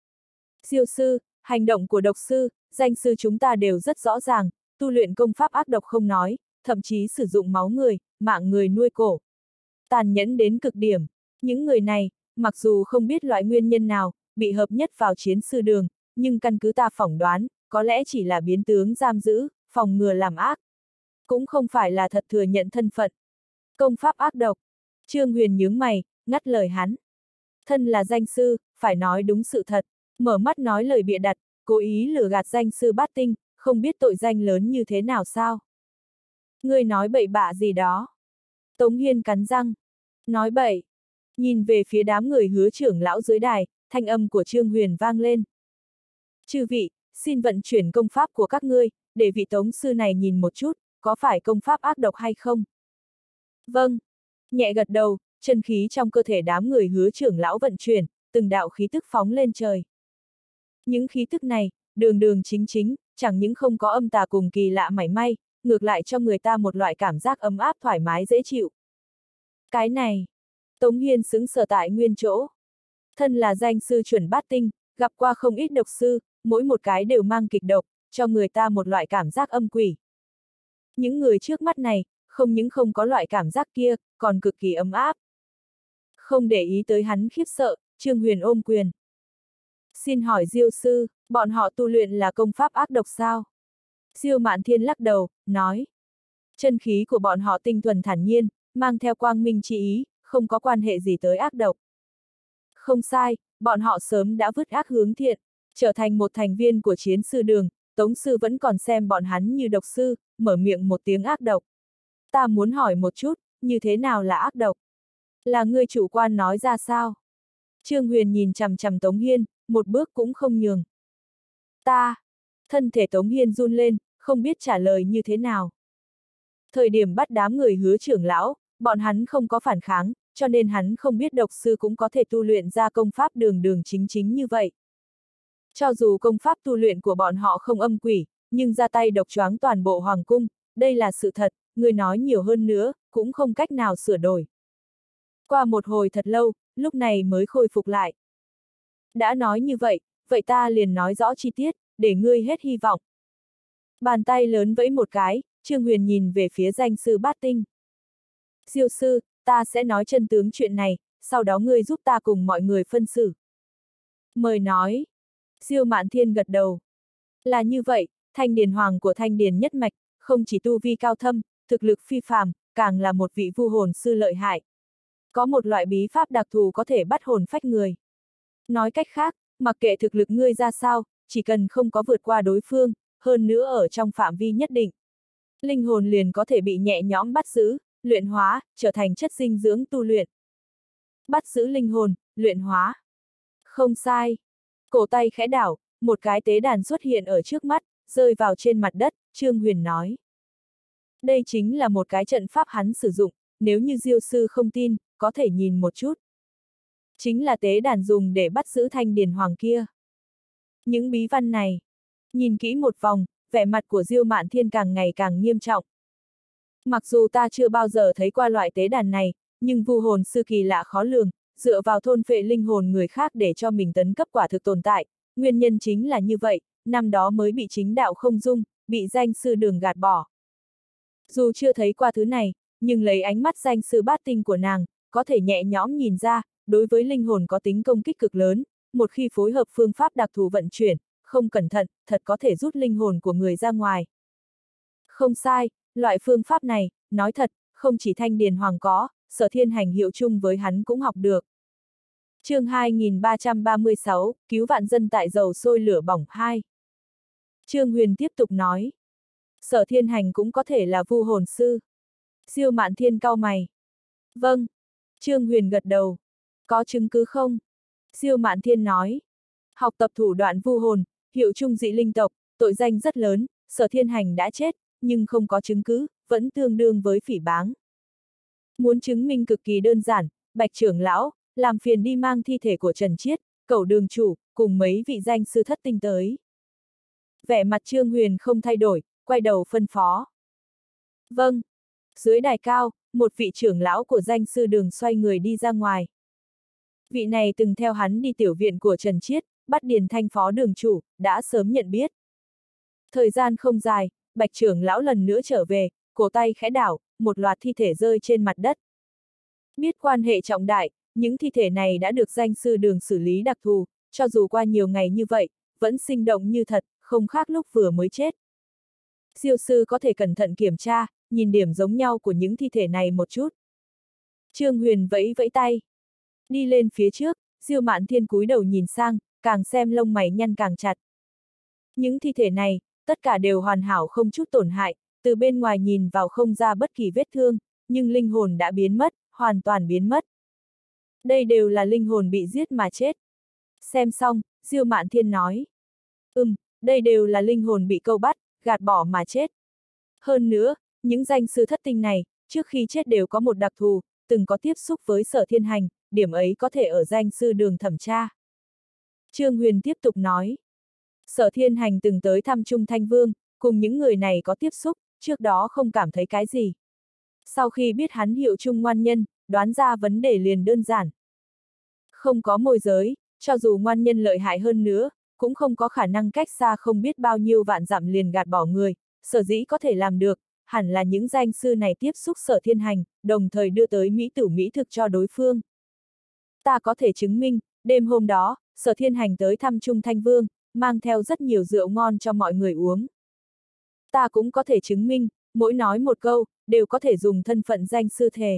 Diêu sư, hành động của độc sư, danh sư chúng ta đều rất rõ ràng, tu luyện công pháp ác độc không nói, thậm chí sử dụng máu người, mạng người nuôi cổ. Tàn nhẫn đến cực điểm, những người này, mặc dù không biết loại nguyên nhân nào, bị hợp nhất vào chiến sư đường, nhưng căn cứ ta phỏng đoán, có lẽ chỉ là biến tướng giam giữ, phòng ngừa làm ác. Cũng không phải là thật thừa nhận thân phận. Công pháp ác độc. Trương Huyền nhướng mày, ngắt lời hắn. Thân là danh sư, phải nói đúng sự thật, mở mắt nói lời bịa đặt, cố ý lừa gạt danh sư bát tinh, không biết tội danh lớn như thế nào sao? Ngươi nói bậy bạ gì đó? Tống Hiên cắn răng. Nói bậy. Nhìn về phía đám người Hứa trưởng lão dưới đài, thanh âm của Trương Huyền vang lên. Chư vị, xin vận chuyển công pháp của các ngươi, để vị Tống sư này nhìn một chút, có phải công pháp ác độc hay không? Vâng. Nhẹ gật đầu, chân khí trong cơ thể đám người Hứa trưởng lão vận chuyển, từng đạo khí tức phóng lên trời. Những khí tức này, đường đường chính chính, chẳng những không có âm tà cùng kỳ lạ mảy may, ngược lại cho người ta một loại cảm giác ấm áp thoải mái dễ chịu. Cái này, Tống Hiên sững sờ tại nguyên chỗ. Thân là danh sư chuẩn bát tinh, gặp qua không ít độc sư, mỗi một cái đều mang kịch độc, cho người ta một loại cảm giác âm quỷ. Những người trước mắt này, không những không có loại cảm giác kia, còn cực kỳ ấm áp. Không để ý tới hắn khiếp sợ, Trương Huyền ôm quyền. Xin hỏi Diêu sư, bọn họ tu luyện là công pháp ác độc sao? Diêu Mạn Thiên lắc đầu, nói. Chân khí của bọn họ tinh thuần thản nhiên, mang theo quang minh chi ý, không có quan hệ gì tới ác độc. Không sai, bọn họ sớm đã vứt ác hướng thiện, trở thành một thành viên của chiến sư đường, Tống sư vẫn còn xem bọn hắn như độc sư, mở miệng một tiếng ác độc. Ta muốn hỏi một chút, như thế nào là ác độc? Là ngươi chủ quan nói ra sao? Trương Huyền nhìn chằm chằm Tống Hiên, một bước cũng không nhường. Thân thể Tống Hiên run lên, không biết trả lời như thế nào. Thời điểm bắt đám người Hứa trưởng lão, bọn hắn không có phản kháng, cho nên hắn không biết độc sư cũng có thể tu luyện ra công pháp đường đường chính chính như vậy. Cho dù công pháp tu luyện của bọn họ không âm quỷ, nhưng ra tay độc choáng toàn bộ hoàng cung, đây là sự thật, người nói nhiều hơn nữa, cũng không cách nào sửa đổi. Qua một hồi thật lâu, lúc này mới khôi phục lại. Đã nói như vậy, vậy ta liền nói rõ chi tiết, để ngươi hết hy vọng. Bàn tay lớn vẫy một cái, Trương Huyền nhìn về phía danh sư Bát Tinh. Diêu sư, ta sẽ nói chân tướng chuyện này, sau đó ngươi giúp ta cùng mọi người phân xử. Mời nói. Diêu Mạn Thiên gật đầu. Là như vậy, Thanh Điền Hoàng của Thanh Điền nhất mạch, không chỉ tu vi cao thâm, thực lực phi phàm, càng là một vị vu hồn sư lợi hại. Có một loại bí pháp đặc thù có thể bắt hồn phách người. Nói cách khác, mặc kệ thực lực ngươi ra sao, chỉ cần không có vượt qua đối phương, hơn nữa ở trong phạm vi nhất định, linh hồn liền có thể bị nhẹ nhõm bắt giữ, luyện hóa, trở thành chất dinh dưỡng tu luyện. Bắt giữ linh hồn, luyện hóa. Không sai. Cổ tay khẽ đảo, một cái tế đàn xuất hiện ở trước mắt, rơi vào trên mặt đất, Trương Huyền nói. Đây chính là một cái trận pháp hắn sử dụng, nếu như Diêu sư không tin, có thể nhìn một chút. Chính là tế đàn dùng để bắt giữ Thanh Điền Hoàng kia. Những bí văn này, nhìn kỹ một vòng, vẻ mặt của Diêu Mạn Thiên càng ngày càng nghiêm trọng. Mặc dù ta chưa bao giờ thấy qua loại tế đàn này, nhưng vu hồn sư kỳ lạ khó lường, dựa vào thôn phệ linh hồn người khác để cho mình tấn cấp quả thực tồn tại, nguyên nhân chính là như vậy, năm đó mới bị chính đạo không dung, bị danh sư Đường gạt bỏ. Dù chưa thấy qua thứ này, nhưng lấy ánh mắt danh sư Bát Tinh của nàng, có thể nhẹ nhõm nhìn ra, đối với linh hồn có tính công kích cực lớn, một khi phối hợp phương pháp đặc thù vận chuyển, không cẩn thận, thật có thể rút linh hồn của người ra ngoài. Không sai, loại phương pháp này, nói thật, không chỉ Thanh Điền Hoàng có, Sở Thiên Hành hiệu chung với hắn cũng học được. Chương 2336, cứu vạn dân tại dầu sôi lửa bỏng 2. Trương Huyền tiếp tục nói. Sở Thiên Hành cũng có thể là vu hồn sư. Diêu Mạn Thiên cau mày. Vâng. Trương Huyền gật đầu. Có chứng cứ không? Diêu Mạn Thiên nói. Học tập thủ đoạn vu hồn, hiệu chung dị linh tộc, tội danh rất lớn, Sở Thiên Hành đã chết, nhưng không có chứng cứ, vẫn tương đương với phỉ báng. Muốn chứng minh cực kỳ đơn giản, Bạch trưởng lão, làm phiền đi mang thi thể của Trần Chiết, Cẩu Đường chủ, cùng mấy vị danh sư thất tinh tới. Vẻ mặt Trương Huyền không thay đổi, quay đầu phân phó. Vâng. Dưới đài cao, một vị trưởng lão của danh sư Đường xoay người đi ra ngoài. Vị này từng theo hắn đi tiểu viện của Trần Chiết, bắt Điền Thanh phó đường chủ, đã sớm nhận biết. Thời gian không dài, Bạch trưởng lão lần nữa trở về, cổ tay khẽ đảo, một loạt thi thể rơi trên mặt đất. Biết quan hệ trọng đại, những thi thể này đã được danh sư Đường xử lý đặc thù, cho dù qua nhiều ngày như vậy, vẫn sinh động như thật, không khác lúc vừa mới chết. Diêu sư có thể cẩn thận kiểm tra, nhìn điểm giống nhau của những thi thể này một chút. Trương Huyền vẫy vẫy tay. Đi lên phía trước, Diêu Mạn Thiên cúi đầu nhìn sang, càng xem lông mày nhăn càng chặt. Những thi thể này, tất cả đều hoàn hảo không chút tổn hại, từ bên ngoài nhìn vào không ra bất kỳ vết thương, nhưng linh hồn đã biến mất, hoàn toàn biến mất. Đây đều là linh hồn bị giết mà chết. Xem xong, Diêu Mạn Thiên nói. Đây đều là linh hồn bị câu bắt, gạt bỏ mà chết. Hơn nữa, những danh sư thất tinh này, trước khi chết đều có một đặc thù, từng có tiếp xúc với Sở Thiên Hành, điểm ấy có thể ở danh sư Đường thẩm tra. Trương Huyền tiếp tục nói. Sở Thiên Hành từng tới thăm Trung Thanh Vương, cùng những người này có tiếp xúc, trước đó không cảm thấy cái gì. Sau khi biết hắn hiệu chung ngoan nhân, đoán ra vấn đề liền đơn giản. Không có môi giới, cho dù ngoan nhân lợi hại hơn nữa, cũng không có khả năng cách xa không biết bao nhiêu vạn dặm liền gạt bỏ người, sở dĩ có thể làm được, hẳn là những danh sư này tiếp xúc Sở Thiên Hành, đồng thời đưa tới mỹ tử mỹ thực cho đối phương. Ta có thể chứng minh, đêm hôm đó, Sở Thiên Hành tới thăm Trung Thanh Vương, mang theo rất nhiều rượu ngon cho mọi người uống. Ta cũng có thể chứng minh, mỗi nói một câu, đều có thể dùng thân phận danh sư thề.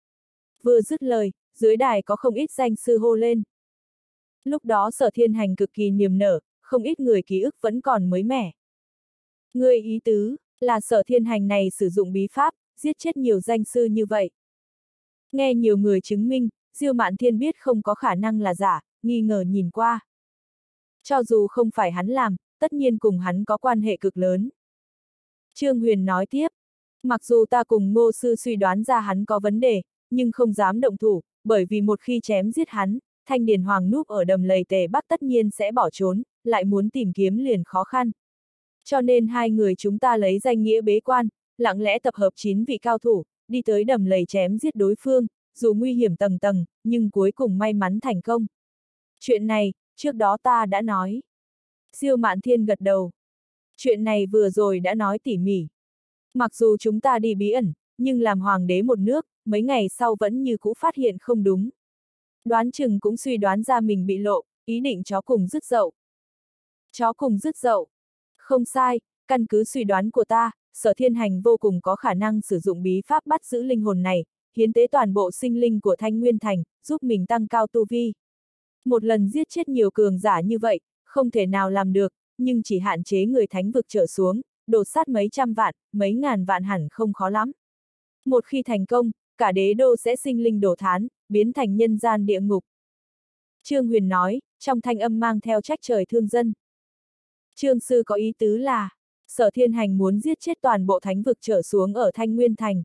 Vừa dứt lời, dưới đài có không ít danh sư hô lên. Lúc đó Sở Thiên Hành cực kỳ niềm nở, không ít người ký ức vẫn còn mới mẻ. Người ý tứ, là Sở Thiên Hành này sử dụng bí pháp, giết chết nhiều danh sư như vậy. Nghe nhiều người chứng minh, Diêu Mạn Thiên biết không có khả năng là giả, nghi ngờ nhìn qua. Cho dù không phải hắn làm, tất nhiên cùng hắn có quan hệ cực lớn. Trương Huyền nói tiếp, mặc dù ta cùng Ngô sư suy đoán ra hắn có vấn đề, nhưng không dám động thủ, bởi vì một khi chém giết hắn, Thanh Điền Hoàng núp ở đầm lầy Tề Bắc tất nhiên sẽ bỏ trốn, lại muốn tìm kiếm liền khó khăn. Cho nên hai người chúng ta lấy danh nghĩa bế quan, lặng lẽ tập hợp 9 vị cao thủ, đi tới đầm lầy chém giết đối phương, dù nguy hiểm tầng tầng, nhưng cuối cùng may mắn thành công. Chuyện này, trước đó ta đã nói. Diêu Mạn Thiên gật đầu. Chuyện này vừa rồi đã nói tỉ mỉ. Mặc dù chúng ta đi bí ẩn, nhưng làm hoàng đế một nước, mấy ngày sau vẫn như cũ phát hiện không đúng. Đoán chừng cũng suy đoán ra mình bị lộ, ý định chó cùng dứt dậu. Chó cùng dứt dậu. Không sai, căn cứ suy đoán của ta, Sở Thiên Hành vô cùng có khả năng sử dụng bí pháp bắt giữ linh hồn này, hiến tế toàn bộ sinh linh của Thanh Nguyên Thành, giúp mình tăng cao tu vi. Một lần giết chết nhiều cường giả như vậy, không thể nào làm được, nhưng chỉ hạn chế người thánh vực trở xuống, đột sát mấy trăm vạn, mấy ngàn vạn hẳn không khó lắm. Một khi thành công, cả đế đô sẽ sinh linh đổ thán, biến thành nhân gian địa ngục. Trương Huyền nói, trong thanh âm mang theo trách trời thương dân. Trương sư có ý tứ là, Sở Thiên Hành muốn giết chết toàn bộ thánh vực trở xuống ở Thanh Nguyên Thành.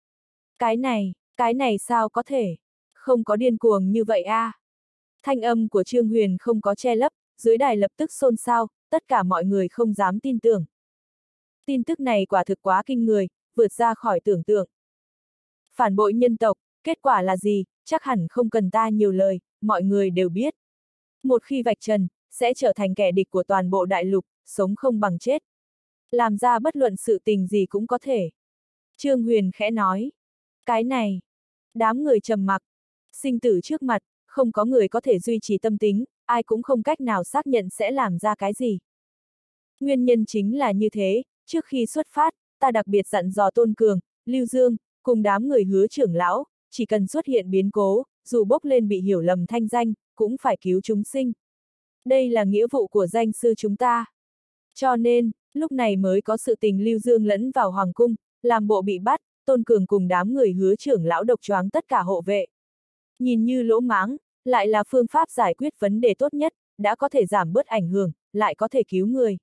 Cái này sao có thể? Không có điên cuồng như vậy a. Thanh âm của Trương Huyền không có che lấp, dưới đài lập tức xôn xao, tất cả mọi người không dám tin tưởng. Tin tức này quả thực quá kinh người, vượt ra khỏi tưởng tượng. Phản bội nhân tộc, kết quả là gì, chắc hẳn không cần ta nhiều lời, mọi người đều biết. Một khi vạch trần, sẽ trở thành kẻ địch của toàn bộ đại lục, sống không bằng chết. Làm ra bất luận sự tình gì cũng có thể. Trương Huyền khẽ nói. Cái này. Đám người trầm mặc. Sinh tử trước mặt, không có người có thể duy trì tâm tính, ai cũng không cách nào xác nhận sẽ làm ra cái gì. Nguyên nhân chính là như thế, trước khi xuất phát, ta đặc biệt dặn dò Tôn Cường, Lưu Dương, cùng đám người Hứa trưởng lão, chỉ cần xuất hiện biến cố, dù bốc lên bị hiểu lầm thanh danh, cũng phải cứu chúng sinh. Đây là nghĩa vụ của danh sư chúng ta. Cho nên, lúc này mới có sự tình Lưu Dương lẫn vào hoàng cung, làm bộ bị bắt, Tôn Cường cùng đám người Hứa trưởng lão độc choáng tất cả hộ vệ. Nhìn như lỗ mãng, lại là phương pháp giải quyết vấn đề tốt nhất, đã có thể giảm bớt ảnh hưởng, lại có thể cứu người.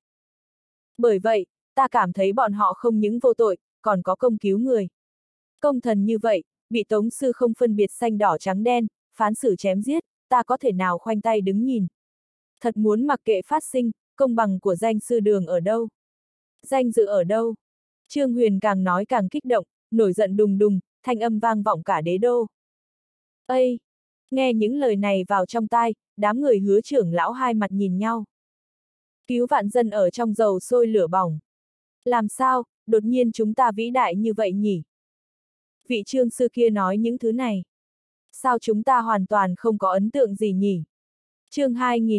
Bởi vậy, ta cảm thấy bọn họ không những vô tội, còn có công cứu người. Công thần như vậy, bị Tống sư không phân biệt xanh đỏ trắng đen, phán xử chém giết, ta có thể nào khoanh tay đứng nhìn. Thật muốn mặc kệ phát sinh, công bằng của danh sư đường ở đâu? Danh dự ở đâu? Trương Huyền càng nói càng kích động, nổi giận đùng đùng, thanh âm vang vọng cả đế đô. Ây! Nghe những lời này vào trong tai, đám người Hứa trưởng lão hai mặt nhìn nhau. Cứu vạn dân ở trong dầu sôi lửa bỏng. Làm sao, đột nhiên chúng ta vĩ đại như vậy nhỉ? Vị Trương sư kia nói những thứ này. Sao chúng ta hoàn toàn không có ấn tượng gì nhỉ? Chương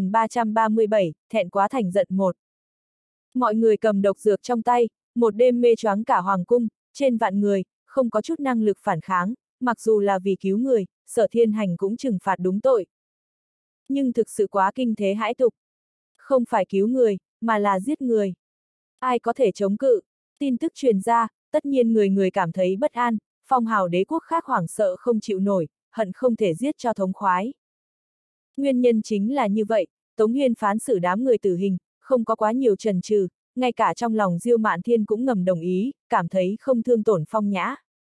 2337, thẹn quá thành giận một. Mọi người cầm độc dược trong tay, một đêm mê choáng cả hoàng cung, trên vạn người, không có chút năng lực phản kháng, mặc dù là vì cứu người, Sở Thiên Hành cũng trừng phạt đúng tội. Nhưng thực sự quá kinh thế hãi tục. Không phải cứu người, mà là giết người. Ai có thể chống cự? Tin tức truyền ra, tất nhiên người người cảm thấy bất an, phong hào đế quốc khác hoảng sợ không chịu nổi, hận không thể giết cho thống khoái. Nguyên nhân chính là như vậy, Tống Hiên phán xử đám người tử hình, không có quá nhiều chần chừ, ngay cả trong lòng Diêu Mạn Thiên cũng ngầm đồng ý, cảm thấy không thương tổn Phong Nhã.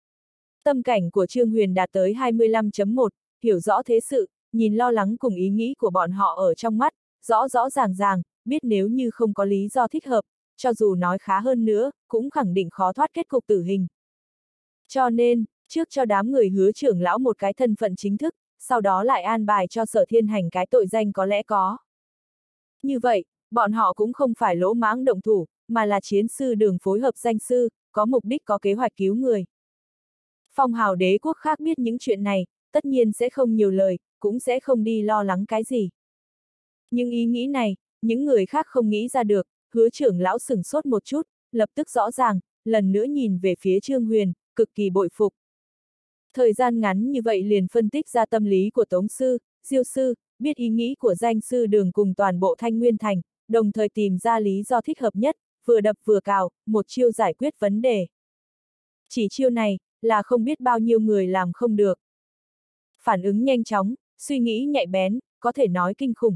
Tâm cảnh của Trương Huyền đạt tới 25.1, hiểu rõ thế sự, nhìn lo lắng cùng ý nghĩ của bọn họ ở trong mắt, rõ rõ ràng ràng, biết nếu như không có lý do thích hợp, cho dù nói khá hơn nữa, cũng khẳng định khó thoát kết cục tử hình. Cho nên, trước cho đám người Hứa trưởng lão một cái thân phận chính thức, sau đó lại an bài cho Sở Thiên Hành cái tội danh có lẽ có. Như vậy, bọn họ cũng không phải lỗ mãng động thủ, mà là chiến sư đường phối hợp danh sư, có mục đích có kế hoạch cứu người. Phong hào đế quốc khác biết những chuyện này, tất nhiên sẽ không nhiều lời, cũng sẽ không đi lo lắng cái gì. Nhưng ý nghĩ này, những người khác không nghĩ ra được, Hứa trưởng lão sửng sốt một chút, lập tức rõ ràng, lần nữa nhìn về phía Trương Huyền, cực kỳ bội phục. Thời gian ngắn như vậy liền phân tích ra tâm lý của Tống sư, Diêu sư, biết ý nghĩ của danh sư đường cùng toàn bộ Thanh Nguyên Thành, đồng thời tìm ra lý do thích hợp nhất, vừa đập vừa cào, một chiêu giải quyết vấn đề. Chỉ chiêu này, là không biết bao nhiêu người làm không được. Phản ứng nhanh chóng, suy nghĩ nhạy bén, có thể nói kinh khủng.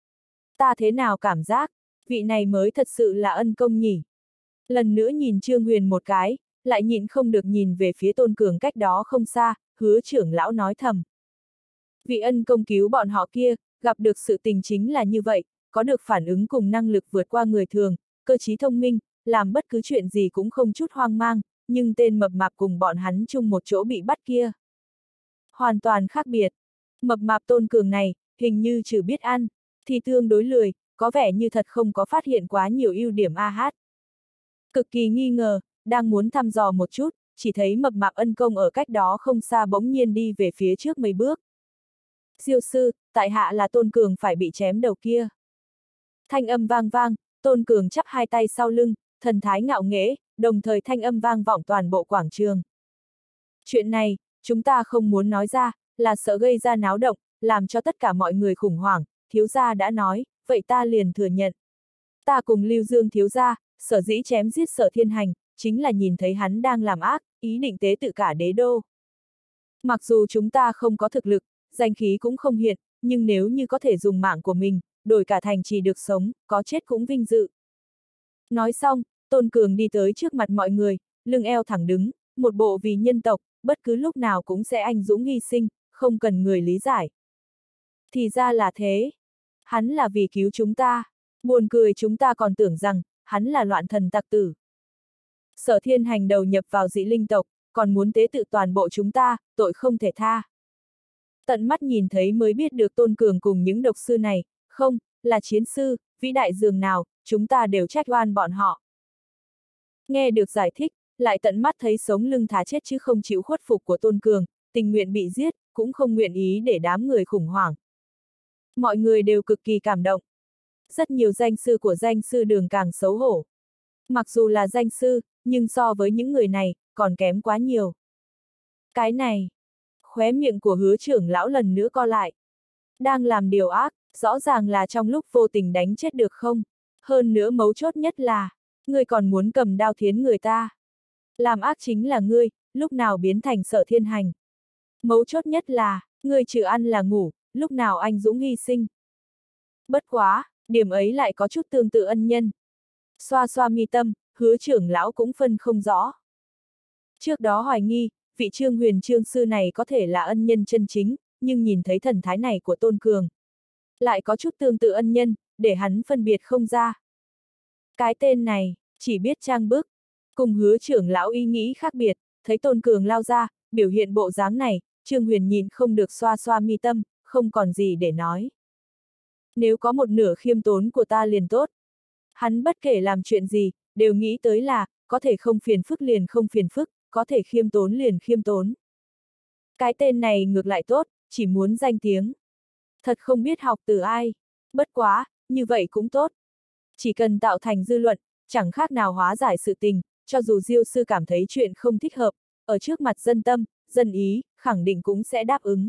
Ta thế nào cảm giác, vị này mới thật sự là ân công nhỉ. Lần nữa nhìn Trương Huyền một cái, lại nhịn không được nhìn về phía Tôn Cường cách đó không xa, Hứa trưởng lão nói thầm. Vị ân công cứu bọn họ kia, gặp được sự tình chính là như vậy, có được phản ứng cùng năng lực vượt qua người thường, cơ trí thông minh, làm bất cứ chuyện gì cũng không chút hoang mang, nhưng tên mập mạp cùng bọn hắn chung một chỗ bị bắt kia. Hoàn toàn khác biệt. Mập mạp Tôn Cường này, hình như chỉ biết ăn, thì tương đối lười, có vẻ như thật không có phát hiện quá nhiều ưu điểm AH. Cực kỳ nghi ngờ, đang muốn thăm dò một chút, chỉ thấy mập mạp ân công ở cách đó không xa bỗng nhiên đi về phía trước mấy bước. Diêu sư, tại hạ là Tôn Cường phải bị chém đầu kia. Thanh âm vang vang, Tôn Cường chắp hai tay sau lưng, thần thái ngạo nghễ, đồng thời thanh âm vang vọng toàn bộ quảng trường. Chuyện này, chúng ta không muốn nói ra, là sợ gây ra náo động, làm cho tất cả mọi người khủng hoảng, thiếu gia đã nói, vậy ta liền thừa nhận. Ta cùng Lưu Dương thiếu gia, sở dĩ chém giết Sở Thiên Hành, chính là nhìn thấy hắn đang làm ác, ý định tế tự cả đế đô. Mặc dù chúng ta không có thực lực, danh khí cũng không hiện, nhưng nếu như có thể dùng mạng của mình, đổi cả thành trì được sống, có chết cũng vinh dự. Nói xong, Tôn Cường đi tới trước mặt mọi người, lưng eo thẳng đứng, một bộ vì nhân tộc, bất cứ lúc nào cũng sẽ anh dũng hy sinh, không cần người lý giải. Thì ra là thế. Hắn là vì cứu chúng ta. Buồn cười chúng ta còn tưởng rằng, hắn là loạn thần tặc tử. Sở Thiên Hành đầu nhập vào dị linh tộc, còn muốn tế tự toàn bộ chúng ta, tội không thể tha. Tận mắt nhìn thấy mới biết được Tôn Cường cùng những độc sư này, không, là chiến sư, vĩ đại dường nào, chúng ta đều trách oan bọn họ. Nghe được giải thích, lại tận mắt thấy sống lưng thà chết chứ không chịu khuất phục của Tôn Cường, tình nguyện bị giết, cũng không nguyện ý để đám người khủng hoảng. Mọi người đều cực kỳ cảm động. Rất nhiều danh sư của danh sư đường càng xấu hổ. Mặc dù là danh sư, nhưng so với những người này, còn kém quá nhiều. Cái này, khóe miệng của Hứa trưởng lão lần nữa co lại. Đang làm điều ác, rõ ràng là trong lúc vô tình đánh chết được không? Hơn nữa mấu chốt nhất là, ngươi còn muốn cầm đao thiến người ta. Làm ác chính là ngươi, lúc nào biến thành Sở Thiên Hành. Mấu chốt nhất là, ngươi trừ ăn là ngủ, lúc nào anh dũng hy sinh. Bất quá, điểm ấy lại có chút tương tự ân nhân. Xoa xoa mi tâm, Hứa trưởng lão cũng phân không rõ. Trước đó hoài nghi, vị Trương Huyền Trương sư này có thể là ân nhân chân chính, nhưng nhìn thấy thần thái này của Tôn Cường. Lại có chút tương tự ân nhân, để hắn phân biệt không ra. Cái tên này, chỉ biết trang bức. Cùng Hứa trưởng lão ý nghĩ khác biệt, thấy Tôn Cường lao ra, biểu hiện bộ dáng này, Trương Huyền nhìn không được xoa xoa mi tâm, không còn gì để nói. Nếu có một nửa khiêm tốn của ta liền tốt. Hắn bất kể làm chuyện gì, đều nghĩ tới là, có thể không phiền phức liền không phiền phức, có thể khiêm tốn liền khiêm tốn. Cái tên này ngược lại tốt, chỉ muốn danh tiếng. Thật không biết học từ ai. Bất quá, như vậy cũng tốt. Chỉ cần tạo thành dư luận, chẳng khác nào hóa giải sự tình, cho dù Diêu sư cảm thấy chuyện không thích hợp, ở trước mặt dân tâm, dân ý, khẳng định cũng sẽ đáp ứng.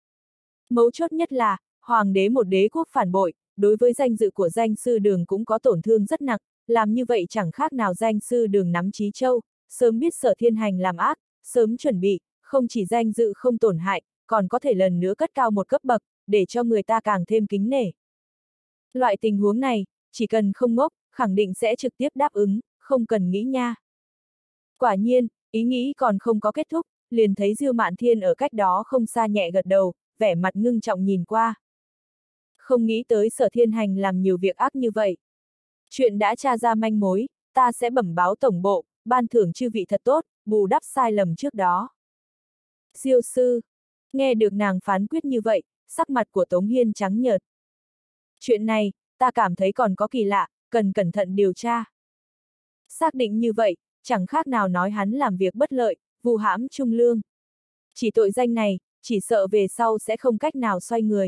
Mấu chốt nhất là, hoàng đế một đế quốc phản bội, đối với danh dự của danh sư đường cũng có tổn thương rất nặng, làm như vậy chẳng khác nào danh sư đường nắm Chí Châu, sớm biết Sở Thiên Hành làm ác, sớm chuẩn bị, không chỉ danh dự không tổn hại, còn có thể lần nữa cất cao một cấp bậc, để cho người ta càng thêm kính nể. Loại tình huống này, chỉ cần không ngốc, khẳng định sẽ trực tiếp đáp ứng, không cần nghĩ nha. Quả nhiên, ý nghĩ còn không có kết thúc, liền thấy Diêu Mạn Thiên ở cách đó không xa nhẹ gật đầu, vẻ mặt ngưng trọng nhìn qua. Không nghĩ tới Sở Thiên Hành làm nhiều việc ác như vậy. Chuyện đã tra ra manh mối, ta sẽ bẩm báo tổng bộ, ban thưởng chư vị thật tốt, bù đắp sai lầm trước đó. Diêu sư, nghe được nàng phán quyết như vậy, sắc mặt của Tống Hiên trắng nhợt. Chuyện này, ta cảm thấy còn có kỳ lạ, cần cẩn thận điều tra. Xác định như vậy, chẳng khác nào nói hắn làm việc bất lợi, vu hãm trung lương. Chỉ tội danh này, chỉ sợ về sau sẽ không cách nào xoay người.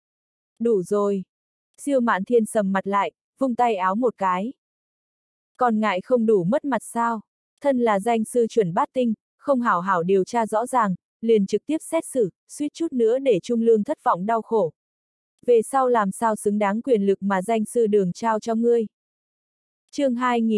Đủ rồi. Diêu Mạn Thiên sầm mặt lại, vung tay áo một cái. Còn ngại không đủ mất mặt sao? Thân là danh sư chuẩn bát tinh, không hảo hảo điều tra rõ ràng, liền trực tiếp xét xử, suýt chút nữa để trung lương thất vọng đau khổ. Về sau làm sao xứng đáng quyền lực mà danh sư đường trao cho ngươi. Chương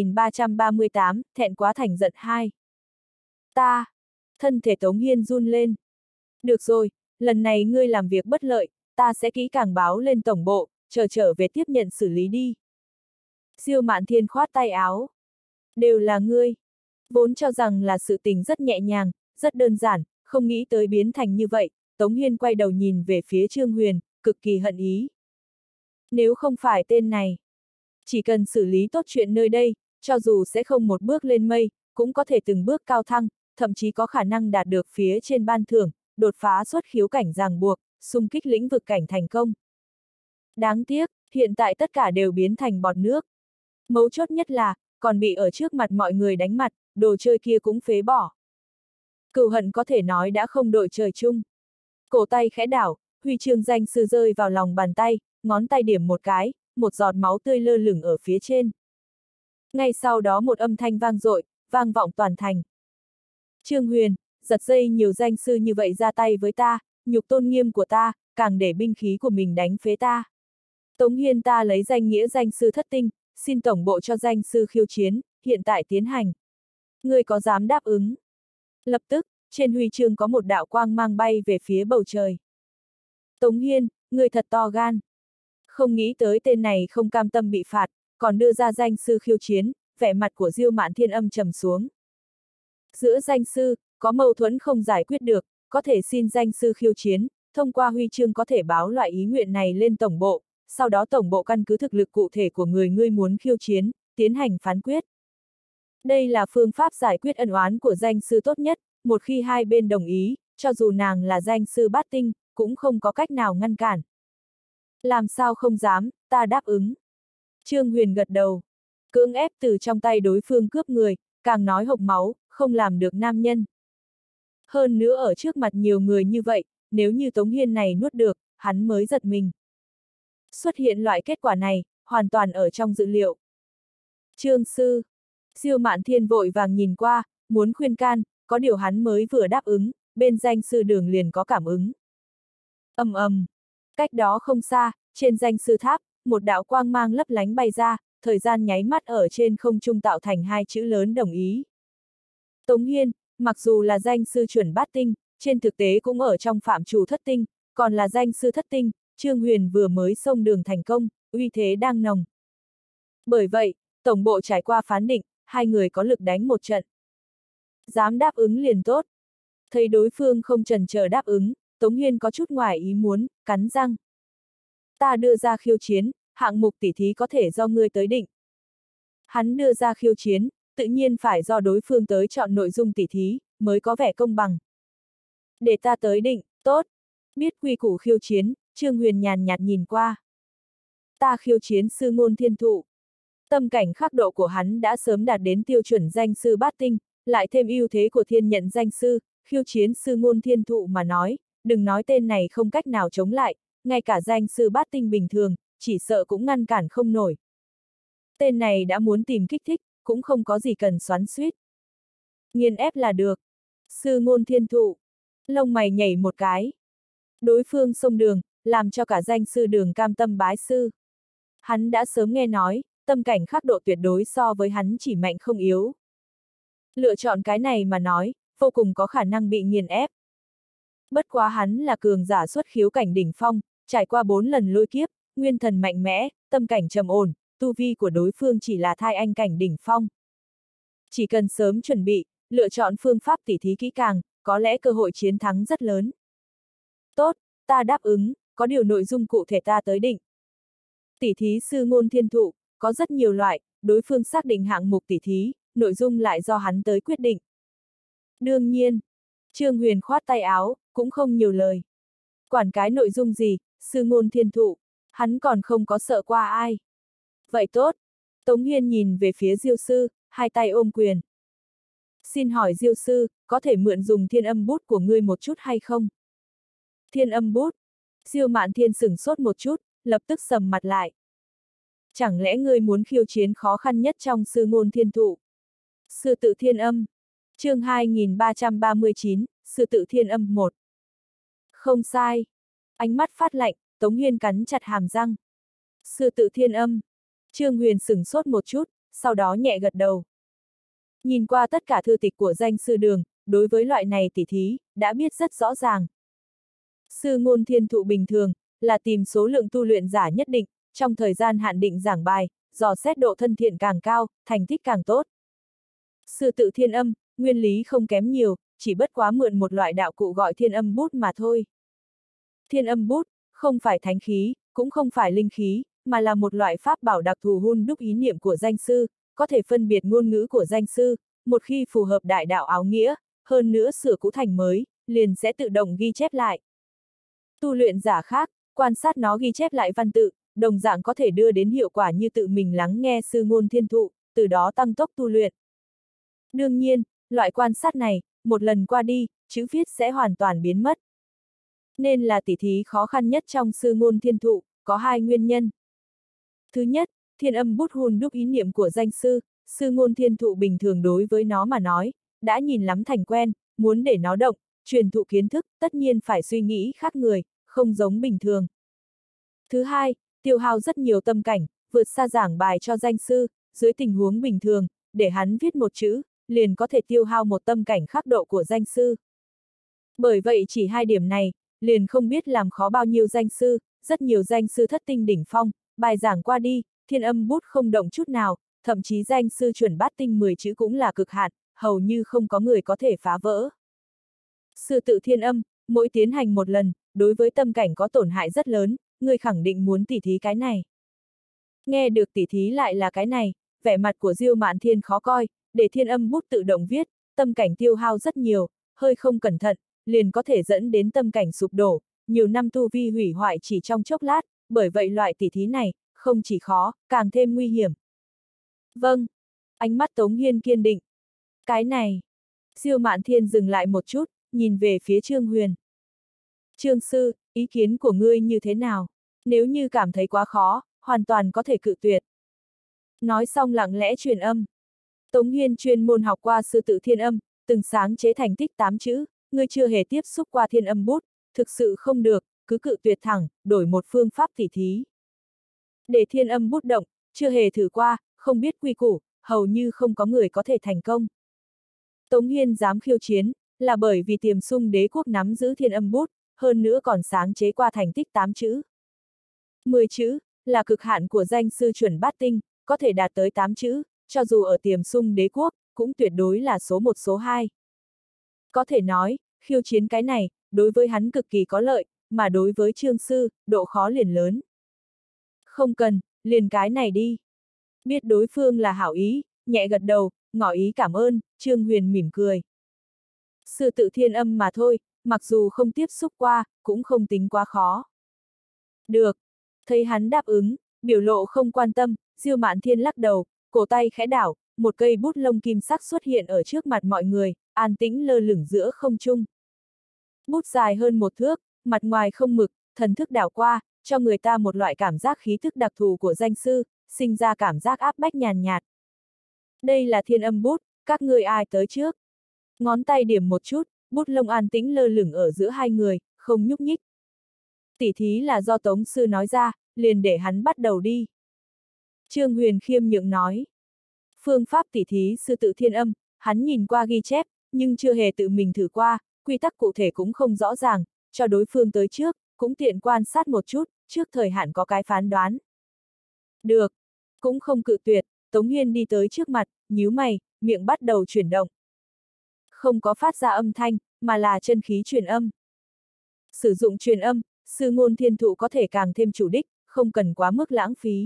2338, thẹn quá thành giận 2. Ta. Thân thể Tống Hiên run lên. Được rồi, lần này ngươi làm việc bất lợi, ta sẽ kỹ càng báo lên tổng bộ, trở về tiếp nhận xử lý đi. Diêu Mạn Thiên khoát tay áo. Đều là ngươi. Vốn cho rằng là sự tình rất nhẹ nhàng, rất đơn giản, không nghĩ tới biến thành như vậy, Tống Hiên quay đầu nhìn về phía Trương Huyền, cực kỳ hận ý. Nếu không phải tên này, Chỉ cần xử lý tốt chuyện nơi đây, cho dù sẽ không một bước lên mây, cũng có thể từng bước cao thăng, thậm chí có khả năng đạt được phía trên ban thưởng, đột phá xuất khiếu cảnh ràng buộc, xung kích lĩnh vực cảnh thành công. Đáng tiếc, hiện tại tất cả đều biến thành bọt nước. Mấu chốt nhất là, còn bị ở trước mặt mọi người đánh mặt, đồ chơi kia cũng phế bỏ. Cừu hận có thể nói đã không đội trời chung. Cổ tay khẽ đảo, huy chương danh sư rơi vào lòng bàn tay, ngón tay điểm một cái, một giọt máu tươi lơ lửng ở phía trên. Ngay sau đó một âm thanh vang dội, vang vọng toàn thành. Trương Huyền, giật dây nhiều danh sư như vậy ra tay với ta, nhục tôn nghiêm của ta, càng để binh khí của mình đánh phế ta. Tống Hiên ta lấy danh nghĩa danh sư thất tinh, xin tổng bộ cho danh sư khiêu chiến, hiện tại tiến hành. Ngươi có dám đáp ứng? Lập tức, trên huy chương có một đạo quang mang bay về phía bầu trời. Tống Hiên, ngươi thật to gan. Không nghĩ tới tên này không cam tâm bị phạt, còn đưa ra danh sư khiêu chiến, vẻ mặt của Diêu Mạn Thiên âm trầm xuống. Giữa danh sư, có mâu thuẫn không giải quyết được, có thể xin danh sư khiêu chiến, thông qua huy chương có thể báo loại ý nguyện này lên tổng bộ, sau đó tổng bộ căn cứ thực lực cụ thể của người ngươi muốn khiêu chiến, tiến hành phán quyết. Đây là phương pháp giải quyết ân oán của danh sư tốt nhất, một khi hai bên đồng ý, cho dù nàng là danh sư bát tinh, cũng không có cách nào ngăn cản. Làm sao không dám, ta đáp ứng. Trương Huyền gật đầu. Cưỡng ép từ trong tay đối phương cướp người, càng nói hộc máu, không làm được nam nhân. Hơn nữa ở trước mặt nhiều người như vậy, nếu như Tống Hiên này nuốt được, hắn mới giật mình. Xuất hiện loại kết quả này, hoàn toàn ở trong dự liệu. Trương sư. Diêu Mạn Thiên vội vàng nhìn qua, muốn khuyên can, có điều hắn mới vừa đáp ứng, bên danh sư đường liền có cảm ứng. Ầm ầm. Cách đó không xa, trên danh sư tháp, một đạo quang mang lấp lánh bay ra, thời gian nháy mắt ở trên không trung tạo thành hai chữ lớn đồng ý. Tống Hiên, mặc dù là danh sư chuẩn bát tinh, trên thực tế cũng ở trong phạm trù thất tinh, còn là danh sư thất tinh, Trương Huyền vừa mới xông đường thành công, uy thế đang nồng. Bởi vậy, tổng bộ trải qua phán định, hai người có lực đánh một trận. Dám đáp ứng liền tốt. Thấy đối phương không chần chờ đáp ứng, Tống Hiên có chút ngoài ý muốn, cắn răng. Ta đưa ra khiêu chiến, hạng mục tỉ thí có thể do ngươi tới định. Hắn đưa ra khiêu chiến, tự nhiên phải do đối phương tới chọn nội dung tỉ thí, mới có vẻ công bằng. Để ta tới định, tốt. Biết quy củ khiêu chiến, Trương Huyền nhàn nhạt nhìn qua. Ta khiêu chiến sư Ngôn Thiên Thụ. Tâm cảnh khắc độ của hắn đã sớm đạt đến tiêu chuẩn danh sư bát tinh, lại thêm ưu thế của thiên nhận danh sư, khiêu chiến sư Ngôn Thiên Thụ mà nói, đừng nói tên này không cách nào chống lại, ngay cả danh sư bát tinh bình thường, chỉ sợ cũng ngăn cản không nổi. Tên này đã muốn tìm kích thích, cũng không có gì cần xoắn xuýt. Nghiền ép là được. Sư Ngôn Thiên Thụ. Lông mày nhảy một cái. Đối phương xông đường, làm cho cả danh sư đường cam tâm bái sư. Hắn đã sớm nghe nói, tâm cảnh khắc độ tuyệt đối so với hắn chỉ mạnh không yếu. Lựa chọn cái này mà nói, vô cùng có khả năng bị nghiền ép. Bất quá hắn là cường giả xuất khiếu cảnh đỉnh phong, trải qua 4 lần lôi kiếp, nguyên thần mạnh mẽ, tâm cảnh trầm ổn, tu vi của đối phương chỉ là thai anh cảnh đỉnh phong. Chỉ cần sớm chuẩn bị, lựa chọn phương pháp tỉ thí kỹ càng, có lẽ cơ hội chiến thắng rất lớn. Tốt, ta đáp ứng, có điều nội dung cụ thể ta tới định. Tỉ thí sư Ngôn Thiên Thụ, có rất nhiều loại, đối phương xác định hạng mục tỉ thí, nội dung lại do hắn tới quyết định. Đương nhiên, Trương Huyền khoát tay áo, cũng không nhiều lời. Quản cái nội dung gì, sư Ngôn Thiên Thụ, hắn còn không có sợ qua ai. Vậy tốt. Tống Hiên nhìn về phía Diêu sư, hai tay ôm quyền. Xin hỏi Diêu sư, có thể mượn dùng thiên âm bút của ngươi một chút hay không? Thiên âm bút. Diêu Mạn Thiên sửng sốt một chút, lập tức sầm mặt lại. Chẳng lẽ ngươi muốn khiêu chiến khó khăn nhất trong sư Ngôn Thiên Thụ? Sư tự thiên âm. Chương 2339, sư tự thiên âm 1. Không sai. Ánh mắt phát lạnh, Tống Hiên cắn chặt hàm răng. Sư tự thiên âm. Trương Huyền sửng sốt một chút, sau đó nhẹ gật đầu. Nhìn qua tất cả thư tịch của danh sư đường, đối với loại này tỉ thí, đã biết rất rõ ràng. Sư Ngôn Thiên Thụ bình thường, là tìm số lượng tu luyện giả nhất định, trong thời gian hạn định giảng bài, dò xét độ thân thiện càng cao, thành tích càng tốt. Sư tự thiên âm, nguyên lý không kém nhiều, chỉ bất quá mượn một loại đạo cụ gọi thiên âm bút mà thôi. Thiên âm bút, không phải thánh khí, cũng không phải linh khí, mà là một loại pháp bảo đặc thù hun đúc ý niệm của danh sư, có thể phân biệt ngôn ngữ của danh sư, một khi phù hợp đại đạo áo nghĩa, hơn nữa sửa cũ thành mới, liền sẽ tự động ghi chép lại. Tu luyện giả khác, quan sát nó ghi chép lại văn tự, đồng dạng có thể đưa đến hiệu quả như tự mình lắng nghe sư ngôn thiên thụ, từ đó tăng tốc tu luyện. Đương nhiên, loại quan sát này, một lần qua đi, chữ viết sẽ hoàn toàn biến mất. Nên là tỉ thí khó khăn nhất trong sư ngôn thiên thụ, có hai nguyên nhân. Thứ nhất, thiên âm bút hun đúc ý niệm của danh sư, sư ngôn thiên thụ bình thường đối với nó mà nói, đã nhìn lắm thành quen, muốn để nó động, truyền thụ kiến thức, tất nhiên phải suy nghĩ khác người, không giống bình thường. Thứ hai, tiêu hao rất nhiều tâm cảnh, vượt xa giảng bài cho danh sư, dưới tình huống bình thường, để hắn viết một chữ, liền có thể tiêu hao một tâm cảnh khắc độ của danh sư. Bởi vậy chỉ hai điểm này, liền không biết làm khó bao nhiêu danh sư, rất nhiều danh sư thất tinh đỉnh phong, bài giảng qua đi, thiên âm bút không động chút nào, thậm chí danh sư chuẩn bát tinh 10 chữ cũng là cực hạn, hầu như không có người có thể phá vỡ. Sư tự thiên âm, mỗi tiến hành một lần, đối với tâm cảnh có tổn hại rất lớn, người khẳng định muốn tỉ thí cái này. Nghe được tỉ thí lại là cái này, vẻ mặt của Diêu Mạn Thiên khó coi, để thiên âm bút tự động viết, tâm cảnh tiêu hao rất nhiều, hơi không cẩn thận, liền có thể dẫn đến tâm cảnh sụp đổ, nhiều năm tu vi hủy hoại chỉ trong chốc lát, bởi vậy loại tỉ thí này, không chỉ khó, càng thêm nguy hiểm. Vâng, ánh mắt Tống Hiên kiên định. Cái này, Diêu Mạn Thiên dừng lại một chút, nhìn về phía Trương Huyền. Trương sư, ý kiến của ngươi như thế nào? Nếu như cảm thấy quá khó, hoàn toàn có thể cự tuyệt. Nói xong lặng lẽ truyền âm. Tống Hiên chuyên môn học qua sư tự thiên âm, từng sáng chế thành tích 8 chữ, ngươi chưa hề tiếp xúc qua thiên âm bút, thực sự không được, cứ cự tuyệt thẳng, đổi một phương pháp tỉ thí. Để thiên âm bút động, chưa hề thử qua, không biết quy củ, hầu như không có người có thể thành công. Tống Hiên dám khiêu chiến, là bởi vì Tiềm Sung Đế quốc nắm giữ thiên âm bút, hơn nữa còn sáng chế qua thành tích 8 chữ. 10 chữ, là cực hạn của danh sư chuẩn bát tinh, có thể đạt tới 8 chữ, cho dù ở Tiềm Sung Đế quốc, cũng tuyệt đối là số 1 số 2. Có thể nói, khiêu chiến cái này, đối với hắn cực kỳ có lợi, mà đối với Trương sư, độ khó liền lớn. Không cần, liền cái này đi. Biết đối phương là hảo ý, nhẹ gật đầu, ngỏ ý cảm ơn, Trương Huyền mỉm cười. Sư tự thiên âm mà thôi, mặc dù không tiếp xúc qua, cũng không tính quá khó. Được. Thấy hắn đáp ứng, biểu lộ không quan tâm, Diêu Mạn Thiên lắc đầu, cổ tay khẽ đảo, một cây bút lông kim sắc xuất hiện ở trước mặt mọi người, an tĩnh lơ lửng giữa không trung. Bút dài hơn 1 thước, mặt ngoài không mực, thần thức đảo qua, cho người ta một loại cảm giác khí thức đặc thù của danh sư, sinh ra cảm giác áp bách nhàn nhạt. Đây là thiên âm bút, các ngươi ai tới trước? Ngón tay điểm một chút, bút lông an tĩnh lơ lửng ở giữa hai người, không nhúc nhích. Tỉ thí là do Tống sư nói ra, liền để hắn bắt đầu đi. Trương Huyền khiêm nhượng nói. Phương pháp tỉ thí sư tự thiên âm, hắn nhìn qua ghi chép, nhưng chưa hề tự mình thử qua, quy tắc cụ thể cũng không rõ ràng, cho đối phương tới trước, cũng tiện quan sát một chút, trước thời hạn có cái phán đoán. Được, cũng không cự tuyệt, Tống Hiên đi tới trước mặt, nhíu mày, miệng bắt đầu chuyển động. Không có phát ra âm thanh, mà là chân khí truyền âm. Sử dụng truyền âm, sư ngôn thiên thụ có thể càng thêm chủ đích, không cần quá mức lãng phí.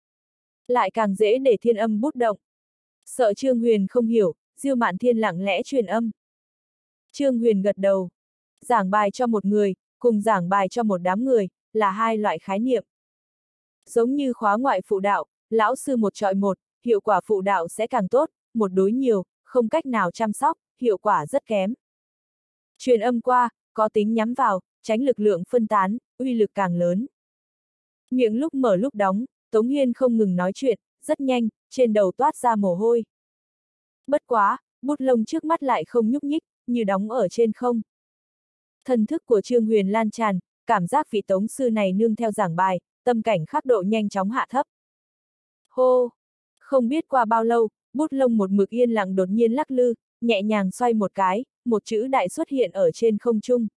Lại càng dễ để thiên âm bút động. Sợ Trương Huyền không hiểu, Diêu Mạn Thiên lặng lẽ truyền âm. Trương Huyền gật đầu. Giảng bài cho một người, cùng giảng bài cho một đám người, là hai loại khái niệm. Giống như khóa ngoại phụ đạo, lão sư một chọi một, hiệu quả phụ đạo sẽ càng tốt, một đối nhiều, không cách nào chăm sóc, hiệu quả rất kém. Truyền âm qua, có tính nhắm vào, tránh lực lượng phân tán, uy lực càng lớn. Miệng lúc mở lúc đóng, Tống Hiên không ngừng nói chuyện, rất nhanh, trên đầu toát ra mồ hôi. Bất quá, bút lông trước mắt lại không nhúc nhích, như đóng ở trên không. Thần thức của Trương Huyền lan tràn, cảm giác vị Tống sư này nương theo giảng bài, tâm cảnh khắc độ nhanh chóng hạ thấp. Hô! Không biết qua bao lâu, bút lông một mực yên lặng đột nhiên lắc lư, nhẹ nhàng xoay một cái, một chữ đại xuất hiện ở trên không trung.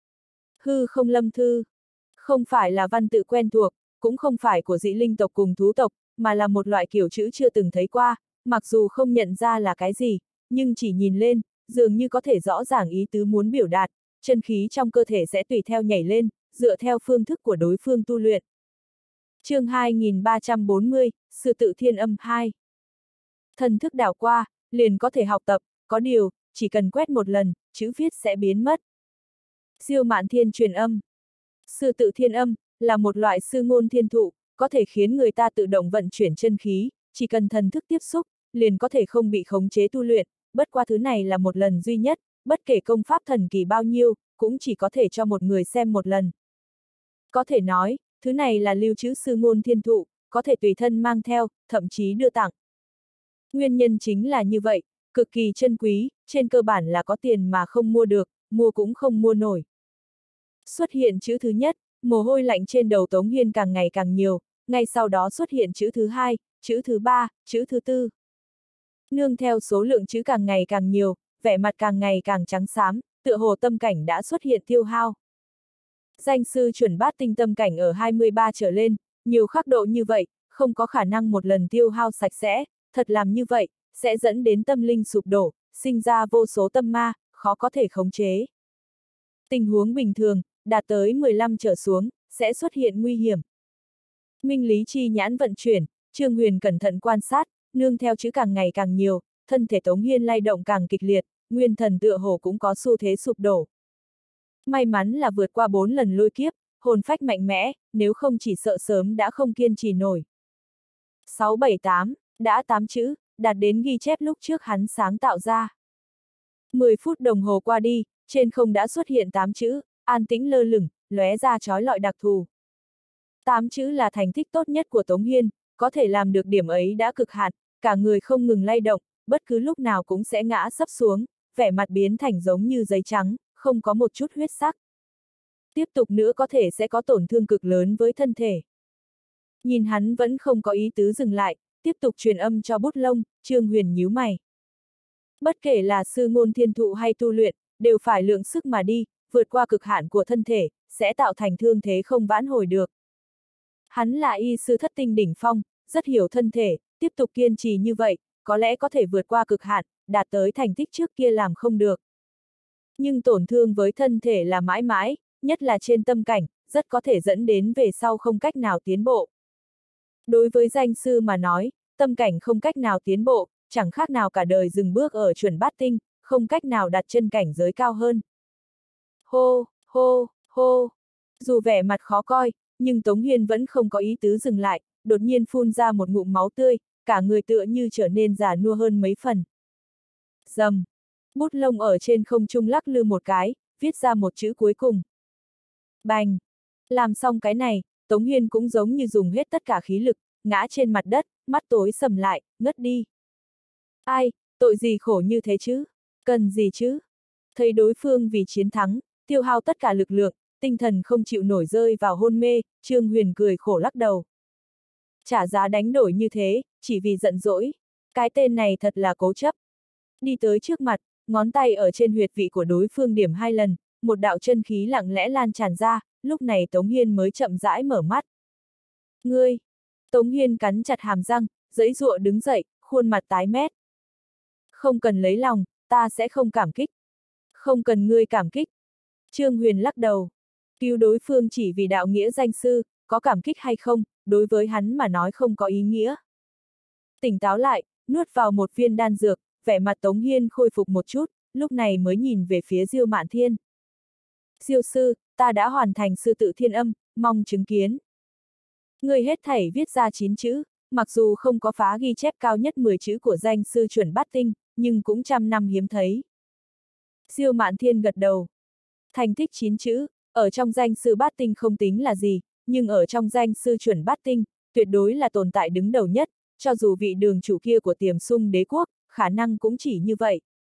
Hư không lâm thư. Không phải là văn tự quen thuộc, cũng không phải của dị linh tộc cùng thú tộc, mà là một loại kiểu chữ chưa từng thấy qua, mặc dù không nhận ra là cái gì, nhưng chỉ nhìn lên, dường như có thể rõ ràng ý tứ muốn biểu đạt, chân khí trong cơ thể sẽ tùy theo nhảy lên, dựa theo phương thức của đối phương tu luyện. Chương 2340, Sư tự thiên âm 2. Thần thức đảo qua, liền có thể học tập, có điều, chỉ cần quét một lần, chữ viết sẽ biến mất. Diêu Mạn Thiên truyền âm. Sư tự thiên âm, là một loại sư ngôn thiên thụ, có thể khiến người ta tự động vận chuyển chân khí, chỉ cần thần thức tiếp xúc, liền có thể không bị khống chế tu luyện, bất qua thứ này là một lần duy nhất, bất kể công pháp thần kỳ bao nhiêu, cũng chỉ có thể cho một người xem một lần. Có thể nói, thứ này là lưu trữ sư ngôn thiên thụ, có thể tùy thân mang theo, thậm chí đưa tặng. Nguyên nhân chính là như vậy, cực kỳ chân quý, trên cơ bản là có tiền mà không mua được, mua cũng không mua nổi. Xuất hiện chữ thứ nhất, mồ hôi lạnh trên đầu Tống Hiên càng ngày càng nhiều, ngay sau đó xuất hiện chữ thứ hai, chữ thứ ba, chữ thứ tư. Nương theo số lượng chữ càng ngày càng nhiều, vẻ mặt càng ngày càng trắng xám, tựa hồ tâm cảnh đã xuất hiện tiêu hao. Danh sư chuẩn bát tinh tâm cảnh ở 23 trở lên, nhiều khắc độ như vậy, không có khả năng một lần tiêu hao sạch sẽ, thật làm như vậy, sẽ dẫn đến tâm linh sụp đổ, sinh ra vô số tâm ma, khó có thể khống chế. Tình huống bình thường, đạt tới 15 trở xuống, sẽ xuất hiện nguy hiểm. Minh lý chi nhãn vận chuyển, Trương Huyền cẩn thận quan sát, nương theo chữ càng ngày càng nhiều, thân thể Tống Hiên lay động càng kịch liệt, nguyên thần tựa hồ cũng có xu thế sụp đổ. May mắn là vượt qua 4 lần lôi kiếp, hồn phách mạnh mẽ, nếu không chỉ sợ sớm đã không kiên trì nổi. 678, đã 8 chữ, đạt đến ghi chép lúc trước hắn sáng tạo ra. 10 phút đồng hồ qua đi, trên không đã xuất hiện 8 chữ, an tĩnh lơ lửng, lóe ra chói lọi đặc thù. 8 chữ là thành tích tốt nhất của Tống Hiên, có thể làm được điểm ấy đã cực hạn, cả người không ngừng lay động, bất cứ lúc nào cũng sẽ ngã sấp xuống, vẻ mặt biến thành giống như giấy trắng, không có một chút huyết sắc. Tiếp tục nữa có thể sẽ có tổn thương cực lớn với thân thể. Nhìn hắn vẫn không có ý tứ dừng lại, tiếp tục truyền âm cho bút lông, Trương Huyền nhíu mày. Bất kể là sư ngôn thiên thụ hay tu luyện, đều phải lượng sức mà đi, vượt qua cực hạn của thân thể, sẽ tạo thành thương thế không vãn hồi được. Hắn là y sư thất tinh đỉnh phong, rất hiểu thân thể, tiếp tục kiên trì như vậy, có lẽ có thể vượt qua cực hạn, đạt tới thành tích trước kia làm không được. Nhưng tổn thương với thân thể là mãi mãi, nhất là trên tâm cảnh, rất có thể dẫn đến về sau không cách nào tiến bộ. Đối với danh sư mà nói, tâm cảnh không cách nào tiến bộ, chẳng khác nào cả đời dừng bước ở chuẩn bát tinh, không cách nào đặt chân cảnh giới cao hơn. Hô, hô, hô. Dù vẻ mặt khó coi, nhưng Tống Hiên vẫn không có ý tứ dừng lại, đột nhiên phun ra một ngụm máu tươi, cả người tựa như trở nên già nua hơn mấy phần. Rầm. Bút lông ở trên không trung lắc lư một cái, viết ra một chữ cuối cùng. Bành! Làm xong cái này, Tống Hiên cũng giống như dùng hết tất cả khí lực, ngã trên mặt đất, mắt tối sầm lại, ngất đi. Ai, tội gì khổ như thế chứ? Cần gì chứ? Thấy đối phương vì chiến thắng, tiêu hao tất cả lực lượng, tinh thần không chịu nổi rơi vào hôn mê, Trương Huyền cười khổ lắc đầu. Trả giá đánh đổi như thế, chỉ vì giận dỗi. Cái tên này thật là cố chấp. Đi tới trước mặt, ngón tay ở trên huyệt vị của đối phương điểm 2 lần, một đạo chân khí lặng lẽ lan tràn ra, lúc này Tống Hiên mới chậm rãi mở mắt. Ngươi! Tống Hiên cắn chặt hàm răng, giãy giụa đứng dậy, khuôn mặt tái mét. Không cần lấy lòng, ta sẽ không cảm kích. Không cần ngươi cảm kích. Trương Huyền lắc đầu. Cứu đối phương chỉ vì đạo nghĩa danh sư, có cảm kích hay không, đối với hắn mà nói không có ý nghĩa. Tỉnh táo lại, nuốt vào một viên đan dược, vẻ mặt Tống Hiên khôi phục một chút, lúc này mới nhìn về phía Diêu Mạn Thiên. Diêu sư, ta đã hoàn thành sư tự thiên âm, mong chứng kiến. Người hết thảy viết ra 9 chữ, mặc dù không có phá ghi chép cao nhất 10 chữ của danh sư chuẩn bát tinh, nhưng cũng trăm năm hiếm thấy. Diêu Mạn Thiên gật đầu. Thành tích 9 chữ, ở trong danh sư bát tinh không tính là gì, nhưng ở trong danh sư chuẩn bát tinh, tuyệt đối là tồn tại đứng đầu nhất, cho dù vị đường chủ kia của Tiềm Sung Đế quốc, khả năng cũng chỉ như vậy.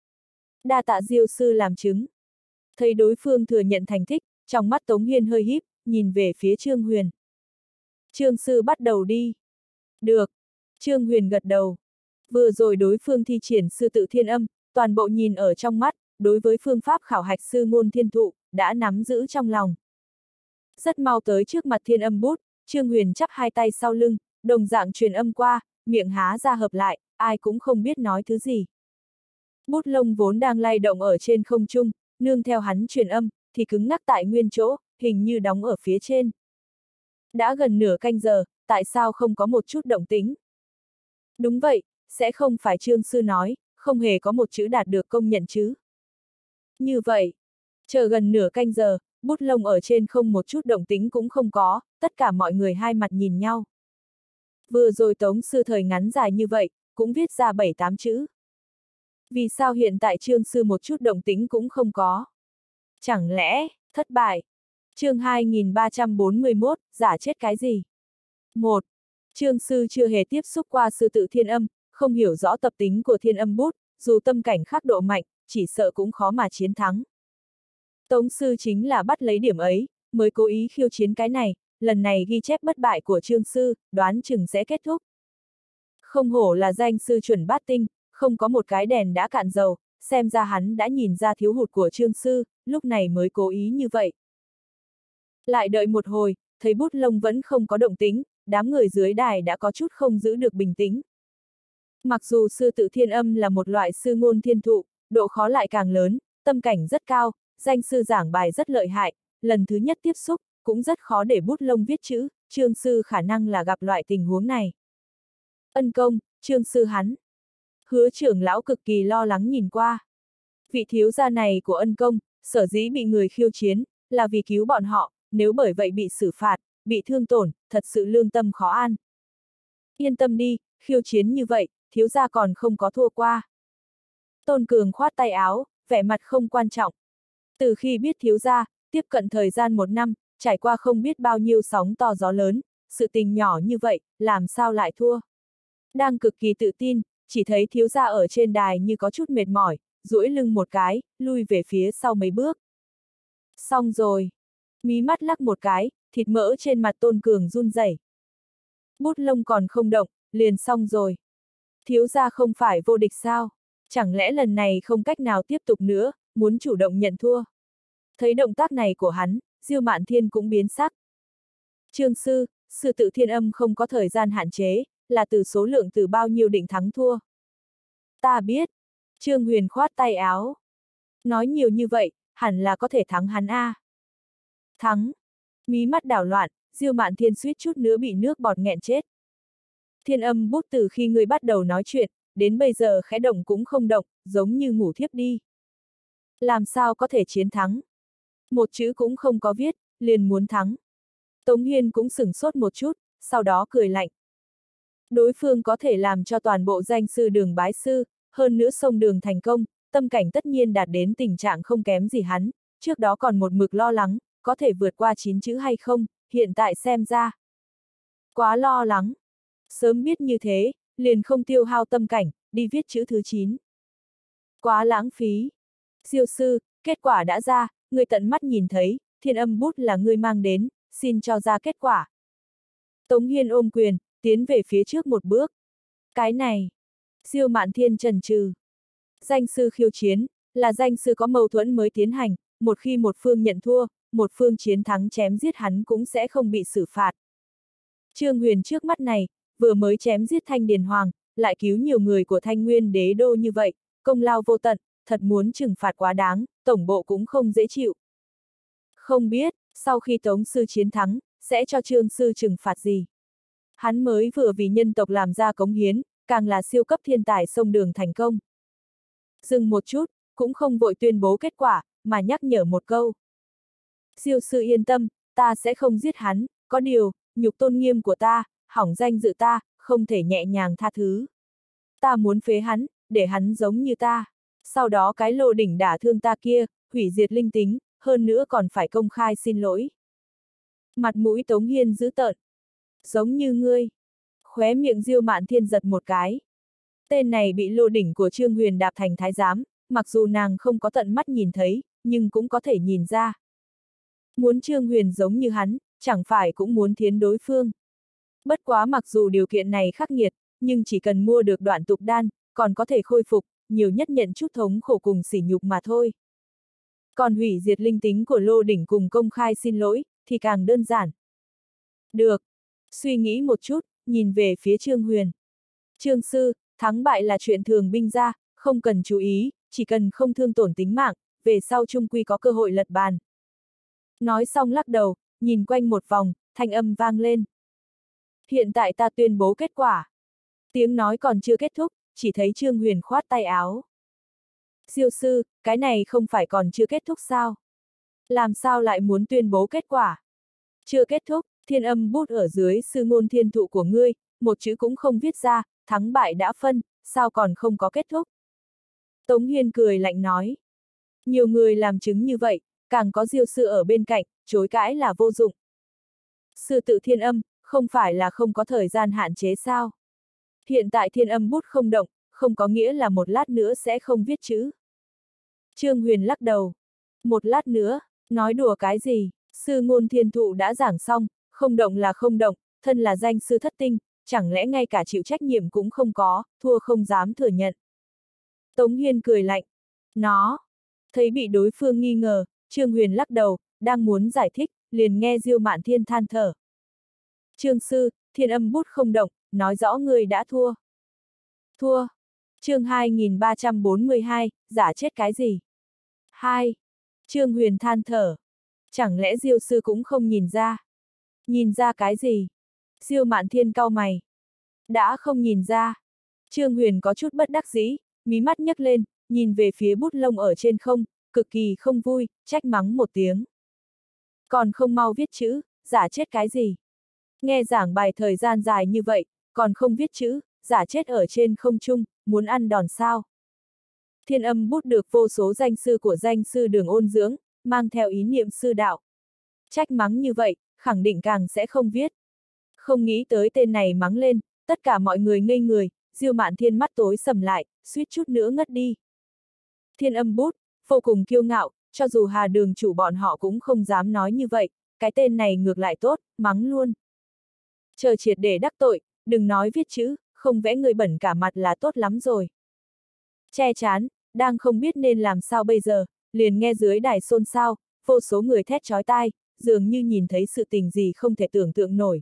Đa tạ Diêu sư làm chứng. Thấy đối phương thừa nhận thành tích, trong mắt Tống Hiên hơi híp, nhìn về phía Trương Huyền. Trương sư bắt đầu đi. Được. Trương Huyền gật đầu. Vừa rồi đối phương thi triển sư tự thiên âm, toàn bộ nhìn ở trong mắt, đối với phương pháp khảo hạch sư ngôn thiên thụ, đã nắm giữ trong lòng. Rất mau tới trước mặt thiên âm bút, Trương Huyền chắp hai tay sau lưng, đồng dạng truyền âm qua, miệng há ra hợp lại, ai cũng không biết nói thứ gì. Bút lông vốn đang lay động ở trên không trung, nương theo hắn truyền âm, thì cứng ngắc tại nguyên chỗ, hình như đóng ở phía trên. Đã gần nửa canh giờ, tại sao không có một chút động tĩnh? Đúng vậy, sẽ không phải Trương sư nói, không hề có một chữ đạt được công nhận chứ. Như vậy, chờ gần nửa canh giờ, bút lông ở trên không một chút động tĩnh cũng không có, tất cả mọi người hai mặt nhìn nhau. Vừa rồi Tống sư thời ngắn dài như vậy, cũng viết ra 7-8 chữ. Vì sao hiện tại Trương sư một chút động tĩnh cũng không có? Chẳng lẽ, thất bại? Chương 2341, giả chết cái gì? 1. Trương sư chưa hề tiếp xúc qua sư tự thiên âm, không hiểu rõ tập tính của thiên âm bút, dù tâm cảnh khắc độ mạnh, chỉ sợ cũng khó mà chiến thắng. Tống sư chính là bắt lấy điểm ấy, mới cố ý khiêu chiến cái này, lần này ghi chép bất bại của Trương sư, đoán chừng sẽ kết thúc. Không hổ là danh sư chuẩn bát tinh, không có một cái đèn đã cạn dầu, xem ra hắn đã nhìn ra thiếu hụt của Trương sư, lúc này mới cố ý như vậy. Lại đợi một hồi, thấy bút lông vẫn không có động tĩnh, đám người dưới đài đã có chút không giữ được bình tĩnh. Mặc dù sư tự thiên âm là một loại sư ngôn thiên thụ, độ khó lại càng lớn, tâm cảnh rất cao, danh sư giảng bài rất lợi hại, lần thứ nhất tiếp xúc, cũng rất khó để bút lông viết chữ, Trương sư khả năng là gặp loại tình huống này. Ân công, Trương sư hắn. Hứa trưởng lão cực kỳ lo lắng nhìn qua. Vị thiếu gia này của Ân công, sở dĩ bị người khiêu chiến, là vì cứu bọn họ, nếu bởi vậy bị xử phạt, bị thương tổn, thật sự lương tâm khó an. Yên tâm đi, khiêu chiến như vậy, thiếu gia còn không có thua qua. Tôn Cường khoát tay áo, vẻ mặt không quan trọng. Từ khi biết thiếu gia, tiếp cận thời gian 1 năm, trải qua không biết bao nhiêu sóng to gió lớn, sự tình nhỏ như vậy, làm sao lại thua. Đang cực kỳ tự tin, chỉ thấy thiếu gia ở trên đài như có chút mệt mỏi, duỗi lưng một cái, lui về phía sau mấy bước. Xong rồi. Mí mắt lắc một cái, thịt mỡ trên mặt Tôn Cường run rẩy. Bút lông còn không động, liền xong rồi. Thiếu gia không phải vô địch sao? Chẳng lẽ lần này không cách nào tiếp tục nữa, muốn chủ động nhận thua? Thấy động tác này của hắn, Diêu Mạn Thiên cũng biến sắc. Trương sư, sư tự thiên âm không có thời gian hạn chế, là từ số lượng từ bao nhiêu định thắng thua. Ta biết. Trương Huyền khoát tay áo. Nói nhiều như vậy, hẳn là có thể thắng hắn a. Thắng. Mí mắt đảo loạn, Diêu Mạn Thiên suýt chút nữa bị nước bọt nghẹn chết. Thiên âm bút từ khi ngươi bắt đầu nói chuyện, đến bây giờ khẽ động cũng không động, giống như ngủ thiếp đi. Làm sao có thể chiến thắng? Một chữ cũng không có viết, liền muốn thắng. Tống Hiên cũng sửng sốt một chút, sau đó cười lạnh. Đối phương có thể làm cho toàn bộ danh sư đường bái sư, hơn nữa sông đường thành công, tâm cảnh tất nhiên đạt đến tình trạng không kém gì hắn, trước đó còn một mực lo lắng, có thể vượt qua 9 chữ hay không, hiện tại xem ra. Quá lo lắng. Sớm biết như thế, liền không tiêu hao tâm cảnh, đi viết chữ thứ 9. Quá lãng phí. Diêu sư, kết quả đã ra, người tận mắt nhìn thấy, thiên âm bút là người mang đến, xin cho ra kết quả. Tống Hiên ôm quyền, tiến về phía trước một bước. Cái này. Diêu Mạn Thiên chần chừ. Danh sư khiêu chiến, là danh sư có mâu thuẫn mới tiến hành, một khi một phương nhận thua, một phương chiến thắng chém giết hắn cũng sẽ không bị xử phạt. Trương Huyền trước mắt này, vừa mới chém giết Thanh Điền Hoàng, lại cứu nhiều người của Thanh Nguyên đế đô như vậy, công lao vô tận, thật muốn trừng phạt quá đáng, tổng bộ cũng không dễ chịu. Không biết, sau khi Tống sư chiến thắng, sẽ cho Trương sư trừng phạt gì? Hắn mới vừa vì nhân tộc làm ra cống hiến, càng là siêu cấp thiên tài sông đường thành công. Dừng một chút, cũng không vội tuyên bố kết quả, mà nhắc nhở một câu. Diêu sư yên tâm, ta sẽ không giết hắn, có điều, nhục tôn nghiêm của ta, hỏng danh dự ta, không thể nhẹ nhàng tha thứ. Ta muốn phế hắn, để hắn giống như ta. Sau đó cái lô đỉnh đả thương ta kia, hủy diệt linh tính, hơn nữa còn phải công khai xin lỗi. Mặt mũi Tống Hiên dữ tợn. Giống như ngươi. Khóe miệng Diêu Mạn Thiên giật một cái. Tên này bị lô đỉnh của Trương Huyền đạp thành thái giám, mặc dù nàng không có tận mắt nhìn thấy, nhưng cũng có thể nhìn ra. Muốn Trương Huyền giống như hắn, chẳng phải cũng muốn thiến đối phương. Bất quá mặc dù điều kiện này khắc nghiệt, nhưng chỉ cần mua được đoạn tục đan, còn có thể khôi phục, nhiều nhất nhận chút thống khổ cùng sỉ nhục mà thôi. Còn hủy diệt linh tính của lô đỉnh cùng công khai xin lỗi, thì càng đơn giản. Được. Suy nghĩ một chút, nhìn về phía Trương Huyền. Trương sư, thắng bại là chuyện thường binh ra, không cần chú ý, chỉ cần không thương tổn tính mạng, về sau chung quy có cơ hội lật bàn. Nói xong lắc đầu, nhìn quanh một vòng, thanh âm vang lên. Hiện tại ta tuyên bố kết quả. Tiếng nói còn chưa kết thúc, chỉ thấy Trương Huyền khoát tay áo. Diêu sư, cái này không phải còn chưa kết thúc sao? Làm sao lại muốn tuyên bố kết quả? Chưa kết thúc, thiên âm bút ở dưới sư ngôn thiên thụ của ngươi, một chữ cũng không viết ra, thắng bại đã phân, sao còn không có kết thúc? Tống Hiên cười lạnh nói. Nhiều người làm chứng như vậy, càng có Diêu sư ở bên cạnh, chối cãi là vô dụng. Sư tự thiên âm, không phải là không có thời gian hạn chế sao? Hiện tại thiên âm bút không động, không có nghĩa là một lát nữa sẽ không viết chữ. Trương Huyền lắc đầu. Một lát nữa, nói đùa cái gì, sư ngôn thiên thụ đã giảng xong, không động là không động, thân là danh sư thất tinh, chẳng lẽ ngay cả chịu trách nhiệm cũng không có, thua không dám thừa nhận. Tống Hiên cười lạnh. Nó, thấy bị đối phương nghi ngờ, Trương Huyền lắc đầu, đang muốn giải thích, liền nghe Diêu Mạn Thiên than thở. Trương sư, thiên âm bút không động, nói rõ người đã thua. Thua. Chương 2342, giả chết cái gì? 2. Trương Huyền than thở. Chẳng lẽ Diêu sư cũng không nhìn ra? Nhìn ra cái gì? Diêu Mạn Thiên cau mày. Đã không nhìn ra. Trương Huyền có chút bất đắc dĩ, mí mắt nhấc lên, nhìn về phía bút lông ở trên không, cực kỳ không vui, trách mắng một tiếng. Còn không mau viết chữ, giả chết cái gì? Nghe giảng bài thời gian dài như vậy, còn không viết chữ, giả chết ở trên không trung, muốn ăn đòn sao? Thiên âm bút được vô số danh sư của danh sư Đường ôn dưỡng, mang theo ý niệm sư đạo. Trách mắng như vậy, khẳng định càng sẽ không viết. Không nghĩ tới tên này mắng lên, tất cả mọi người ngây người, Diêu Mạn Thiên mắt tối sầm lại, suýt chút nữa ngất đi. Thiên âm bút, vô cùng kiêu ngạo, cho dù Hà Đường chủ bọn họ cũng không dám nói như vậy, cái tên này ngược lại tốt, mắng luôn. Chờ triệt để đắc tội, đừng nói viết chữ, không vẽ người bẩn cả mặt là tốt lắm rồi. Che chán, đang không biết nên làm sao bây giờ, liền nghe dưới đài xôn xao, vô số người thét chói tai, dường như nhìn thấy sự tình gì không thể tưởng tượng nổi.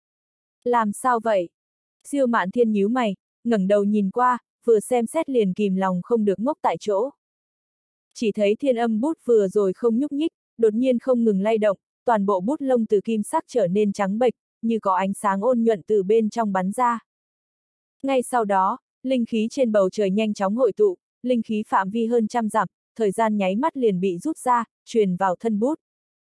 Làm sao vậy? Diêu Mạn Thiên nhíu mày, ngẩng đầu nhìn qua, vừa xem xét liền kìm lòng không được ngốc tại chỗ. Chỉ thấy thiên âm bút vừa rồi không nhúc nhích, đột nhiên không ngừng lay động, toàn bộ bút lông từ kim sắc trở nên trắng bệch, như có ánh sáng ôn nhuận từ bên trong bắn ra. Ngay sau đó, linh khí trên bầu trời nhanh chóng hội tụ, linh khí phạm vi hơn 100 dặm, thời gian nháy mắt liền bị rút ra, truyền vào thân bút.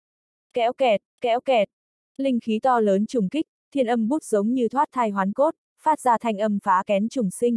Kéo kẹt, linh khí to lớn trùng kích, thiên âm bút giống như thoát thai hoán cốt, phát ra thanh âm phá kén trùng sinh.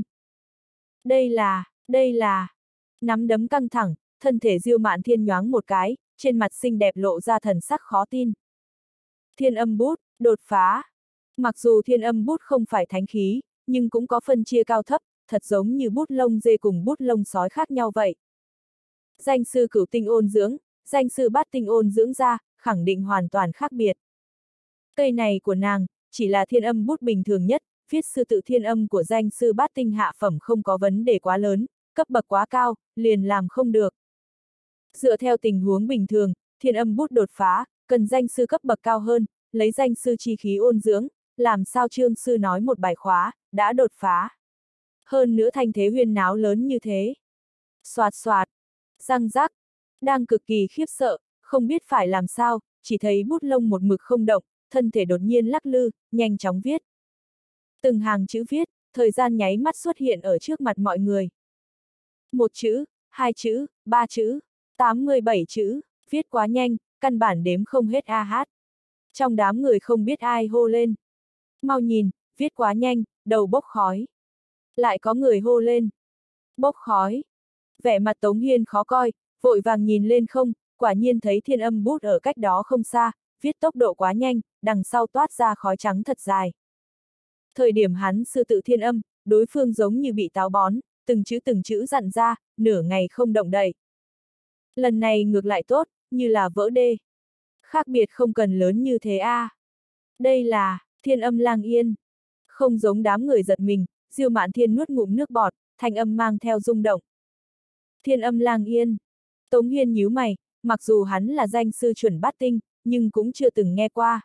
Đây là, nắm đấm căng thẳng, thân thể Diêu Mạn Thiên nhoáng một cái, trên mặt xinh đẹp lộ ra thần sắc khó tin. Thiên âm bút, đột phá. Mặc dù thiên âm bút không phải thánh khí, nhưng cũng có phân chia cao thấp, thật giống như bút lông dê cùng bút lông sói khác nhau vậy. Danh sư cửu tinh ôn dưỡng, danh sư bát tinh ôn dưỡng ra, khẳng định hoàn toàn khác biệt. Cây này của nàng, chỉ là thiên âm bút bình thường nhất, viết sư tự thiên âm của danh sư bát tinh hạ phẩm không có vấn đề quá lớn, cấp bậc quá cao, liền làm không được. Dựa theo tình huống bình thường, thiên âm bút đột phá, cần danh sư cấp bậc cao hơn, lấy danh sư chi khí ôn dưỡng, làm sao Trương sư nói một bài khóa, đã đột phá. Hơn nữa thanh thế huyên náo lớn như thế. Xoạt xoạt, răng rắc, đang cực kỳ khiếp sợ, không biết phải làm sao, chỉ thấy bút lông một mực không động, thân thể đột nhiên lắc lư, nhanh chóng viết. Từng hàng chữ viết, thời gian nháy mắt xuất hiện ở trước mặt mọi người. Một chữ, hai chữ, ba chữ, 87 chữ, viết quá nhanh, căn bản đếm không hết a hát. Trong đám người không biết ai hô lên. Mau nhìn, viết quá nhanh, đầu bốc khói. Lại có người hô lên. Bốc khói. Vẻ mặt Tống Hiên khó coi, vội vàng nhìn lên không, quả nhiên thấy thiên âm bút ở cách đó không xa, viết tốc độ quá nhanh, đằng sau toát ra khói trắng thật dài. Thời điểm hắn sư tự thiên âm, đối phương giống như bị táo bón, từng chữ dặn ra, nửa ngày không động đậy. Lần này ngược lại tốt, như là vỡ đê. Khác biệt không cần lớn như thế a. Đây là, thiên âm lang yên. Không giống đám người giật mình, Diêu Mạn Thiên nuốt ngụm nước bọt, thanh âm mang theo rung động. Thiên âm lang yên. Tống Hiên nhíu mày, mặc dù hắn là danh sư chuẩn bát tinh, nhưng cũng chưa từng nghe qua.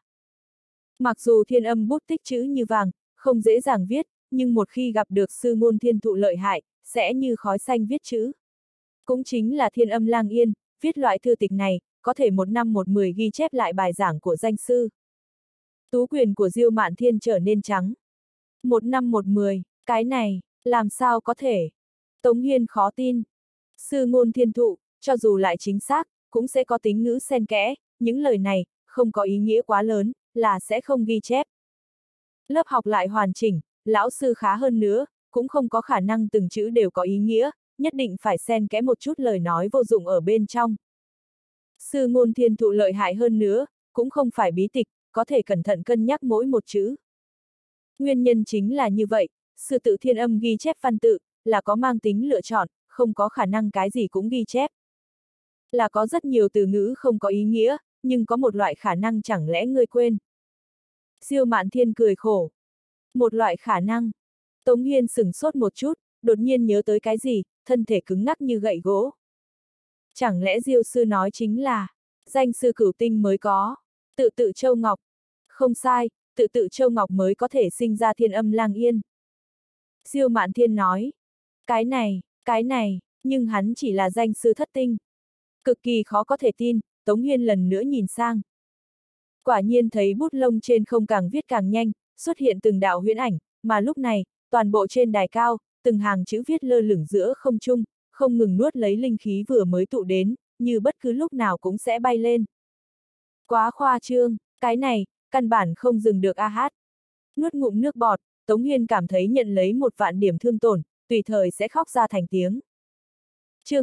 Mặc dù thiên âm bút tích chữ như vàng, không dễ dàng viết, nhưng một khi gặp được sư ngôn thiên thụ lợi hại, sẽ như khói xanh viết chữ. Cũng chính là thiên âm lang yên, viết loại thư tịch này, có thể một năm một mười ghi chép lại bài giảng của danh sư. Tú quyền của Diêu Mạn Thiên trở nên trắng. 1/10, cái này, làm sao có thể? Tống Hiên khó tin. Sư ngôn thiên thụ, cho dù lại chính xác, cũng sẽ có tính ngữ xen kẽ, những lời này, không có ý nghĩa quá lớn, là sẽ không ghi chép. Lớp học lại hoàn chỉnh, lão sư khá hơn nữa, cũng không có khả năng từng chữ đều có ý nghĩa, nhất định phải xen kẽ một chút lời nói vô dụng ở bên trong. Sư ngôn thiên thụ lợi hại hơn nữa, cũng không phải bí tịch, có thể cẩn thận cân nhắc mỗi một chữ. Nguyên nhân chính là như vậy, sư tự thiên âm ghi chép văn tự, là có mang tính lựa chọn, không có khả năng cái gì cũng ghi chép. Là có rất nhiều từ ngữ không có ý nghĩa, nhưng có một loại khả năng chẳng lẽ ngươi quên. Diêu Mạn Thiên cười khổ. Một loại khả năng. Tống Hiên sửng sốt một chút, đột nhiên nhớ tới cái gì, thân thể cứng ngắc như gậy gỗ. Chẳng lẽ Diêu sư nói chính là, danh sư cửu tinh mới có, tự tự châu ngọc. Không sai, tự tự châu ngọc mới có thể sinh ra thiên âm lang yên. Diêu Mạn Thiên nói, cái này, nhưng hắn chỉ là danh sư thất tinh. Cực kỳ khó có thể tin, Tống Hiên lần nữa nhìn sang. Quả nhiên thấy bút lông trên không càng viết càng nhanh, xuất hiện từng đạo huyễn ảnh, mà lúc này, toàn bộ trên đài cao, từng hàng chữ viết lơ lửng giữa không trung, không ngừng nuốt lấy linh khí vừa mới tụ đến, như bất cứ lúc nào cũng sẽ bay lên. Quá khoa trương, cái này, căn bản không dừng được a hát. Nuốt ngụm nước bọt, Tống Hiên cảm thấy nhận lấy 1.000.000 điểm thương tổn, tùy thời sẽ khóc ra thành tiếng. Chương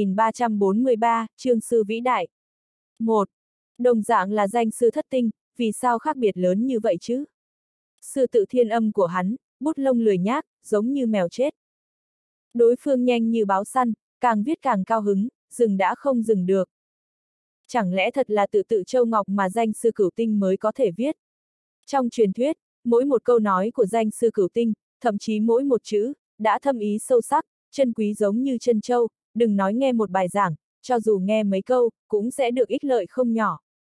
2343, chương sư vĩ đại. 1. Đồng dạng là danh sư thất tinh, vì sao khác biệt lớn như vậy chứ? Sư tự thiên âm của hắn, bút lông lười nhác, giống như mèo chết. Đối phương nhanh như báo săn, càng viết càng cao hứng, dừng đã không dừng được. Chẳng lẽ thật là tự tự châu ngọc mà danh sư cửu tinh mới có thể viết? Trong truyền thuyết, mỗi một câu nói của danh sư cửu tinh, thậm chí mỗi một chữ, đã thâm ý sâu sắc, chân quý giống như chân châu, đừng nói nghe một bài giảng, cho dù nghe mấy câu, cũng sẽ được ích lợi không nhỏ.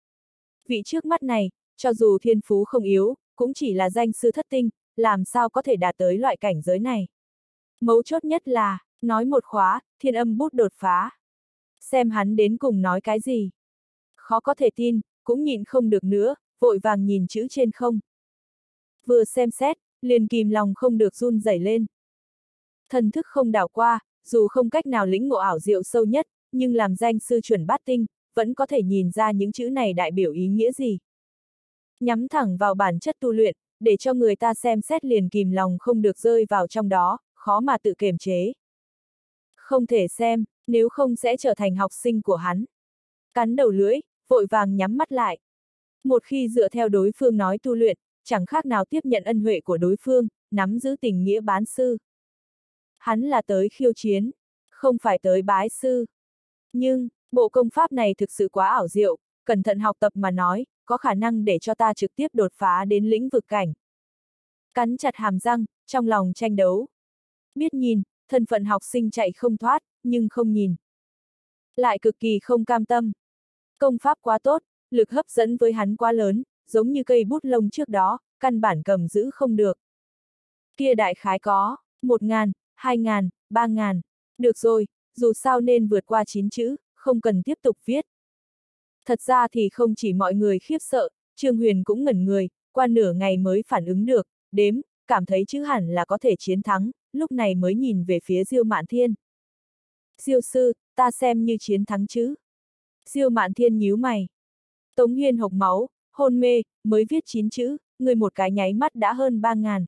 Vị trước mắt này, cho dù thiên phú không yếu, cũng chỉ là danh sư thất tinh, làm sao có thể đạt tới loại cảnh giới này. Mấu chốt nhất là, nói một khóa, thiên âm bút đột phá. Xem hắn đến cùng nói cái gì. Khó có thể tin, cũng nhịn không được nữa, vội vàng nhìn chữ trên không. Vừa xem xét, liền kìm lòng không được run rẩy lên. Thần thức không đảo qua, dù không cách nào lĩnh ngộ ảo diệu sâu nhất, nhưng làm danh sư chuẩn bát tinh, vẫn có thể nhìn ra những chữ này đại biểu ý nghĩa gì. Nhắm thẳng vào bản chất tu luyện, để cho người ta xem xét liền kìm lòng không được rơi vào trong đó, khó mà tự kiềm chế. Không thể xem, nếu không sẽ trở thành học sinh của hắn. Cắn đầu lưỡi, vội vàng nhắm mắt lại. Một khi dựa theo đối phương nói tu luyện, chẳng khác nào tiếp nhận ân huệ của đối phương, nắm giữ tình nghĩa bán sư. Hắn là tới khiêu chiến, không phải tới bái sư. Nhưng, bộ công pháp này thực sự quá ảo diệu, cẩn thận học tập mà nói, có khả năng để cho ta trực tiếp đột phá đến lĩnh vực cảnh. Cắn chặt hàm răng, trong lòng tranh đấu. Biết nhìn, thân phận học sinh chạy không thoát, nhưng không nhìn. Lại cực kỳ không cam tâm. Công pháp quá tốt, lực hấp dẫn với hắn quá lớn, giống như cây bút lông trước đó, căn bản cầm giữ không được. Kia đại khái có 1.000, 2.000, 3.000. Được rồi, dù sao nên vượt qua 9 chữ, không cần tiếp tục viết. Thật ra thì không chỉ mọi người khiếp sợ, Trương Huyền cũng ngẩn người, qua nửa ngày mới phản ứng được, đếm, cảm thấy chữ hẳn là có thể chiến thắng, lúc này mới nhìn về phía Diêu Mạn Thiên. Diêu sư, ta xem như chiến thắng chứ. Diêu Mạn Thiên nhíu mày. Tống Hiên hộc máu, hôn mê, mới viết 9 chữ, người một cái nháy mắt đã hơn 3.000.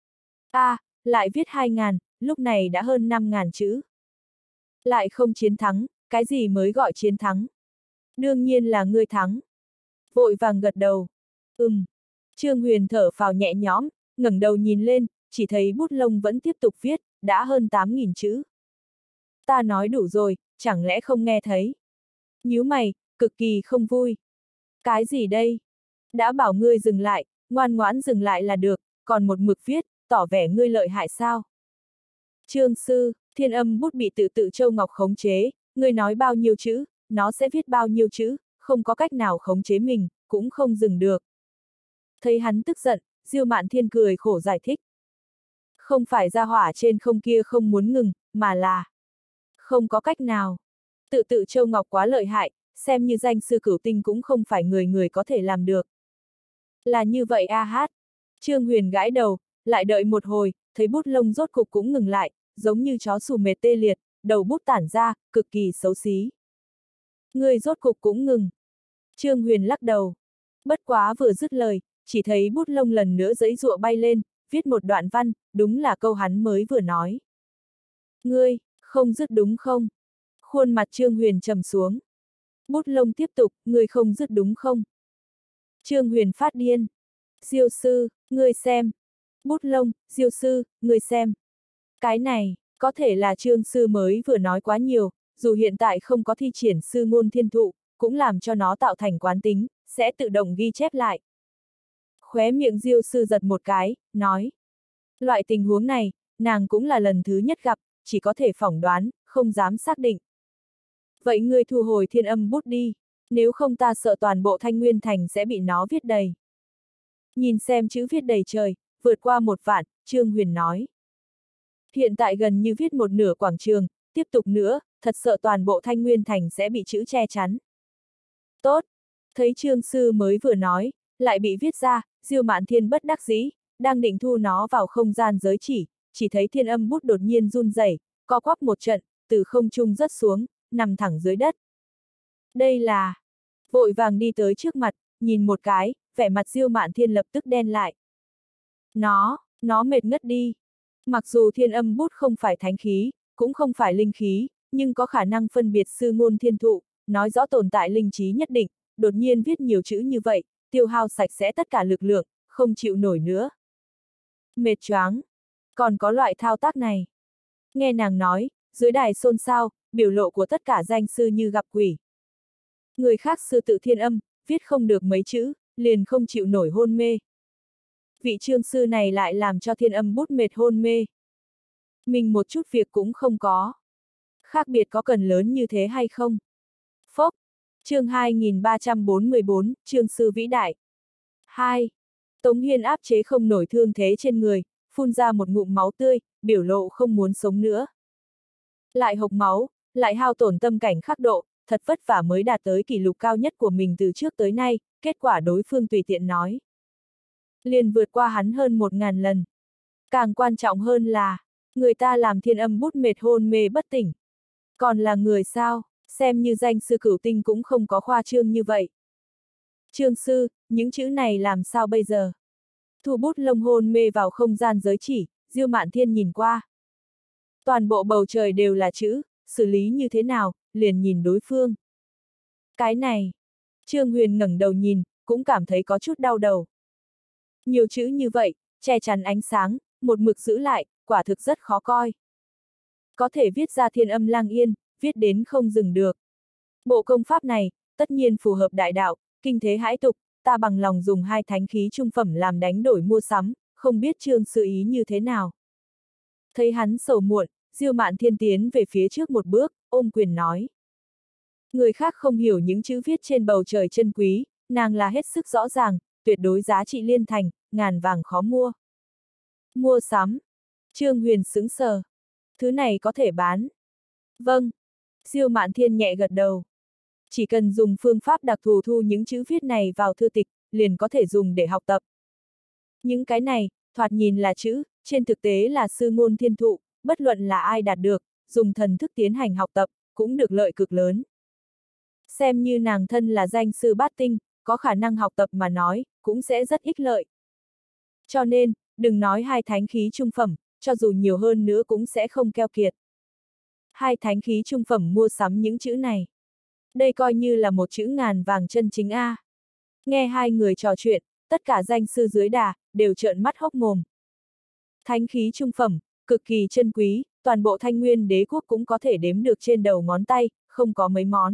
Lại viết 2.000, lúc này đã hơn 5.000 chữ. Lại không chiến thắng, cái gì mới gọi chiến thắng? Đương nhiên là ngươi thắng. Vội vàng gật đầu. Trương Huyền thở phào nhẹ nhõm, ngẩng đầu nhìn lên, chỉ thấy bút lông vẫn tiếp tục viết, đã hơn 8.000 chữ. Ta nói đủ rồi, chẳng lẽ không nghe thấy? Nhíu mày, cực kỳ không vui. Cái gì đây? Đã bảo ngươi dừng lại, ngoan ngoãn dừng lại là được, còn một mực viết, tỏ vẻ ngươi lợi hại sao? Trương sư, thiên âm bút bị tự tự châu ngọc khống chế, ngươi nói bao nhiêu chữ, nó sẽ viết bao nhiêu chữ, không có cách nào khống chế mình, cũng không dừng được. Thấy hắn tức giận, Diêu Mạn Thiên cười khổ giải thích. Không phải gia hỏa trên không kia không muốn ngừng, mà là không có cách nào. Tự tự châu ngọc quá lợi hại, xem như danh sư cửu tinh cũng không phải người người có thể làm được. Là như vậy a hát. Trương Huyền gãi đầu, lại đợi một hồi, thấy bút lông rốt cục cũng ngừng lại, giống như chó sù mệt tê liệt, đầu bút tản ra, cực kỳ xấu xí. Người rốt cục cũng ngừng. Trương Huyền lắc đầu. Bất quá vừa dứt lời, chỉ thấy bút lông lần nữa giãy giụa bay lên, viết một đoạn văn, đúng là câu hắn mới vừa nói. Ngươi, không dứt đúng không? Khuôn mặt Trương Huyền trầm xuống. Bút lông tiếp tục, ngươi không dứt đúng không? Trương Huyền phát điên. Diêu sư, ngươi xem. Bút lông, Diêu sư, ngươi xem. Cái này, có thể là Trương sư mới vừa nói quá nhiều, dù hiện tại không có thi triển sư ngôn thiên thụ, cũng làm cho nó tạo thành quán tính, sẽ tự động ghi chép lại. Khóe miệng Diêu sư giật một cái, nói. Loại tình huống này, nàng cũng là lần thứ nhất gặp, chỉ có thể phỏng đoán, không dám xác định. Vậy ngươi thu hồi thiên âm bút đi, nếu không ta sợ toàn bộ Thanh Nguyên Thành sẽ bị nó viết đầy. Nhìn xem chữ viết đầy trời, vượt qua 1 vạn, Trương Huyền nói. Hiện tại gần như viết một nửa quảng trường, tiếp tục nữa, thật sợ toàn bộ Thanh Nguyên Thành sẽ bị chữ che chắn. Tốt! Thấy Trương sư mới vừa nói, lại bị viết ra, Diêu Mạn Thiên bất đắc dĩ, đang định thu nó vào không gian giới chỉ thấy thiên âm bút đột nhiên run rẩy, co quắp một trận, từ không trung rớt xuống, nằm thẳng dưới đất. Đây là... Vội vàng đi tới trước mặt, nhìn một cái, vẻ mặt Diêu Mạn Thiên lập tức đen lại. Nó mệt ngất đi. Mặc dù thiên âm bút không phải thánh khí, cũng không phải linh khí, nhưng có khả năng phân biệt sư ngôn thiên thụ, nói rõ tồn tại linh trí nhất định, đột nhiên viết nhiều chữ như vậy, tiêu hao sạch sẽ tất cả lực lượng, không chịu nổi nữa. Mệt choáng. Còn có loại thao tác này. Nghe nàng nói, dưới đài xôn xao, biểu lộ của tất cả danh sư như gặp quỷ. Người khác sư tự thiên âm, viết không được mấy chữ, liền không chịu nổi hôn mê. Vị Trương sư này lại làm cho thiên âm bút mệt hôn mê. Mình một chút việc cũng không có. Khác biệt có cần lớn như thế hay không? Phốc. Chương 2344, Trương sư vĩ đại. 2. Tống Hiên áp chế không nổi thương thế trên người, phun ra một ngụm máu tươi, biểu lộ không muốn sống nữa. Lại hộc máu, lại hao tổn tâm cảnh khắc độ, thật vất vả mới đạt tới kỷ lục cao nhất của mình từ trước tới nay, kết quả đối phương tùy tiện nói. Liền vượt qua hắn hơn 1000 lần. Càng quan trọng hơn là, người ta làm thiên âm bút mệt hôn mê bất tỉnh. Còn là người sao, xem như danh sư cửu tinh cũng không có khoa trương như vậy. Trương sư, những chữ này làm sao bây giờ? Thu bút lông hôn mê vào không gian giới chỉ, Diêu Mạn Thiên nhìn qua. Toàn bộ bầu trời đều là chữ, xử lý như thế nào, liền nhìn đối phương. Cái này, Trương Huyền ngẩng đầu nhìn, cũng cảm thấy có chút đau đầu. Nhiều chữ như vậy, che chắn ánh sáng, một mực giữ lại, quả thực rất khó coi. Có thể viết ra thiên âm lang yên, viết đến không dừng được. Bộ công pháp này, tất nhiên phù hợp đại đạo, kinh thế hãi tục, ta bằng lòng dùng 2 thánh khí trung phẩm làm đánh đổi mua sắm, không biết Trương sư ý như thế nào. Thấy hắn sầu muộn, Diêu Mạn Thiên tiến về phía trước một bước, ôm quyền nói. Người khác không hiểu những chữ viết trên bầu trời chân quý, nàng là hết sức rõ ràng, tuyệt đối giá trị liên thành, ngàn vàng khó mua. Mua sắm. Trương Huyền sững sờ. Thứ này có thể bán. Vâng. Diêu Mạn Thiên nhẹ gật đầu. Chỉ cần dùng phương pháp đặc thù thu những chữ viết này vào thư tịch, liền có thể dùng để học tập. Những cái này, thoạt nhìn là chữ, trên thực tế là sư ngôn thiên thụ, bất luận là ai đạt được, dùng thần thức tiến hành học tập, cũng được lợi cực lớn. Xem như nàng thân là danh sư bát tinh, có khả năng học tập mà nói, cũng sẽ rất ích lợi. Cho nên, đừng nói 2 thánh khí trung phẩm, cho dù nhiều hơn nữa cũng sẽ không keo kiệt. 2 thánh khí trung phẩm mua sắm những chữ này. Đây coi như là một chữ ngàn vàng chân chính A. Nghe hai người trò chuyện, tất cả danh sư dưới đà, đều trợn mắt hốc mồm. Thánh khí trung phẩm, cực kỳ chân quý, toàn bộ Thanh Nguyên đế quốc cũng có thể đếm được trên đầu ngón tay, không có mấy món.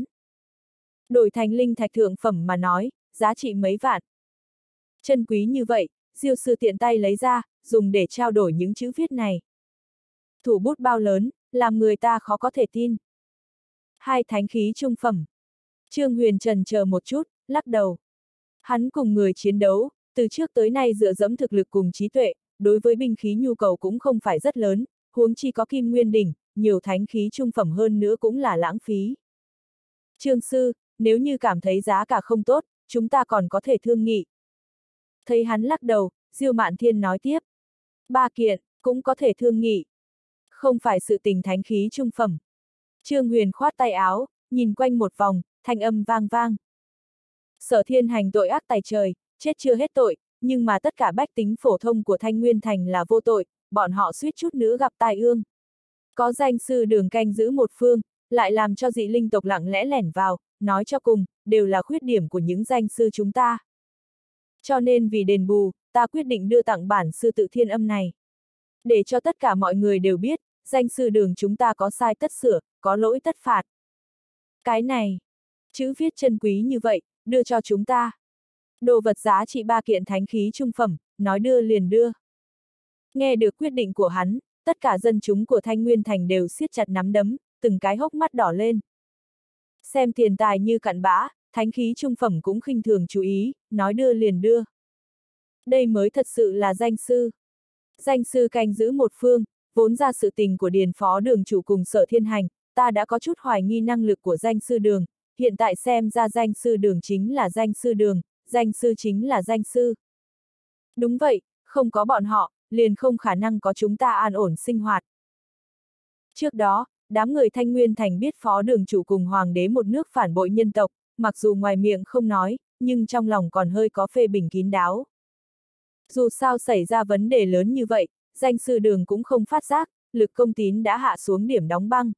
Đổi thành linh thạch thượng phẩm mà nói, giá trị mấy vạn. Chân quý như vậy, Diêu sư tiện tay lấy ra, dùng để trao đổi những chữ viết này. Thủ bút bao lớn, làm người ta khó có thể tin. 2 thánh khí trung phẩm. Trương Huyền chần chờ một chút, lắc đầu. Hắn cùng người chiến đấu, từ trước tới nay dựa dẫm thực lực cùng trí tuệ, đối với binh khí nhu cầu cũng không phải rất lớn, huống chi có kim nguyên đỉnh, nhiều thánh khí trung phẩm hơn nữa cũng là lãng phí. Trương sư, nếu như cảm thấy giá cả không tốt, chúng ta còn có thể thương nghị. Thấy hắn lắc đầu, Diêu Mạn Thiên nói tiếp. 3 kiện, cũng có thể thương nghị. Không phải sự tình thánh khí trung phẩm. Trương Huyền khoát tay áo, nhìn quanh một vòng, thanh âm vang vang. Sở Thiên Hành tội ác tày trời, chết chưa hết tội, nhưng mà tất cả bách tính phổ thông của Thanh Nguyên Thành là vô tội, bọn họ suýt chút nữa gặp tai ương. Có danh sư Đường canh giữ một phương, lại làm cho dị linh tộc lặng lẽ lẻn vào, nói cho cùng, đều là khuyết điểm của những danh sư chúng ta. Cho nên vì đền bù, ta quyết định đưa tặng bản sư tự thiên âm này. Để cho tất cả mọi người đều biết, danh sư Đường chúng ta có sai tất sửa, có lỗi tất phạt. Cái này, chữ viết chân quý như vậy, đưa cho chúng ta. Đồ vật giá trị 3 kiện thánh khí trung phẩm, nói đưa liền đưa. Nghe được quyết định của hắn, tất cả dân chúng của Thanh Nguyên Thành đều siết chặt nắm đấm, từng cái hốc mắt đỏ lên. Xem tiền tài như cặn bã, thánh khí trung phẩm cũng khinh thường chú ý, nói đưa liền đưa. Đây mới thật sự là danh sư. Danh sư canh giữ một phương, vốn ra sự tình của Điền Phó Đường chủ cùng Sở Thiên Hành, ta đã có chút hoài nghi năng lực của danh sư Đường, hiện tại xem ra danh sư Đường chính là danh sư Đường, danh sư chính là danh sư. Đúng vậy, không có bọn họ, liền không khả năng có chúng ta an ổn sinh hoạt. Trước đó, đám người Thanh Nguyên Thành biết Phó Đường chủ cùng Hoàng đế một nước phản bội nhân tộc, mặc dù ngoài miệng không nói, nhưng trong lòng còn hơi có phê bình kín đáo. Dù sao xảy ra vấn đề lớn như vậy, danh sư Đường cũng không phát giác, lực công tín đã hạ xuống điểm đóng băng.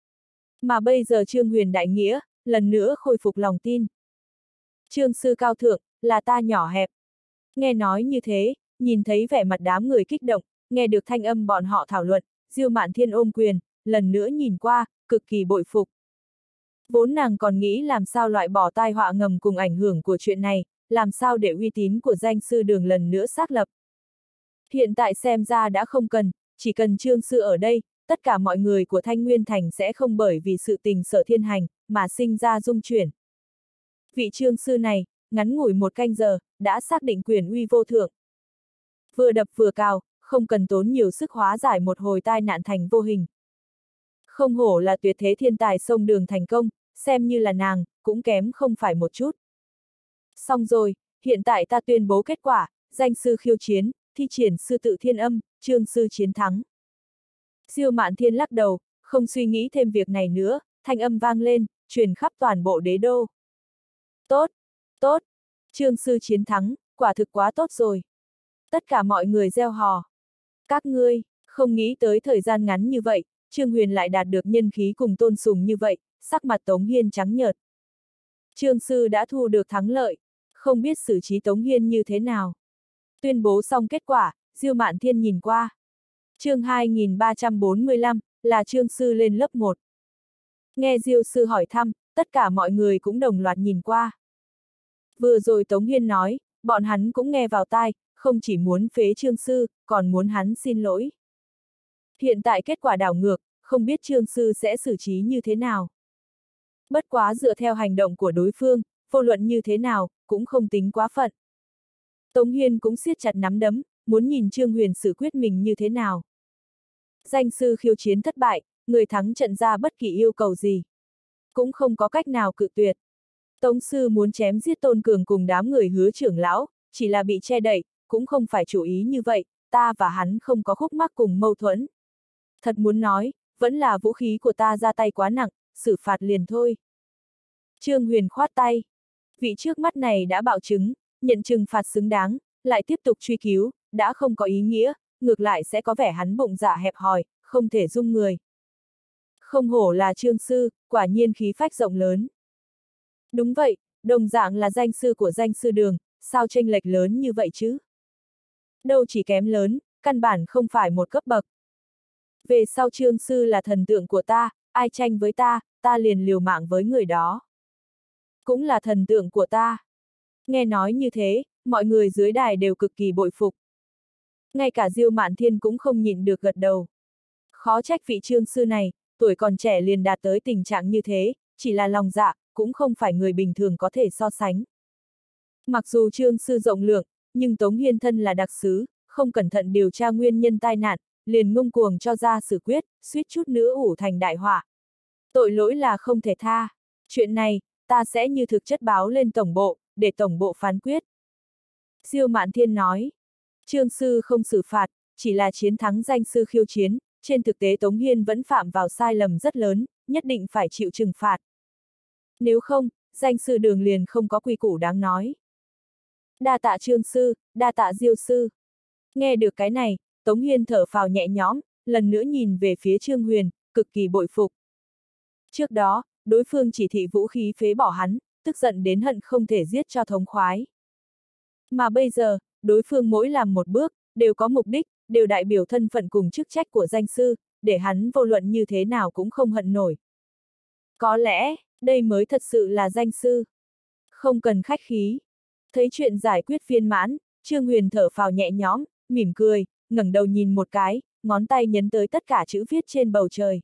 Mà bây giờ Trương Huyền đại nghĩa, lần nữa khôi phục lòng tin. Trương sư cao thượng, là ta nhỏ hẹp. Nghe nói như thế, nhìn thấy vẻ mặt đám người kích động, nghe được thanh âm bọn họ thảo luận, Diêu Mạn Thiên ôm quyền, lần nữa nhìn qua, cực kỳ bội phục. Vốn nàng còn nghĩ làm sao loại bỏ tai họa ngầm cùng ảnh hưởng của chuyện này, làm sao để uy tín của danh sư Đường lần nữa xác lập. Hiện tại xem ra đã không cần, chỉ cần Trương sư ở đây, tất cả mọi người của Thanh Nguyên Thành sẽ không bởi vì sự tình Sở Thiên Hành, mà sinh ra dung chuyển. Vị Trương sư này, ngắn ngủi 1 canh giờ, đã xác định quyền uy vô thượng. Vừa đập vừa cào, không cần tốn nhiều sức hóa giải một hồi tai nạn thành vô hình. Không hổ là tuyệt thế thiên tài sông Đường thành công, xem như là nàng, cũng kém không phải một chút. Xong rồi, hiện tại ta tuyên bố kết quả, danh sư khiêu chiến, thi triển sư tự thiên âm, Trương sư chiến thắng. Diêu Mạn Thiên lắc đầu, không suy nghĩ thêm việc này nữa, thanh âm vang lên, truyền khắp toàn bộ đế đô. Tốt, tốt, Trương sư chiến thắng, quả thực quá tốt rồi. Tất cả mọi người reo hò. Các ngươi, không nghĩ tới thời gian ngắn như vậy, Trương Huyền lại đạt được nhân khí cùng tôn sùng như vậy, sắc mặt Tống Hiên trắng nhợt. Trương sư đã thu được thắng lợi, không biết xử trí Tống Hiên như thế nào. Tuyên bố xong kết quả, Diêu Mạn Thiên nhìn qua. Chương 2345, là Trương sư lên lớp 1. Nghe Diêu sư hỏi thăm, tất cả mọi người cũng đồng loạt nhìn qua. Vừa rồi Tống Hiên nói, bọn hắn cũng nghe vào tai, không chỉ muốn phế Trương sư, còn muốn hắn xin lỗi. Hiện tại kết quả đảo ngược, không biết Trương sư sẽ xử trí như thế nào. Bất quá dựa theo hành động của đối phương, vô luận như thế nào, cũng không tính quá phận. Tống Hiên cũng siết chặt nắm đấm, muốn nhìn Trương Huyền xử quyết mình như thế nào. Danh sư khiêu chiến thất bại, người thắng trận ra bất kỳ yêu cầu gì. Cũng không có cách nào cự tuyệt. Tống sư muốn chém giết Tôn Cường cùng đám người Hứa trưởng lão, chỉ là bị che đậy, cũng không phải chủ ý như vậy, ta và hắn không có khúc mắc cùng mâu thuẫn. Thật muốn nói, vẫn là vũ khí của ta ra tay quá nặng, xử phạt liền thôi. Trương Huyền khoát tay. Vị trước mắt này đã bạo chứng, nhận trừng phạt xứng đáng, lại tiếp tục truy cứu, đã không có ý nghĩa, ngược lại sẽ có vẻ hắn bụng dạ hẹp hòi, không thể dung người. Không hổ là Trương sư, quả nhiên khí phách rộng lớn. Đúng vậy, đồng dạng là danh sư của danh sư Đường, sao chênh lệch lớn như vậy chứ? Đâu chỉ kém lớn, căn bản không phải một cấp bậc. Về sau Trương sư là thần tượng của ta, ai tranh với ta, ta liền liều mạng với người đó. Cũng là thần tượng của ta. Nghe nói như thế, mọi người dưới đài đều cực kỳ bội phục. Ngay cả Diêu Mạn Thiên cũng không nhịn được gật đầu. Khó trách vị Trương sư này, tuổi còn trẻ liền đạt tới tình trạng như thế, chỉ là lòng dạ, cũng không phải người bình thường có thể so sánh. Mặc dù Trương sư rộng lượng, nhưng Tống Hiên thân là đặc sứ, không cẩn thận điều tra nguyên nhân tai nạn, liền ngông cuồng cho ra xử quyết, suýt chút nữa ủ thành đại họa. Tội lỗi là không thể tha. Chuyện này, ta sẽ như thực chất báo lên tổng bộ, để tổng bộ phán quyết. Diêu Mạn Thiên nói. Trương sư không xử phạt, chỉ là chiến thắng danh sư khiêu chiến, trên thực tế Tống Hiên vẫn phạm vào sai lầm rất lớn, nhất định phải chịu trừng phạt. Nếu không, danh sư đường liền không có quy củ đáng nói. Đa tạ Trương sư, đa tạ Diêu sư. Nghe được cái này, Tống Hiên thở phào nhẹ nhõm, lần nữa nhìn về phía Trương Huyền, cực kỳ bội phục. Trước đó, đối phương chỉ thị vũ khí phế bỏ hắn, tức giận đến hận không thể giết cho thống khoái. Mà bây giờ, đối phương mỗi làm một bước, đều có mục đích, đều đại biểu thân phận cùng chức trách của danh sư, để hắn vô luận như thế nào cũng không hận nổi. Có lẽ, đây mới thật sự là danh sư. Không cần khách khí. Thấy chuyện giải quyết viên mãn, Trương Huyền thở phào nhẹ nhõm, mỉm cười, ngẩng đầu nhìn một cái, ngón tay nhấn tới tất cả chữ viết trên bầu trời.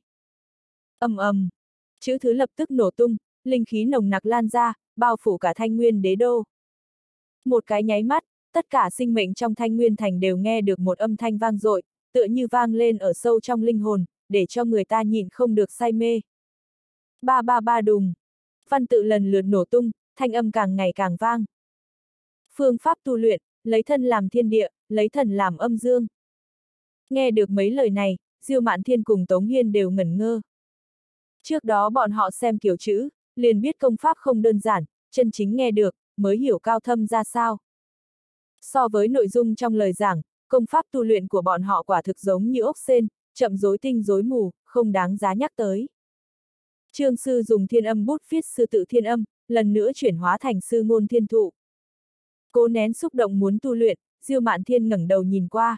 Ầm ầm, chữ thứ lập tức nổ tung, linh khí nồng nặc lan ra, bao phủ cả Thanh Nguyên đế đô. Một cái nháy mắt, tất cả sinh mệnh trong Thanh Nguyên thành đều nghe được một âm thanh vang dội, tựa như vang lên ở sâu trong linh hồn, để cho người ta nhịn không được say mê. Ba ba ba đùng. Văn tự lần lượt nổ tung, thanh âm càng ngày càng vang. Phương pháp tu luyện, lấy thân làm thiên địa, lấy thần làm âm dương. Nghe được mấy lời này, Diêu Mạn Thiên cùng Tống Hiên đều ngẩn ngơ. Trước đó bọn họ xem kiểu chữ, liền biết công pháp không đơn giản, chân chính nghe được, mới hiểu cao thâm ra sao. So với nội dung trong lời giảng, công pháp tu luyện của bọn họ quả thực giống như ốc sên, chậm rối tinh rối mù, không đáng giá nhắc tới. Trương sư dùng thiên âm bút viết sư tự thiên âm, lần nữa chuyển hóa thành sư ngôn thiên thụ. Cố nén xúc động muốn tu luyện, Diêu Mạn Thiên ngẩng đầu nhìn qua.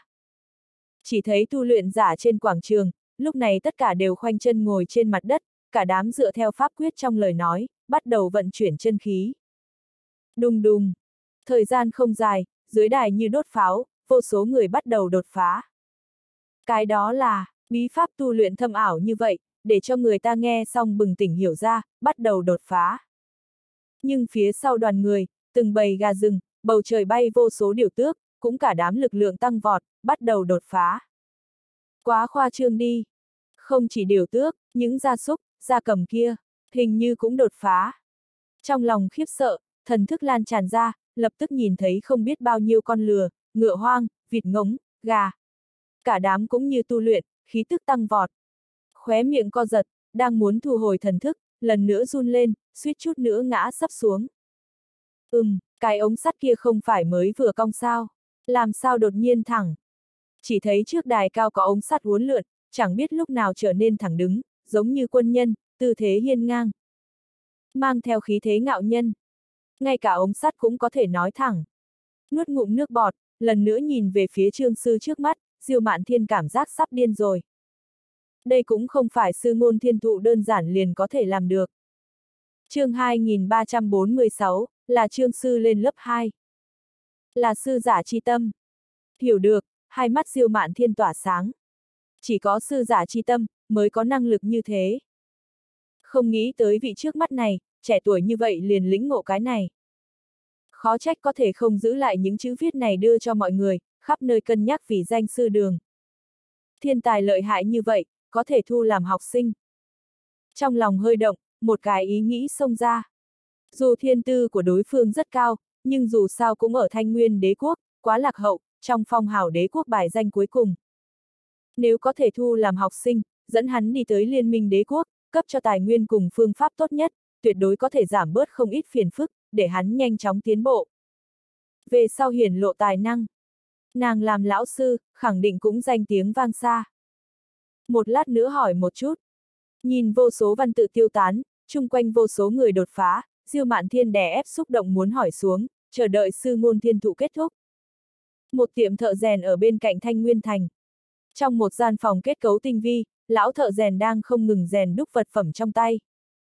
Chỉ thấy tu luyện giả trên quảng trường, lúc này tất cả đều khoanh chân ngồi trên mặt đất, cả đám dựa theo pháp quyết trong lời nói, bắt đầu vận chuyển chân khí. Đùng đùng. Thời gian không dài, dưới đài như đốt pháo, vô số người bắt đầu đột phá. Cái đó là, bí pháp tu luyện thâm ảo như vậy, để cho người ta nghe xong bừng tỉnh hiểu ra, bắt đầu đột phá. Nhưng phía sau đoàn người, từng bầy gà rừng, bầu trời bay vô số điều tước, cũng cả đám lực lượng tăng vọt, bắt đầu đột phá. Quá khoa trương đi. Không chỉ điều tước, những gia súc, gia cầm kia, hình như cũng đột phá. Trong lòng khiếp sợ, thần thức lan tràn ra, lập tức nhìn thấy không biết bao nhiêu con lừa, ngựa hoang, vịt ngỗng, gà. Cả đám cũng như tu luyện, khí tức tăng vọt. Khóe miệng co giật, đang muốn thu hồi thần thức, lần nữa run lên, suýt chút nữa ngã sắp xuống. Cái ống sắt kia không phải mới vừa cong sao? Làm sao đột nhiên thẳng? Chỉ thấy trước đài cao có ống sắt uốn lượn, chẳng biết lúc nào trở nên thẳng đứng, giống như quân nhân, tư thế hiên ngang. Mang theo khí thế ngạo nhân. Ngay cả ống sắt cũng có thể nói thẳng. Nuốt ngụm nước bọt, lần nữa nhìn về phía Trương sư trước mắt, Diêu Mạn Thiên cảm giác sắp điên rồi. Đây cũng không phải sư ngôn thiên thụ đơn giản liền có thể làm được. Chương 2346, là Trương sư lên lớp 2. Là sư giả chi tâm. Hiểu được, hai mắt Diêu Mạn Thiên tỏa sáng. Chỉ có sư giả chi tâm, mới có năng lực như thế. Không nghĩ tới vị trước mắt này, trẻ tuổi như vậy liền lĩnh ngộ cái này. Khó trách có thể không giữ lại những chữ viết này đưa cho mọi người, khắp nơi cân nhắc vì danh sư đường. Thiên tài lợi hại như vậy, có thể thu làm học sinh. Trong lòng hơi động, một cái ý nghĩ xông ra. Dù thiên tư của đối phương rất cao, nhưng dù sao cũng ở Thanh Nguyên đế quốc, quá lạc hậu, trong phong hào đế quốc bài danh cuối cùng. Nếu có thể thu làm học sinh, dẫn hắn đi tới Liên minh đế quốc, cấp cho tài nguyên cùng phương pháp tốt nhất, tuyệt đối có thể giảm bớt không ít phiền phức, để hắn nhanh chóng tiến bộ. Về sau hiển lộ tài năng, nàng làm lão sư, khẳng định cũng danh tiếng vang xa. Một lát nữa hỏi một chút. Nhìn vô số văn tự tiêu tán, chung quanh vô số người đột phá, Diêu Mạn Thiên đè ép xúc động muốn hỏi xuống, chờ đợi sư ngôn thiên thụ kết thúc. Một tiệm thợ rèn ở bên cạnh Thanh Nguyên thành. Trong một gian phòng kết cấu tinh vi, lão thợ rèn đang không ngừng rèn đúc vật phẩm trong tay.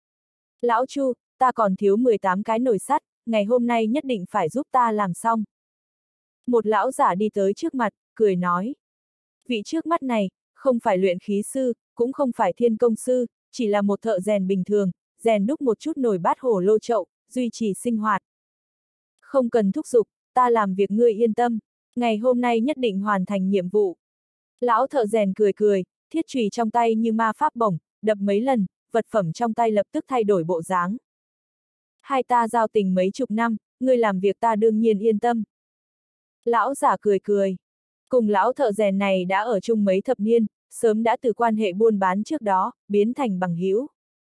Lão Chu, ta còn thiếu 18 cái nồi sắt, ngày hôm nay nhất định phải giúp ta làm xong. Một lão giả đi tới trước mặt, cười nói. Vị trước mắt này, không phải luyện khí sư, cũng không phải thiên công sư, chỉ là một thợ rèn bình thường, rèn đúc một chút nồi bát hổ lô chậu, duy trì sinh hoạt. Không cần thúc giục, ta làm việc ngươi yên tâm, ngày hôm nay nhất định hoàn thành nhiệm vụ. Lão thợ rèn cười cười, thiết chùy trong tay như ma pháp bổng, đập mấy lần, vật phẩm trong tay lập tức thay đổi bộ dáng. Hai ta giao tình mấy chục năm, ngươi làm việc ta đương nhiên yên tâm. Lão giả cười cười. Cùng lão thợ rèn này đã ở chung mấy thập niên, sớm đã từ quan hệ buôn bán trước đó, biến thành bằng hữu.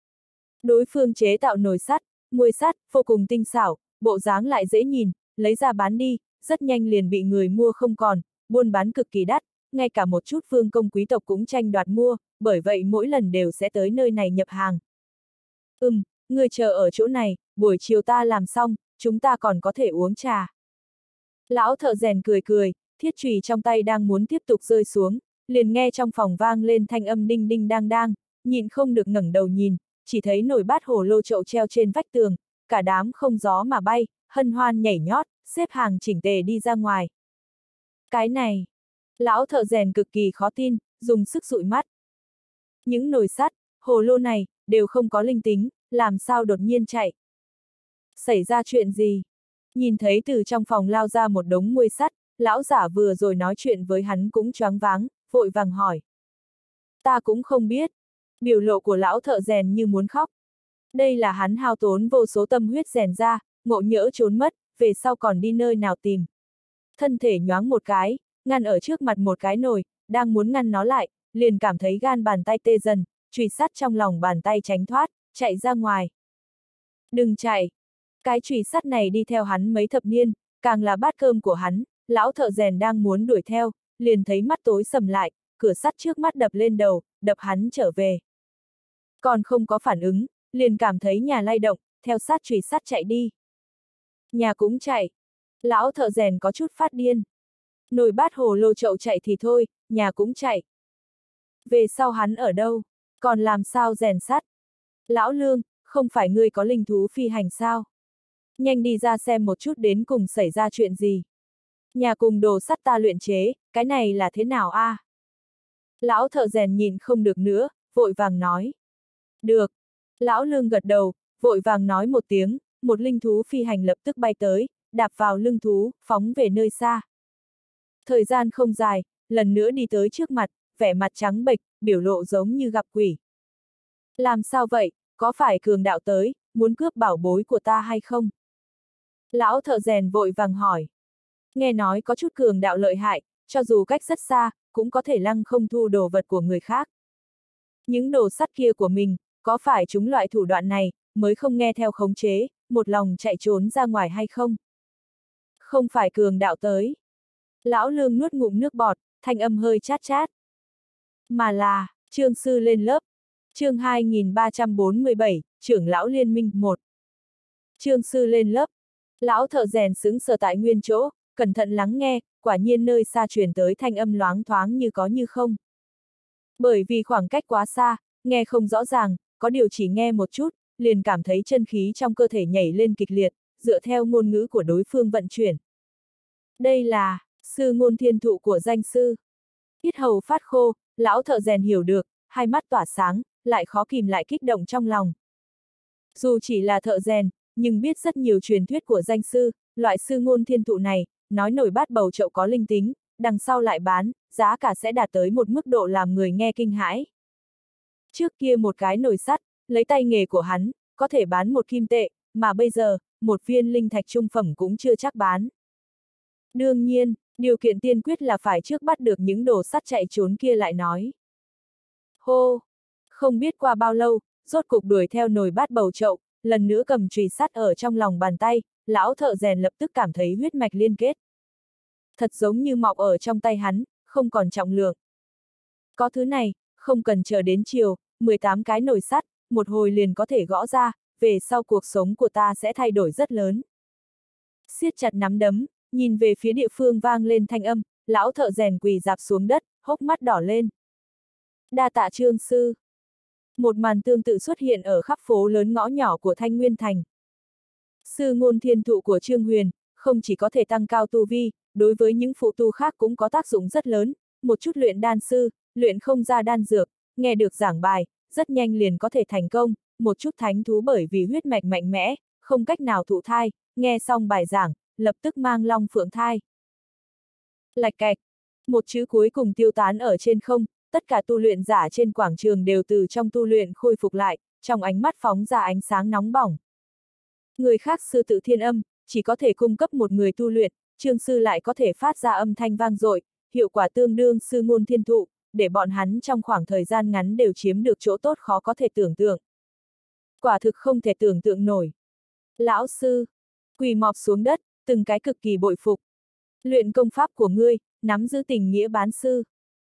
Đối phương chế tạo nồi sắt, muôi sắt, vô cùng tinh xảo, bộ dáng lại dễ nhìn, lấy ra bán đi, rất nhanh liền bị người mua không còn, buôn bán cực kỳ đắt, ngay cả một chút vương công quý tộc cũng tranh đoạt mua, bởi vậy mỗi lần đều sẽ tới nơi này nhập hàng. Người chờ ở chỗ này, buổi chiều ta làm xong, chúng ta còn có thể uống trà. Lão thợ rèn cười cười, thiết chùy trong tay đang muốn tiếp tục rơi xuống, liền nghe trong phòng vang lên thanh âm đinh đinh đang đang, nhịn không được ngẩng đầu nhìn, chỉ thấy nồi bát hồ lô chậu treo trên vách tường, cả đám không gió mà bay, hân hoan nhảy nhót, xếp hàng chỉnh tề đi ra ngoài. Cái này, lão thợ rèn cực kỳ khó tin, dùng sức dụi mắt. Những nồi sắt, hồ lô này, đều không có linh tính, làm sao đột nhiên chạy. Xảy ra chuyện gì? Nhìn thấy từ trong phòng lao ra một đống muôi sắt, lão giả vừa rồi nói chuyện với hắn cũng choáng váng, vội vàng hỏi. Ta cũng không biết. Biểu lộ của lão thợ rèn như muốn khóc. Đây là hắn hao tốn vô số tâm huyết rèn ra, ngộ nhỡ trốn mất, về sau còn đi nơi nào tìm. Thân thể nhoáng một cái, ngăn ở trước mặt một cái nồi, đang muốn ngăn nó lại, liền cảm thấy gan bàn tay tê dần, chùy sắt trong lòng bàn tay tránh thoát, chạy ra ngoài. Đừng chạy! Cái chùy sắt này đi theo hắn mấy thập niên, càng là bát cơm của hắn, lão thợ rèn đang muốn đuổi theo, liền thấy mắt tối sầm lại, cửa sắt trước mắt đập lên đầu, đập hắn trở về. Còn không có phản ứng, liền cảm thấy nhà lay động, theo sát chùy sắt chạy đi. Nhà cũng chạy. Lão thợ rèn có chút phát điên. Nồi bát hồ lô chậu chạy thì thôi, nhà cũng chạy. Về sau hắn ở đâu? Còn làm sao rèn sắt? Lão Lương, không phải ngươi có linh thú phi hành sao? Nhanh đi ra xem một chút đến cùng xảy ra chuyện gì. Nhà cùng đồ sắt ta luyện chế, cái này là thế nào a? Lão thợ rèn nhìn không được nữa, vội vàng nói. Được. Lão Lương gật đầu, vội vàng nói một tiếng, một linh thú phi hành lập tức bay tới, đạp vào lưng thú, phóng về nơi xa. Thời gian không dài, lần nữa đi tới trước mặt, vẻ mặt trắng bệch, biểu lộ giống như gặp quỷ. Làm sao vậy, có phải cường đạo tới, muốn cướp bảo bối của ta hay không? Lão thợ rèn vội vàng hỏi. Nghe nói có chút cường đạo lợi hại, cho dù cách rất xa, cũng có thể lăng không thu đồ vật của người khác. Những đồ sắt kia của mình, có phải chúng loại thủ đoạn này, mới không nghe theo khống chế, một lòng chạy trốn ra ngoài hay không? Không phải cường đạo tới. Lão Lương nuốt ngụm nước bọt, thanh âm hơi chát chát. Mà là, Trương Sư lên lớp. Chương 2347, trưởng lão liên minh 1. Trương Sư lên lớp. Lão thợ rèn sững sờ tại nguyên chỗ, cẩn thận lắng nghe, quả nhiên nơi xa truyền tới thanh âm loáng thoáng như có như không. Bởi vì khoảng cách quá xa, nghe không rõ ràng, có điều chỉ nghe một chút, liền cảm thấy chân khí trong cơ thể nhảy lên kịch liệt, dựa theo ngôn ngữ của đối phương vận chuyển. Đây là sư ngôn thiên thụ của danh sư. Yết hầu phát khô, lão thợ rèn hiểu được, hai mắt tỏa sáng, lại khó kìm lại kích động trong lòng. Dù chỉ là thợ rèn, nhưng biết rất nhiều truyền thuyết của danh sư, loại sư ngôn thiên thụ này, nói nổi bát bầu chậu có linh tính, đằng sau lại bán, giá cả sẽ đạt tới một mức độ làm người nghe kinh hãi. Trước kia một cái nồi sắt, lấy tay nghề của hắn, có thể bán 1 kim tệ, mà bây giờ, một viên linh thạch trung phẩm cũng chưa chắc bán. Đương nhiên, điều kiện tiên quyết là phải trước bắt được những đồ sắt chạy trốn kia lại nói. Hô! Không biết qua bao lâu, rốt cục đuổi theo nồi bát bầu chậu, lần nữa cầm chùy sắt ở trong lòng bàn tay, lão thợ rèn lập tức cảm thấy huyết mạch liên kết. Thật giống như mọc ở trong tay hắn, không còn trọng lượng. Có thứ này, không cần chờ đến chiều, 18 cái nồi sắt, một hồi liền có thể gõ ra, về sau cuộc sống của ta sẽ thay đổi rất lớn. Siết chặt nắm đấm, nhìn về phía địa phương vang lên thanh âm, lão thợ rèn quỳ rạp xuống đất, hốc mắt đỏ lên. Đa tạ Trương sư. Một màn tương tự xuất hiện ở khắp phố lớn ngõ nhỏ của Thanh Nguyên Thành. Sư ngôn thiên thụ của Trương Huyền, không chỉ có thể tăng cao tu vi, đối với những phụ tu khác cũng có tác dụng rất lớn, một chút luyện đan sư, luyện không ra đan dược, nghe được giảng bài, rất nhanh liền có thể thành công, một chút thánh thú bởi vì huyết mạch mạnh mẽ, không cách nào thụ thai, nghe xong bài giảng, lập tức mang long phượng thai. Lạch cạch, một chữ cuối cùng tiêu tán ở trên không, tất cả tu luyện giả trên quảng trường đều từ trong tu luyện khôi phục lại, trong ánh mắt phóng ra ánh sáng nóng bỏng. Người khác sư tự thiên âm, chỉ có thể cung cấp một người tu luyện, Trương sư lại có thể phát ra âm thanh vang dội, hiệu quả tương đương sư ngôn thiên thụ, để bọn hắn trong khoảng thời gian ngắn đều chiếm được chỗ tốt khó có thể tưởng tượng. Quả thực không thể tưởng tượng nổi. Lão sư, quỳ mọp xuống đất, từng cái cực kỳ bội phục. Luyện công pháp của ngươi, nắm giữ tình nghĩa bán sư.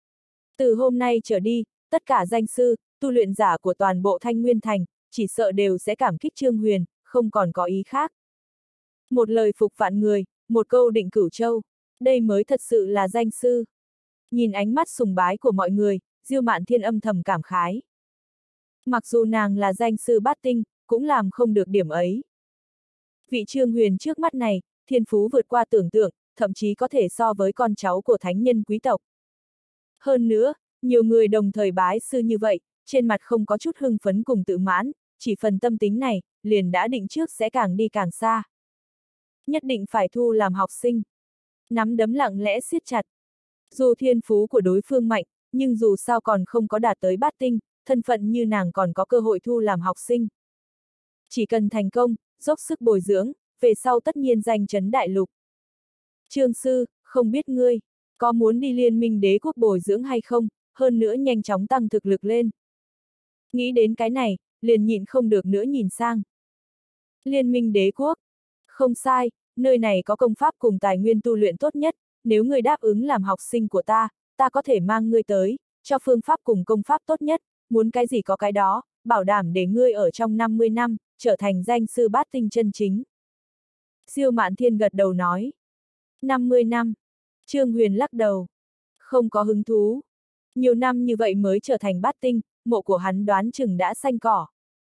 Từ hôm nay trở đi, tất cả danh sư, tu luyện giả của toàn bộ Thanh Nguyên Thành, chỉ sợ đều sẽ cảm kích Trương Huyền, không còn có ý khác. Một lời phục vạn người, một câu định cửu châu, đây mới thật sự là danh sư. Nhìn ánh mắt sùng bái của mọi người, Diêu Mạn Thiên âm thầm cảm khái. Mặc dù nàng là danh sư bát tinh, cũng làm không được điểm ấy. Vị Trương Huyền trước mắt này, thiên phú vượt qua tưởng tượng, thậm chí có thể so với con cháu của thánh nhân quý tộc. Hơn nữa, nhiều người đồng thời bái sư như vậy, trên mặt không có chút hưng phấn cùng tự mãn, chỉ phần tâm tính này, liền đã định trước sẽ càng đi càng xa. Nhất định phải thu làm học sinh. Nắm đấm lặng lẽ siết chặt. Dù thiên phú của đối phương mạnh, nhưng dù sao còn không có đạt tới bát tinh, thân phận như nàng còn có cơ hội thu làm học sinh. Chỉ cần thành công, dốc sức bồi dưỡng, về sau tất nhiên danh chấn đại lục. Trương sư, không biết ngươi, có muốn đi Liên Minh Đế quốc bồi dưỡng hay không, hơn nữa nhanh chóng tăng thực lực lên. Nghĩ đến cái này, liền nhịn không được nữa nhìn sang. Liên Minh Đế quốc. Không sai, nơi này có công pháp cùng tài nguyên tu luyện tốt nhất, nếu ngươi đáp ứng làm học sinh của ta có thể mang ngươi tới, cho phương pháp cùng công pháp tốt nhất, muốn cái gì có cái đó, bảo đảm để ngươi ở trong 50 năm, trở thành danh sư bát tinh chân chính. Diêu Mạn Thiên gật đầu nói. 50 năm. Trương Huyền lắc đầu. Không có hứng thú. Nhiều năm như vậy mới trở thành bát tinh, mộ của hắn đoán chừng đã xanh cỏ.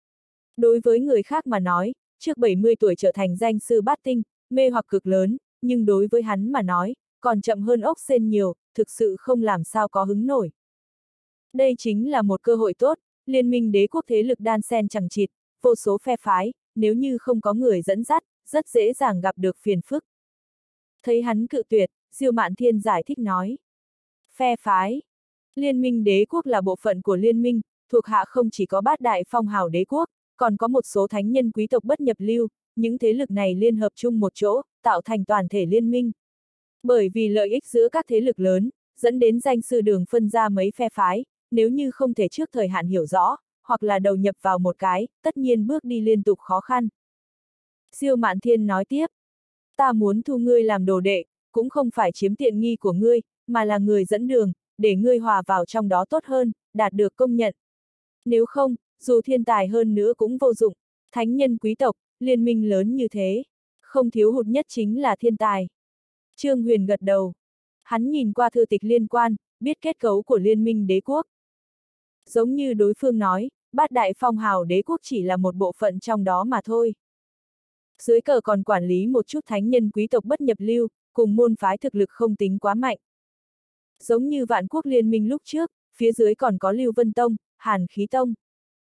Đối với người khác mà nói, trước 70 tuổi trở thành danh sư bát tinh, mê hoặc cực lớn, nhưng đối với hắn mà nói, còn chậm hơn ốc sên nhiều, thực sự không làm sao có hứng nổi. Đây chính là một cơ hội tốt, Liên Minh Đế quốc thế lực đan xen chằng chịt, vô số phe phái, nếu như không có người dẫn dắt, rất dễ dàng gặp được phiền phức. Thấy hắn cự tuyệt, Diêu Mạn Thiên giải thích nói. Phe phái. Liên Minh Đế quốc là bộ phận của liên minh, thuộc hạ không chỉ có bát đại phong hào đế quốc, còn có một số thánh nhân quý tộc bất nhập lưu, những thế lực này liên hợp chung một chỗ, tạo thành toàn thể liên minh. Bởi vì lợi ích giữa các thế lực lớn, dẫn đến danh sư đường phân ra mấy phe phái, nếu như không thể trước thời hạn hiểu rõ, hoặc là đầu nhập vào một cái, tất nhiên bước đi liên tục khó khăn. Diêu Mạn Thiên nói tiếp, ta muốn thu ngươi làm đồ đệ, cũng không phải chiếm tiện nghi của ngươi, mà là người dẫn đường, để ngươi hòa vào trong đó tốt hơn, đạt được công nhận. Nếu không, dù thiên tài hơn nữa cũng vô dụng, thánh nhân quý tộc, liên minh lớn như thế, không thiếu hụt nhất chính là thiên tài. Trương Huyền gật đầu. Hắn nhìn qua thư tịch liên quan, biết kết cấu của Liên Minh Đế quốc. Giống như đối phương nói, bát đại phong hào đế quốc chỉ là một bộ phận trong đó mà thôi. Dưới cờ còn quản lý một chút thánh nhân quý tộc bất nhập lưu, cùng môn phái thực lực không tính quá mạnh. Giống như Vạn Quốc Liên Minh lúc trước, phía dưới còn có Lưu Vân Tông, Hàn Khí Tông.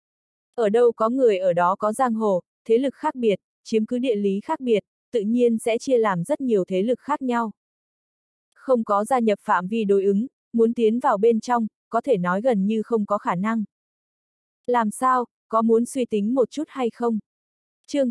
Ở đâu có người ở đó có giang hồ, thế lực khác biệt, chiếm cứ địa lý khác biệt, tự nhiên sẽ chia làm rất nhiều thế lực khác nhau. Không có gia nhập phạm vi đối ứng, muốn tiến vào bên trong, có thể nói gần như không có khả năng. Làm sao, có muốn suy tính một chút hay không? Chương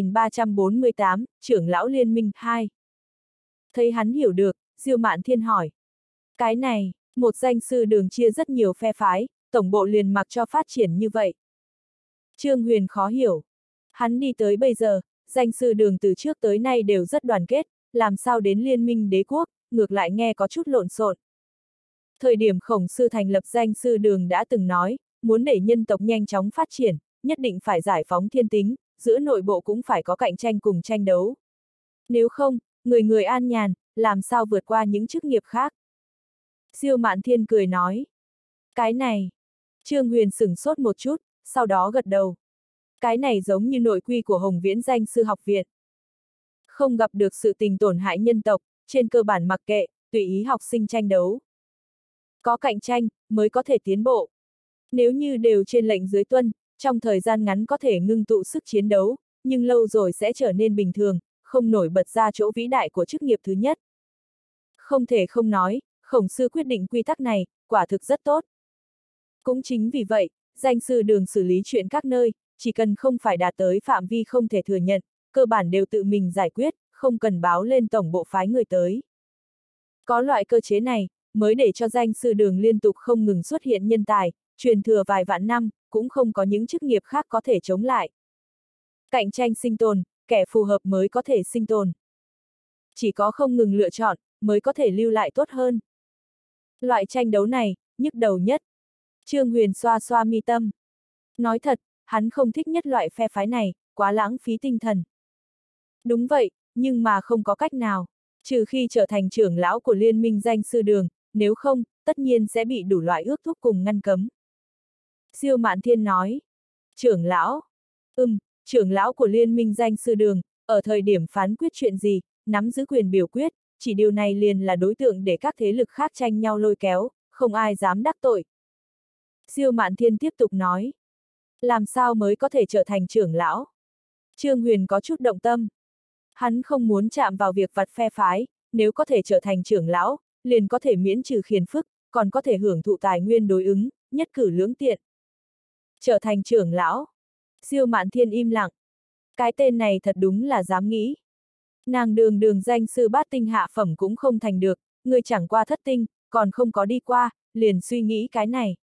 2348, Trưởng lão Liên minh 2. Thấy hắn hiểu được, Diêu Mạn Thiên hỏi. Cái này, một danh sư đường chia rất nhiều phe phái, tổng bộ liền mặc cho phát triển như vậy. Trương Huyền khó hiểu. Hắn đi tới bây giờ, danh sư đường từ trước tới nay đều rất đoàn kết, làm sao đến Liên minh Đế quốc, ngược lại nghe có chút lộn xộn. Thời điểm Khổng Sư thành lập danh sư đường đã từng nói, muốn để nhân tộc nhanh chóng phát triển, nhất định phải giải phóng thiên tính, giữa nội bộ cũng phải có cạnh tranh cùng tranh đấu. Nếu không, người người an nhàn, làm sao vượt qua những chức nghiệp khác? Diêu Mạn Thiên cười nói. Cái này. Trương Huyền sửng sốt một chút, sau đó gật đầu. Cái này giống như nội quy của Hồng Viễn danh sư học viện. Không gặp được sự tình tổn hại nhân tộc, trên cơ bản mặc kệ, tùy ý học sinh tranh đấu. Có cạnh tranh, mới có thể tiến bộ. Nếu như đều trên lệnh dưới tuân, trong thời gian ngắn có thể ngưng tụ sức chiến đấu, nhưng lâu rồi sẽ trở nên bình thường, không nổi bật ra chỗ vĩ đại của chức nghiệp thứ nhất. Không thể không nói, Khổng Sư quyết định quy tắc này, quả thực rất tốt. Cũng chính vì vậy, danh sư đường xử lý chuyện các nơi, chỉ cần không phải đạt tới phạm vi không thể thừa nhận, cơ bản đều tự mình giải quyết, không cần báo lên tổng bộ phái người tới. Có loại cơ chế này, mới để cho danh sư đường liên tục không ngừng xuất hiện nhân tài, truyền thừa vài vạn năm, cũng không có những chức nghiệp khác có thể chống lại. Cạnh tranh sinh tồn, kẻ phù hợp mới có thể sinh tồn. Chỉ có không ngừng lựa chọn, mới có thể lưu lại tốt hơn. Loại tranh đấu này, nhức đầu nhất. Trương Huyền xoa xoa mi tâm. Nói thật, hắn không thích nhất loại phe phái này, quá lãng phí tinh thần. Đúng vậy, nhưng mà không có cách nào. Trừ khi trở thành trưởng lão của liên minh danh sư đường, nếu không, tất nhiên sẽ bị đủ loại ước thúc cùng ngăn cấm. Siêu Mạn Thiên nói. Trưởng lão? Trưởng lão của liên minh danh sư đường, ở thời điểm phán quyết chuyện gì, nắm giữ quyền biểu quyết, chỉ điều này liền là đối tượng để các thế lực khác tranh nhau lôi kéo, không ai dám đắc tội. Siêu Mạn Thiên tiếp tục nói. Làm sao mới có thể trở thành trưởng lão? Trương Huyền có chút động tâm. Hắn không muốn chạm vào việc vặt phe phái, nếu có thể trở thành trưởng lão, liền có thể miễn trừ phiền phức, còn có thể hưởng thụ tài nguyên đối ứng, nhất cử lưỡng tiện. Trở thành trưởng lão. Siêu Mạn Thiên im lặng. Cái tên này thật đúng là dám nghĩ. Nàng đường danh sư bát tinh hạ phẩm cũng không thành được, người chẳng qua thất tinh, còn không có đi qua, liền suy nghĩ cái này.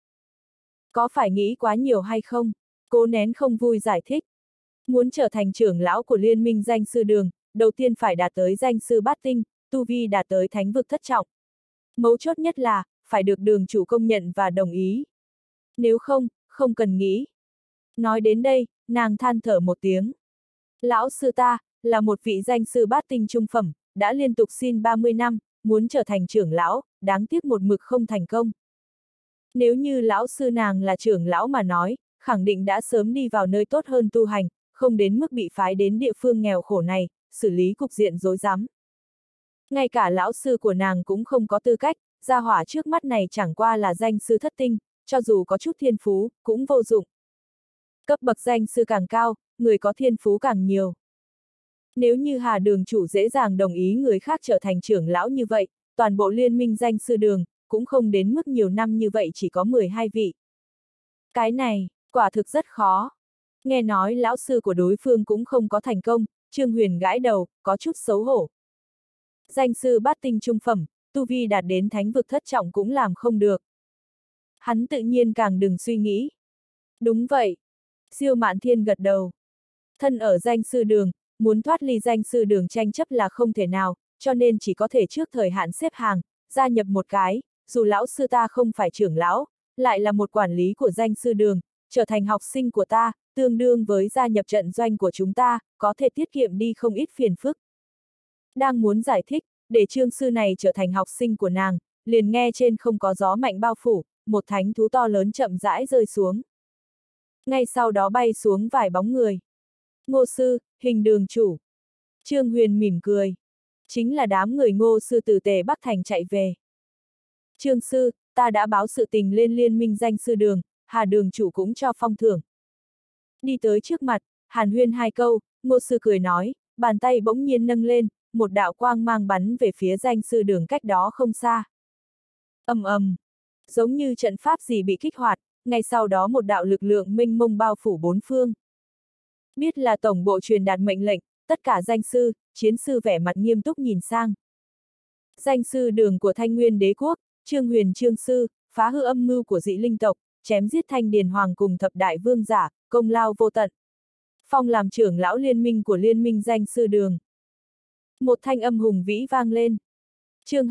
Có phải nghĩ quá nhiều hay không? Cố nén không vui giải thích. Muốn trở thành trưởng lão của liên minh danh sư đường, đầu tiên phải đạt tới danh sư bát tinh, tu vi đạt tới thánh vực thất trọng. Mấu chốt nhất là, phải được đường chủ công nhận và đồng ý. Nếu không, không cần nghĩ. Nói đến đây, nàng than thở một tiếng. Lão sư ta, là một vị danh sư bát tinh trung phẩm, đã liên tục xin 30 năm, muốn trở thành trưởng lão, đáng tiếc một mực không thành công. Nếu như lão sư nàng là trưởng lão mà nói, khẳng định đã sớm đi vào nơi tốt hơn tu hành, không đến mức bị phái đến địa phương nghèo khổ này, xử lý cục diện rối rắm. Ngay cả lão sư của nàng cũng không có tư cách, gia hỏa trước mắt này chẳng qua là danh sư thất tinh, cho dù có chút thiên phú, cũng vô dụng. Cấp bậc danh sư càng cao, người có thiên phú càng nhiều. Nếu như Hà đường chủ dễ dàng đồng ý người khác trở thành trưởng lão như vậy, toàn bộ liên minh danh sư đường, cũng không đến mức nhiều năm như vậy chỉ có 12 vị. Cái này, quả thực rất khó. Nghe nói lão sư của đối phương cũng không có thành công, Trương Huyền gãi đầu, có chút xấu hổ. Danh sư bát tinh trung phẩm, tu vi đạt đến thánh vực thất trọng cũng làm không được. Hắn tự nhiên càng đừng suy nghĩ. Đúng vậy. Siêu Mạn Thiên gật đầu. Thân ở danh sư đường, muốn thoát ly danh sư đường tranh chấp là không thể nào, cho nên chỉ có thể trước thời hạn xếp hàng, gia nhập một cái, dù lão sư ta không phải trưởng lão, lại là một quản lý của danh sư đường, trở thành học sinh của ta, tương đương với gia nhập trận doanh của chúng ta, có thể tiết kiệm đi không ít phiền phức. Đang muốn giải thích, để Trương sư này trở thành học sinh của nàng, liền nghe trên không có gió mạnh bao phủ, một thánh thú to lớn chậm rãi rơi xuống. Ngay sau đó bay xuống vài bóng người. Ngô sư, Hình đường chủ. Trương Huyền mỉm cười. Chính là đám người Ngô sư từ Tề Bắc Thành chạy về. Trương sư, ta đã báo sự tình lên liên minh danh sư đường, Hà đường chủ cũng cho phong thưởng. Đi tới trước mặt, hàn huyên hai câu, Ngô sư cười nói, bàn tay bỗng nhiên nâng lên, một đạo quang mang bắn về phía danh sư đường cách đó không xa. Ầm ầm, giống như trận pháp gì bị kích hoạt, ngay sau đó một đạo lực lượng mênh mông bao phủ bốn phương. Biết là tổng bộ truyền đạt mệnh lệnh, tất cả danh sư, chiến sư vẻ mặt nghiêm túc nhìn sang. Danh sư đường của Thanh Nguyên Đế quốc, Trương Huyền Trương sư, phá hư âm mưu của dị linh tộc, chém giết Thanh Điền Hoàng cùng thập đại vương giả, công lao vô tận. Phong làm trưởng lão liên minh của liên minh danh sư đường. Một thanh âm hùng vĩ vang lên. Chương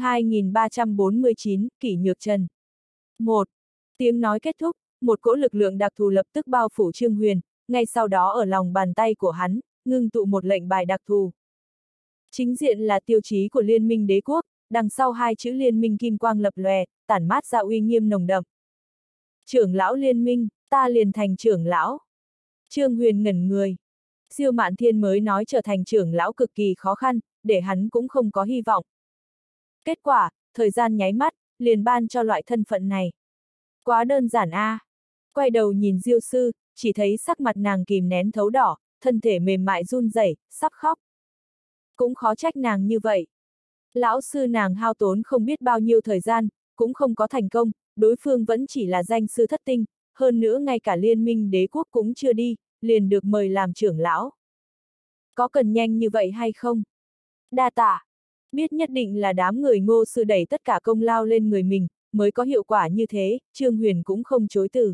2349, Kỷ Nhược Trần. 1. Tiếng nói kết thúc, một cỗ lực lượng đặc thù lập tức bao phủ Trương Huyền, ngay sau đó ở lòng bàn tay của hắn, ngưng tụ một lệnh bài đặc thù. Chính diện là tiêu chí của Liên minh Đế quốc, đằng sau hai chữ Liên minh kim quang lập lòe, tản mát ra uy nghiêm nồng đậm. Trưởng lão Liên minh, ta liền thành trưởng lão. Trương Huyền ngẩn người. Siêu Mạn Thiên mới nói trở thành trưởng lão cực kỳ khó khăn, để hắn cũng không có hy vọng. Kết quả, thời gian nháy mắt, liền ban cho loại thân phận này. Quá đơn giản a. Quay đầu nhìn Diêu sư, chỉ thấy sắc mặt nàng kìm nén thấu đỏ, thân thể mềm mại run rẩy, sắp khóc. Cũng khó trách nàng như vậy. Lão sư nàng hao tốn không biết bao nhiêu thời gian, cũng không có thành công, đối phương vẫn chỉ là danh sư thất tinh, hơn nữa ngay cả Liên minh Đế quốc cũng chưa đi, liền được mời làm trưởng lão. Có cần nhanh như vậy hay không? Đa tạ. Biết nhất định là đám người Ngô sư đẩy tất cả công lao lên người mình, mới có hiệu quả như thế, Trương Huyền cũng không chối từ.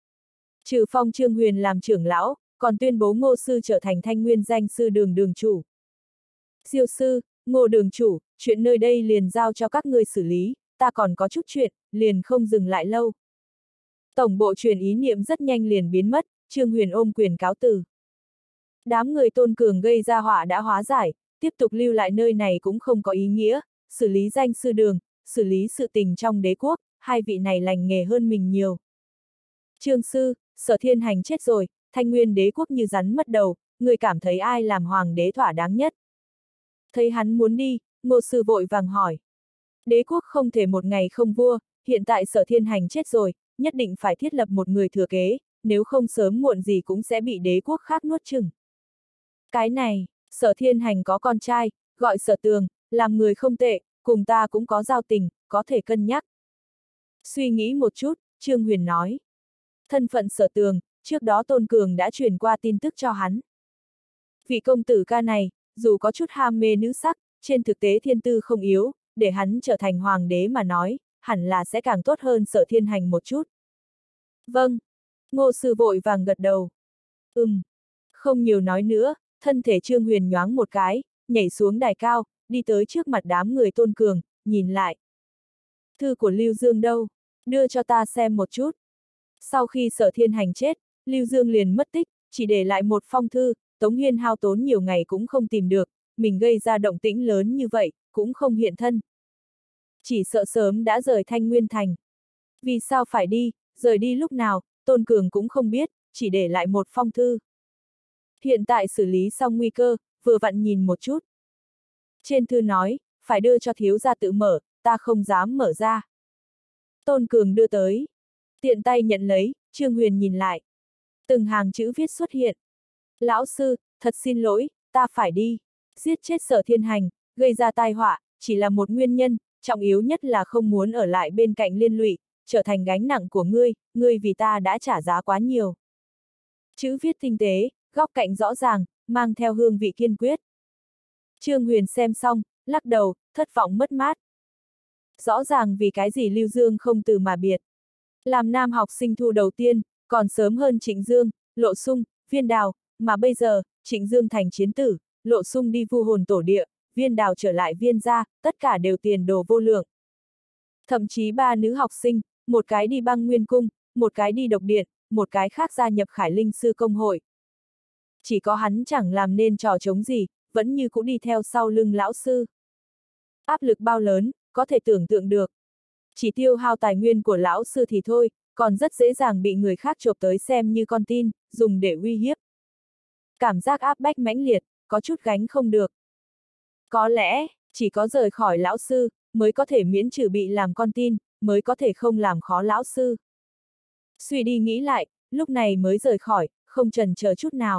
Trừ phong Trương Huyền làm trưởng lão, còn tuyên bố Ngô sư trở thành Thanh Nguyên danh sư đường đường chủ. Diêu sư, Ngô đường chủ, chuyện nơi đây liền giao cho các ngươi xử lý, ta còn có chút chuyện, liền không dừng lại lâu. Tổng bộ truyền ý niệm rất nhanh liền biến mất, Trương Huyền ôm quyền cáo từ. Đám người Tôn Cường gây ra họa đã hóa giải, tiếp tục lưu lại nơi này cũng không có ý nghĩa, xử lý danh sư đường, xử lý sự tình trong đế quốc, hai vị này lành nghề hơn mình nhiều. Trương sư, Sở Thiên Hành chết rồi, Thanh Nguyên đế quốc như rắn mất đầu, người cảm thấy ai làm hoàng đế thỏa đáng nhất? Thấy hắn muốn đi, Ngô sư vội vàng hỏi. Đế quốc không thể một ngày không vua, hiện tại Sở Thiên Hành chết rồi, nhất định phải thiết lập một người thừa kế, nếu không sớm muộn gì cũng sẽ bị đế quốc khác nuốt chửng. Cái này, Sở Thiên Hành có con trai, gọi Sở Tường, làm người không tệ, cùng ta cũng có giao tình, có thể cân nhắc. Suy nghĩ một chút, Trương Huyền nói. Thân phận Sở Tường, trước đó Tôn Cường đã truyền qua tin tức cho hắn. Vị công tử ca này, dù có chút ham mê nữ sắc, trên thực tế thiên tư không yếu, để hắn trở thành hoàng đế mà nói, hẳn là sẽ càng tốt hơn Sở Thiên Hành một chút. Vâng. Ngô sư vội vàng gật đầu. Không nhiều nói nữa, thân thể Trương Huyền nhoáng một cái, nhảy xuống đài cao, đi tới trước mặt đám người Tôn Cường, nhìn lại. Thư của Lưu Dương đâu? Đưa cho ta xem một chút. Sau khi Sở Thiên Hành chết, Lưu Dương liền mất tích, chỉ để lại một phong thư, Tống Hiên hao tốn nhiều ngày cũng không tìm được, mình gây ra động tĩnh lớn như vậy, cũng không hiện thân. Chỉ sợ sớm đã rời Thanh Nguyên Thành. Vì sao phải đi, rời đi lúc nào, Tôn Cường cũng không biết, chỉ để lại một phong thư. Hiện tại xử lý xong nguy cơ, vừa vặn nhìn một chút. Trên thư nói, phải đưa cho thiếu gia tự mở, ta không dám mở ra. Tôn Cường đưa tới. Tiện tay nhận lấy, Trương Huyền nhìn lại. Từng hàng chữ viết xuất hiện. Lão sư, thật xin lỗi, ta phải đi. Giết chết Sở Thiên Hành, gây ra tai họa, chỉ là một nguyên nhân, trọng yếu nhất là không muốn ở lại bên cạnh liên lụy, trở thành gánh nặng của ngươi vì ta đã trả giá quá nhiều. Chữ viết tinh tế, góc cạnh rõ ràng, mang theo hương vị kiên quyết. Trương Huyền xem xong, lắc đầu, thất vọng mất mát. Rõ ràng vì cái gì Lưu Dương không từ mà biệt. Làm nam học sinh thu đầu tiên, còn sớm hơn Trịnh Dương, Lộ Sung, Viên Đào, mà bây giờ, Trịnh Dương thành chiến tử, Lộ Sung đi vu hồn tổ địa, Viên Đào trở lại Viên gia, tất cả đều tiền đồ vô lượng. Thậm chí ba nữ học sinh, một cái đi Băng Nguyên Cung, một cái đi Độc Điện, một cái khác gia nhập Khải Linh Sư Công hội. Chỉ có hắn chẳng làm nên trò trống gì, vẫn như cũ đi theo sau lưng lão sư. Áp lực bao lớn, có thể tưởng tượng được. Chỉ tiêu hao tài nguyên của lão sư thì thôi, còn rất dễ dàng bị người khác chộp tới xem như con tin, dùng để uy hiếp. Cảm giác áp bách mãnh liệt, có chút gánh không được. Có lẽ, chỉ có rời khỏi lão sư, mới có thể miễn trừ bị làm con tin, mới có thể không làm khó lão sư. Suy đi nghĩ lại, lúc này mới rời khỏi, không chần chờ chút nào.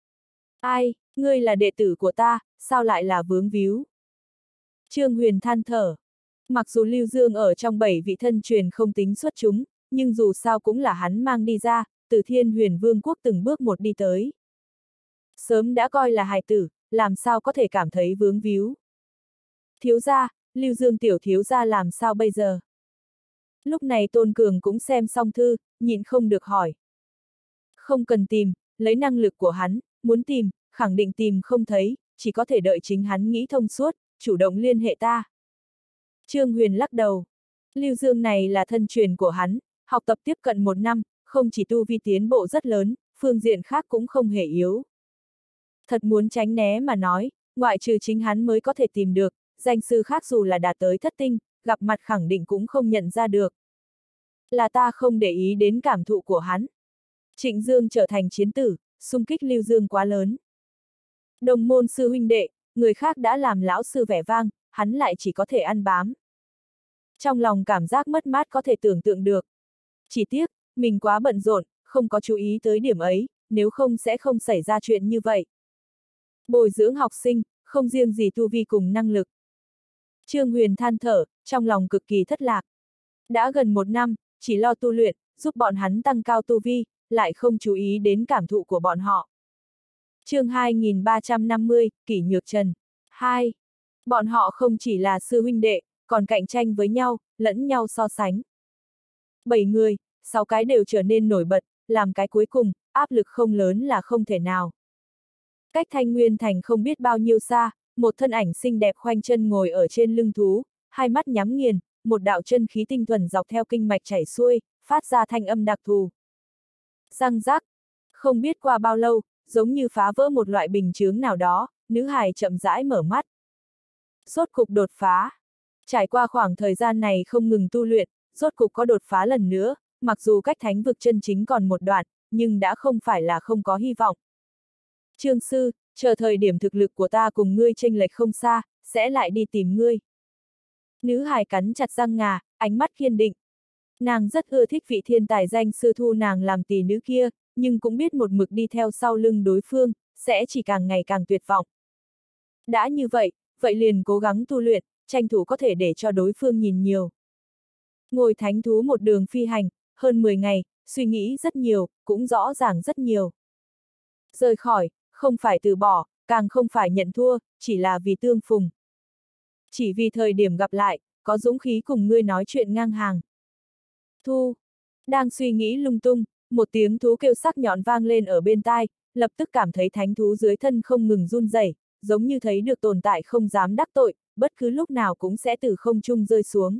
Ai, ngươi là đệ tử của ta, sao lại là vướng víu? Trương Huyền than thở. Mặc dù Lưu Dương ở trong 7 vị thân truyền không tính xuất chúng, nhưng dù sao cũng là hắn mang đi ra, từ Thiên Huyền Vương quốc từng bước một đi tới. Sớm đã coi là hài tử, làm sao có thể cảm thấy vướng víu. Thiếu gia, Lưu Dương tiểu thiếu gia làm sao bây giờ? Lúc này Tôn Cường cũng xem xong thư, nhịn không được hỏi. Không cần tìm, lấy năng lực của hắn, muốn tìm, khẳng định tìm không thấy, chỉ có thể đợi chính hắn nghĩ thông suốt, chủ động liên hệ ta. Trương Huyền lắc đầu. Lưu Dương này là thân truyền của hắn, học tập tiếp cận 1 năm, không chỉ tu vi tiến bộ rất lớn, phương diện khác cũng không hề yếu. Thật muốn tránh né mà nói, ngoại trừ chính hắn mới có thể tìm được, danh sư khác dù là đạt tới thất tinh, gặp mặt khẳng định cũng không nhận ra được. Là ta không để ý đến cảm thụ của hắn. Trịnh Dương trở thành chiến tử, xung kích Lưu Dương quá lớn. Đồng môn sư huynh đệ, người khác đã làm lão sư vẻ vang, hắn lại chỉ có thể ăn bám. Trong lòng cảm giác mất mát có thể tưởng tượng được. Chỉ tiếc, mình quá bận rộn, không có chú ý tới điểm ấy, nếu không sẽ không xảy ra chuyện như vậy. Bồi dưỡng học sinh, không riêng gì tu vi cùng năng lực. Trương Huyền than thở, trong lòng cực kỳ thất lạc. Đã gần 1 năm, chỉ lo tu luyện, giúp bọn hắn tăng cao tu vi, lại không chú ý đến cảm thụ của bọn họ. Chương 2350, Kỷ Nhược Trần 2. Bọn họ không chỉ là sư huynh đệ, còn cạnh tranh với nhau, lẫn nhau so sánh. 7 người, 6 cái đều trở nên nổi bật, làm cái cuối cùng, áp lực không lớn là không thể nào. Cách Thanh Nguyên Thành không biết bao nhiêu xa, một thân ảnh xinh đẹp khoanh chân ngồi ở trên lưng thú, hai mắt nhắm nghiền, một đạo chân khí tinh thuần dọc theo kinh mạch chảy xuôi, phát ra thanh âm đặc thù. Răng rắc, không biết qua bao lâu, giống như phá vỡ một loại bình chướng nào đó, nữ hài chậm rãi mở mắt. Rốt cục đột phá. Trải qua khoảng thời gian này không ngừng tu luyện, rốt cục có đột phá lần nữa, mặc dù cách thánh vực chân chính còn một đoạn, nhưng đã không phải là không có hy vọng. Trương sư, chờ thời điểm thực lực của ta cùng ngươi chênh lệch không xa, sẽ lại đi tìm ngươi. Nữ hài cắn chặt răng ngà, ánh mắt kiên định. Nàng rất ưa thích vị thiên tài danh sư thu nàng làm tỷ nữ kia, nhưng cũng biết một mực đi theo sau lưng đối phương, sẽ chỉ càng ngày càng tuyệt vọng. Đã như vậy, vậy liền cố gắng tu luyện, tranh thủ có thể để cho đối phương nhìn nhiều. Ngồi thánh thú một đường phi hành, hơn 10 ngày, suy nghĩ rất nhiều, cũng rõ ràng rất nhiều. Rời khỏi, không phải từ bỏ, càng không phải nhận thua, chỉ là vì tương phùng. Chỉ vì thời điểm gặp lại, có dũng khí cùng ngươi nói chuyện ngang hàng. Thu, đang suy nghĩ lung tung, một tiếng thú kêu sắc nhọn vang lên ở bên tai, lập tức cảm thấy thánh thú dưới thân không ngừng run rẩy, giống như thấy được tồn tại không dám đắc tội, bất cứ lúc nào cũng sẽ từ không trung rơi xuống.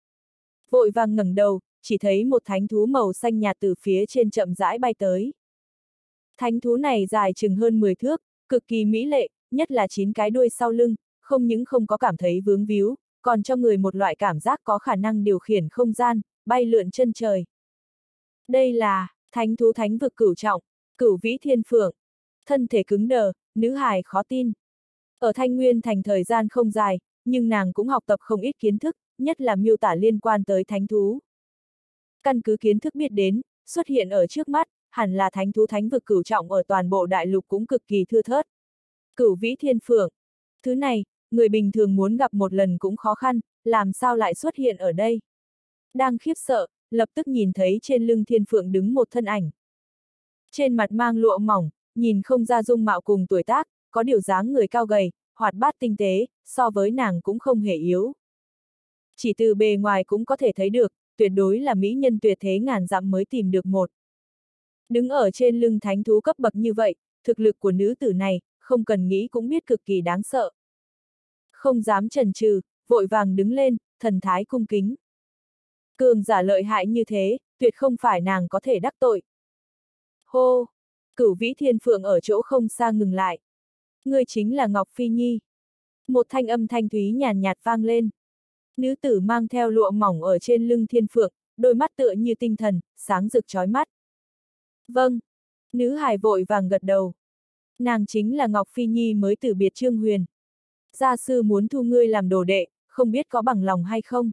Vội vàng ngẩng đầu, chỉ thấy một thánh thú màu xanh nhạt từ phía trên chậm rãi bay tới. Thánh thú này dài chừng hơn 10 thước, cực kỳ mỹ lệ, nhất là 9 cái đuôi sau lưng, không những không có cảm thấy vướng víu, còn cho người một loại cảm giác có khả năng điều khiển không gian, bay lượn chân trời. Đây là thánh thú thánh vực cửu trọng, Cửu Vĩ Thiên Phượng. Thân thể cứng đờ, nữ hài khó tin. Ở Thanh Nguyên Thành thời gian không dài, nhưng nàng cũng học tập không ít kiến thức, nhất là miêu tả liên quan tới thánh thú. Căn cứ kiến thức biết đến, xuất hiện ở trước mắt, hẳn là thánh thú thánh vực cửu trọng ở toàn bộ đại lục cũng cực kỳ thưa thớt. Cửu Vĩ Thiên Phượng. Thứ này, người bình thường muốn gặp một lần cũng khó khăn, làm sao lại xuất hiện ở đây? Đang khiếp sợ, lập tức nhìn thấy trên lưng Thiên Phượng đứng một thân ảnh. Trên mặt mang lụa mỏng, nhìn không ra dung mạo cùng tuổi tác, có điều dáng người cao gầy, hoạt bát tinh tế, so với nàng cũng không hề yếu. Chỉ từ bề ngoài cũng có thể thấy được, tuyệt đối là mỹ nhân tuyệt thế ngàn dặm mới tìm được một. Đứng ở trên lưng thánh thú cấp bậc như vậy, thực lực của nữ tử này, không cần nghĩ cũng biết cực kỳ đáng sợ. Không dám chần chừ, vội vàng đứng lên, thần thái cung kính. Cường giả lợi hại như thế, tuyệt không phải nàng có thể đắc tội. Hô! Cửu Vĩ Thiên Phượng ở chỗ không xa ngừng lại. Ngươi chính là Ngọc Phi Nhi. Một thanh âm thanh thúy nhàn nhạt vang lên. Nữ tử mang theo lụa mỏng ở trên lưng Thiên Phượng, đôi mắt tựa như tinh thần, sáng rực chói mắt. Vâng. Nữ hài vội vàng gật đầu. Nàng chính là Ngọc Phi Nhi mới từ biệt Trương Huyền. Gia sư muốn thu ngươi làm đồ đệ, không biết có bằng lòng hay không?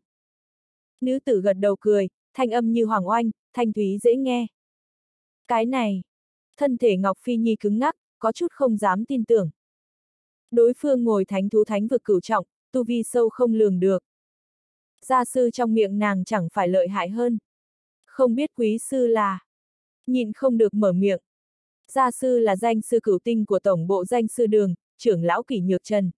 Nữ tử gật đầu cười, thanh âm như hoàng oanh, thanh thúy dễ nghe. Cái này, thân thể Ngọc Phi Nhi cứng ngắc, có chút không dám tin tưởng. Đối phương ngồi thánh thú thánh vực cửu trọng, tu vi sâu không lường được. Gia sư trong miệng nàng chẳng phải lợi hại hơn. Không biết quý sư là... Nhịn không được mở miệng. Gia sư là danh sư cửu tinh của tổng bộ danh sư đường, trưởng lão Kỷ Nhược Trần.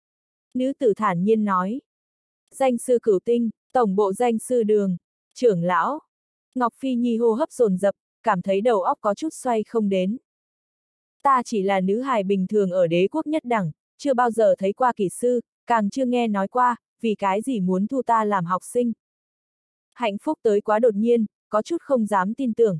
Nữ tử thản nhiên nói. Danh sư cửu tinh, tổng bộ danh sư đường, trưởng lão. Ngọc Phi Nhi hô hấp dồn dập, cảm thấy đầu óc có chút xoay không đến. Ta chỉ là nữ hài bình thường ở đế quốc nhất đẳng, chưa bao giờ thấy qua Kỷ sư, càng chưa nghe nói qua, vì cái gì muốn thu ta làm học sinh. Hạnh phúc tới quá đột nhiên, có chút không dám tin tưởng.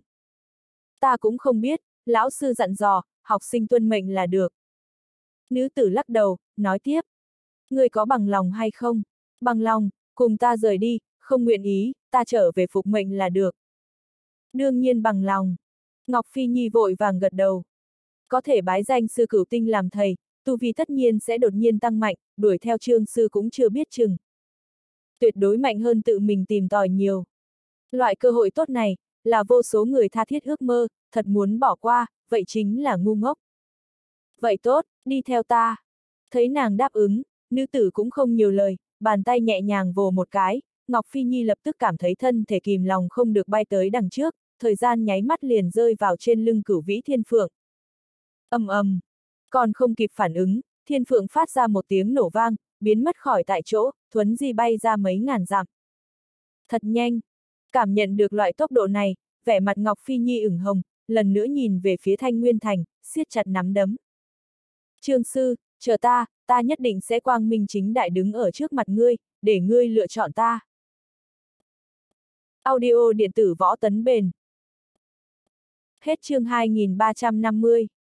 Ta cũng không biết, lão sư dặn dò, học sinh tuân mệnh là được. Nữ tử lắc đầu, nói tiếp. Ngươi có bằng lòng hay không? Bằng lòng, cùng ta rời đi, không nguyện ý, ta trở về phục mệnh là được. Đương nhiên bằng lòng. Ngọc Phi Nhi vội vàng gật đầu. Có thể bái danh sư cửu tinh làm thầy, tu vi tất nhiên sẽ đột nhiên tăng mạnh, đuổi theo Trương sư cũng chưa biết chừng. Tuyệt đối mạnh hơn tự mình tìm tòi nhiều. Loại cơ hội tốt này, là vô số người tha thiết ước mơ, thật muốn bỏ qua, vậy chính là ngu ngốc. Vậy tốt, đi theo ta. Thấy nàng đáp ứng, nữ tử cũng không nhiều lời, bàn tay nhẹ nhàng vồ một cái, Ngọc Phi Nhi lập tức cảm thấy thân thể kìm lòng không được bay tới đằng trước, thời gian nháy mắt liền rơi vào trên lưng Cửu Vĩ Thiên Phượng. Ầm ầm, còn không kịp phản ứng, Thiên Phượng phát ra một tiếng nổ vang, biến mất khỏi tại chỗ, thuấn di bay ra mấy ngàn dặm. Thật nhanh. Cảm nhận được loại tốc độ này, vẻ mặt Ngọc Phi Nhi ửng hồng, lần nữa nhìn về phía Thanh Nguyên Thành, siết chặt nắm đấm. Trương sư, chờ ta nhất định sẽ quang minh chính đại đứng ở trước mặt ngươi, để ngươi lựa chọn ta. Audio điện tử Võ Tấn Bền. Hết chương 2350.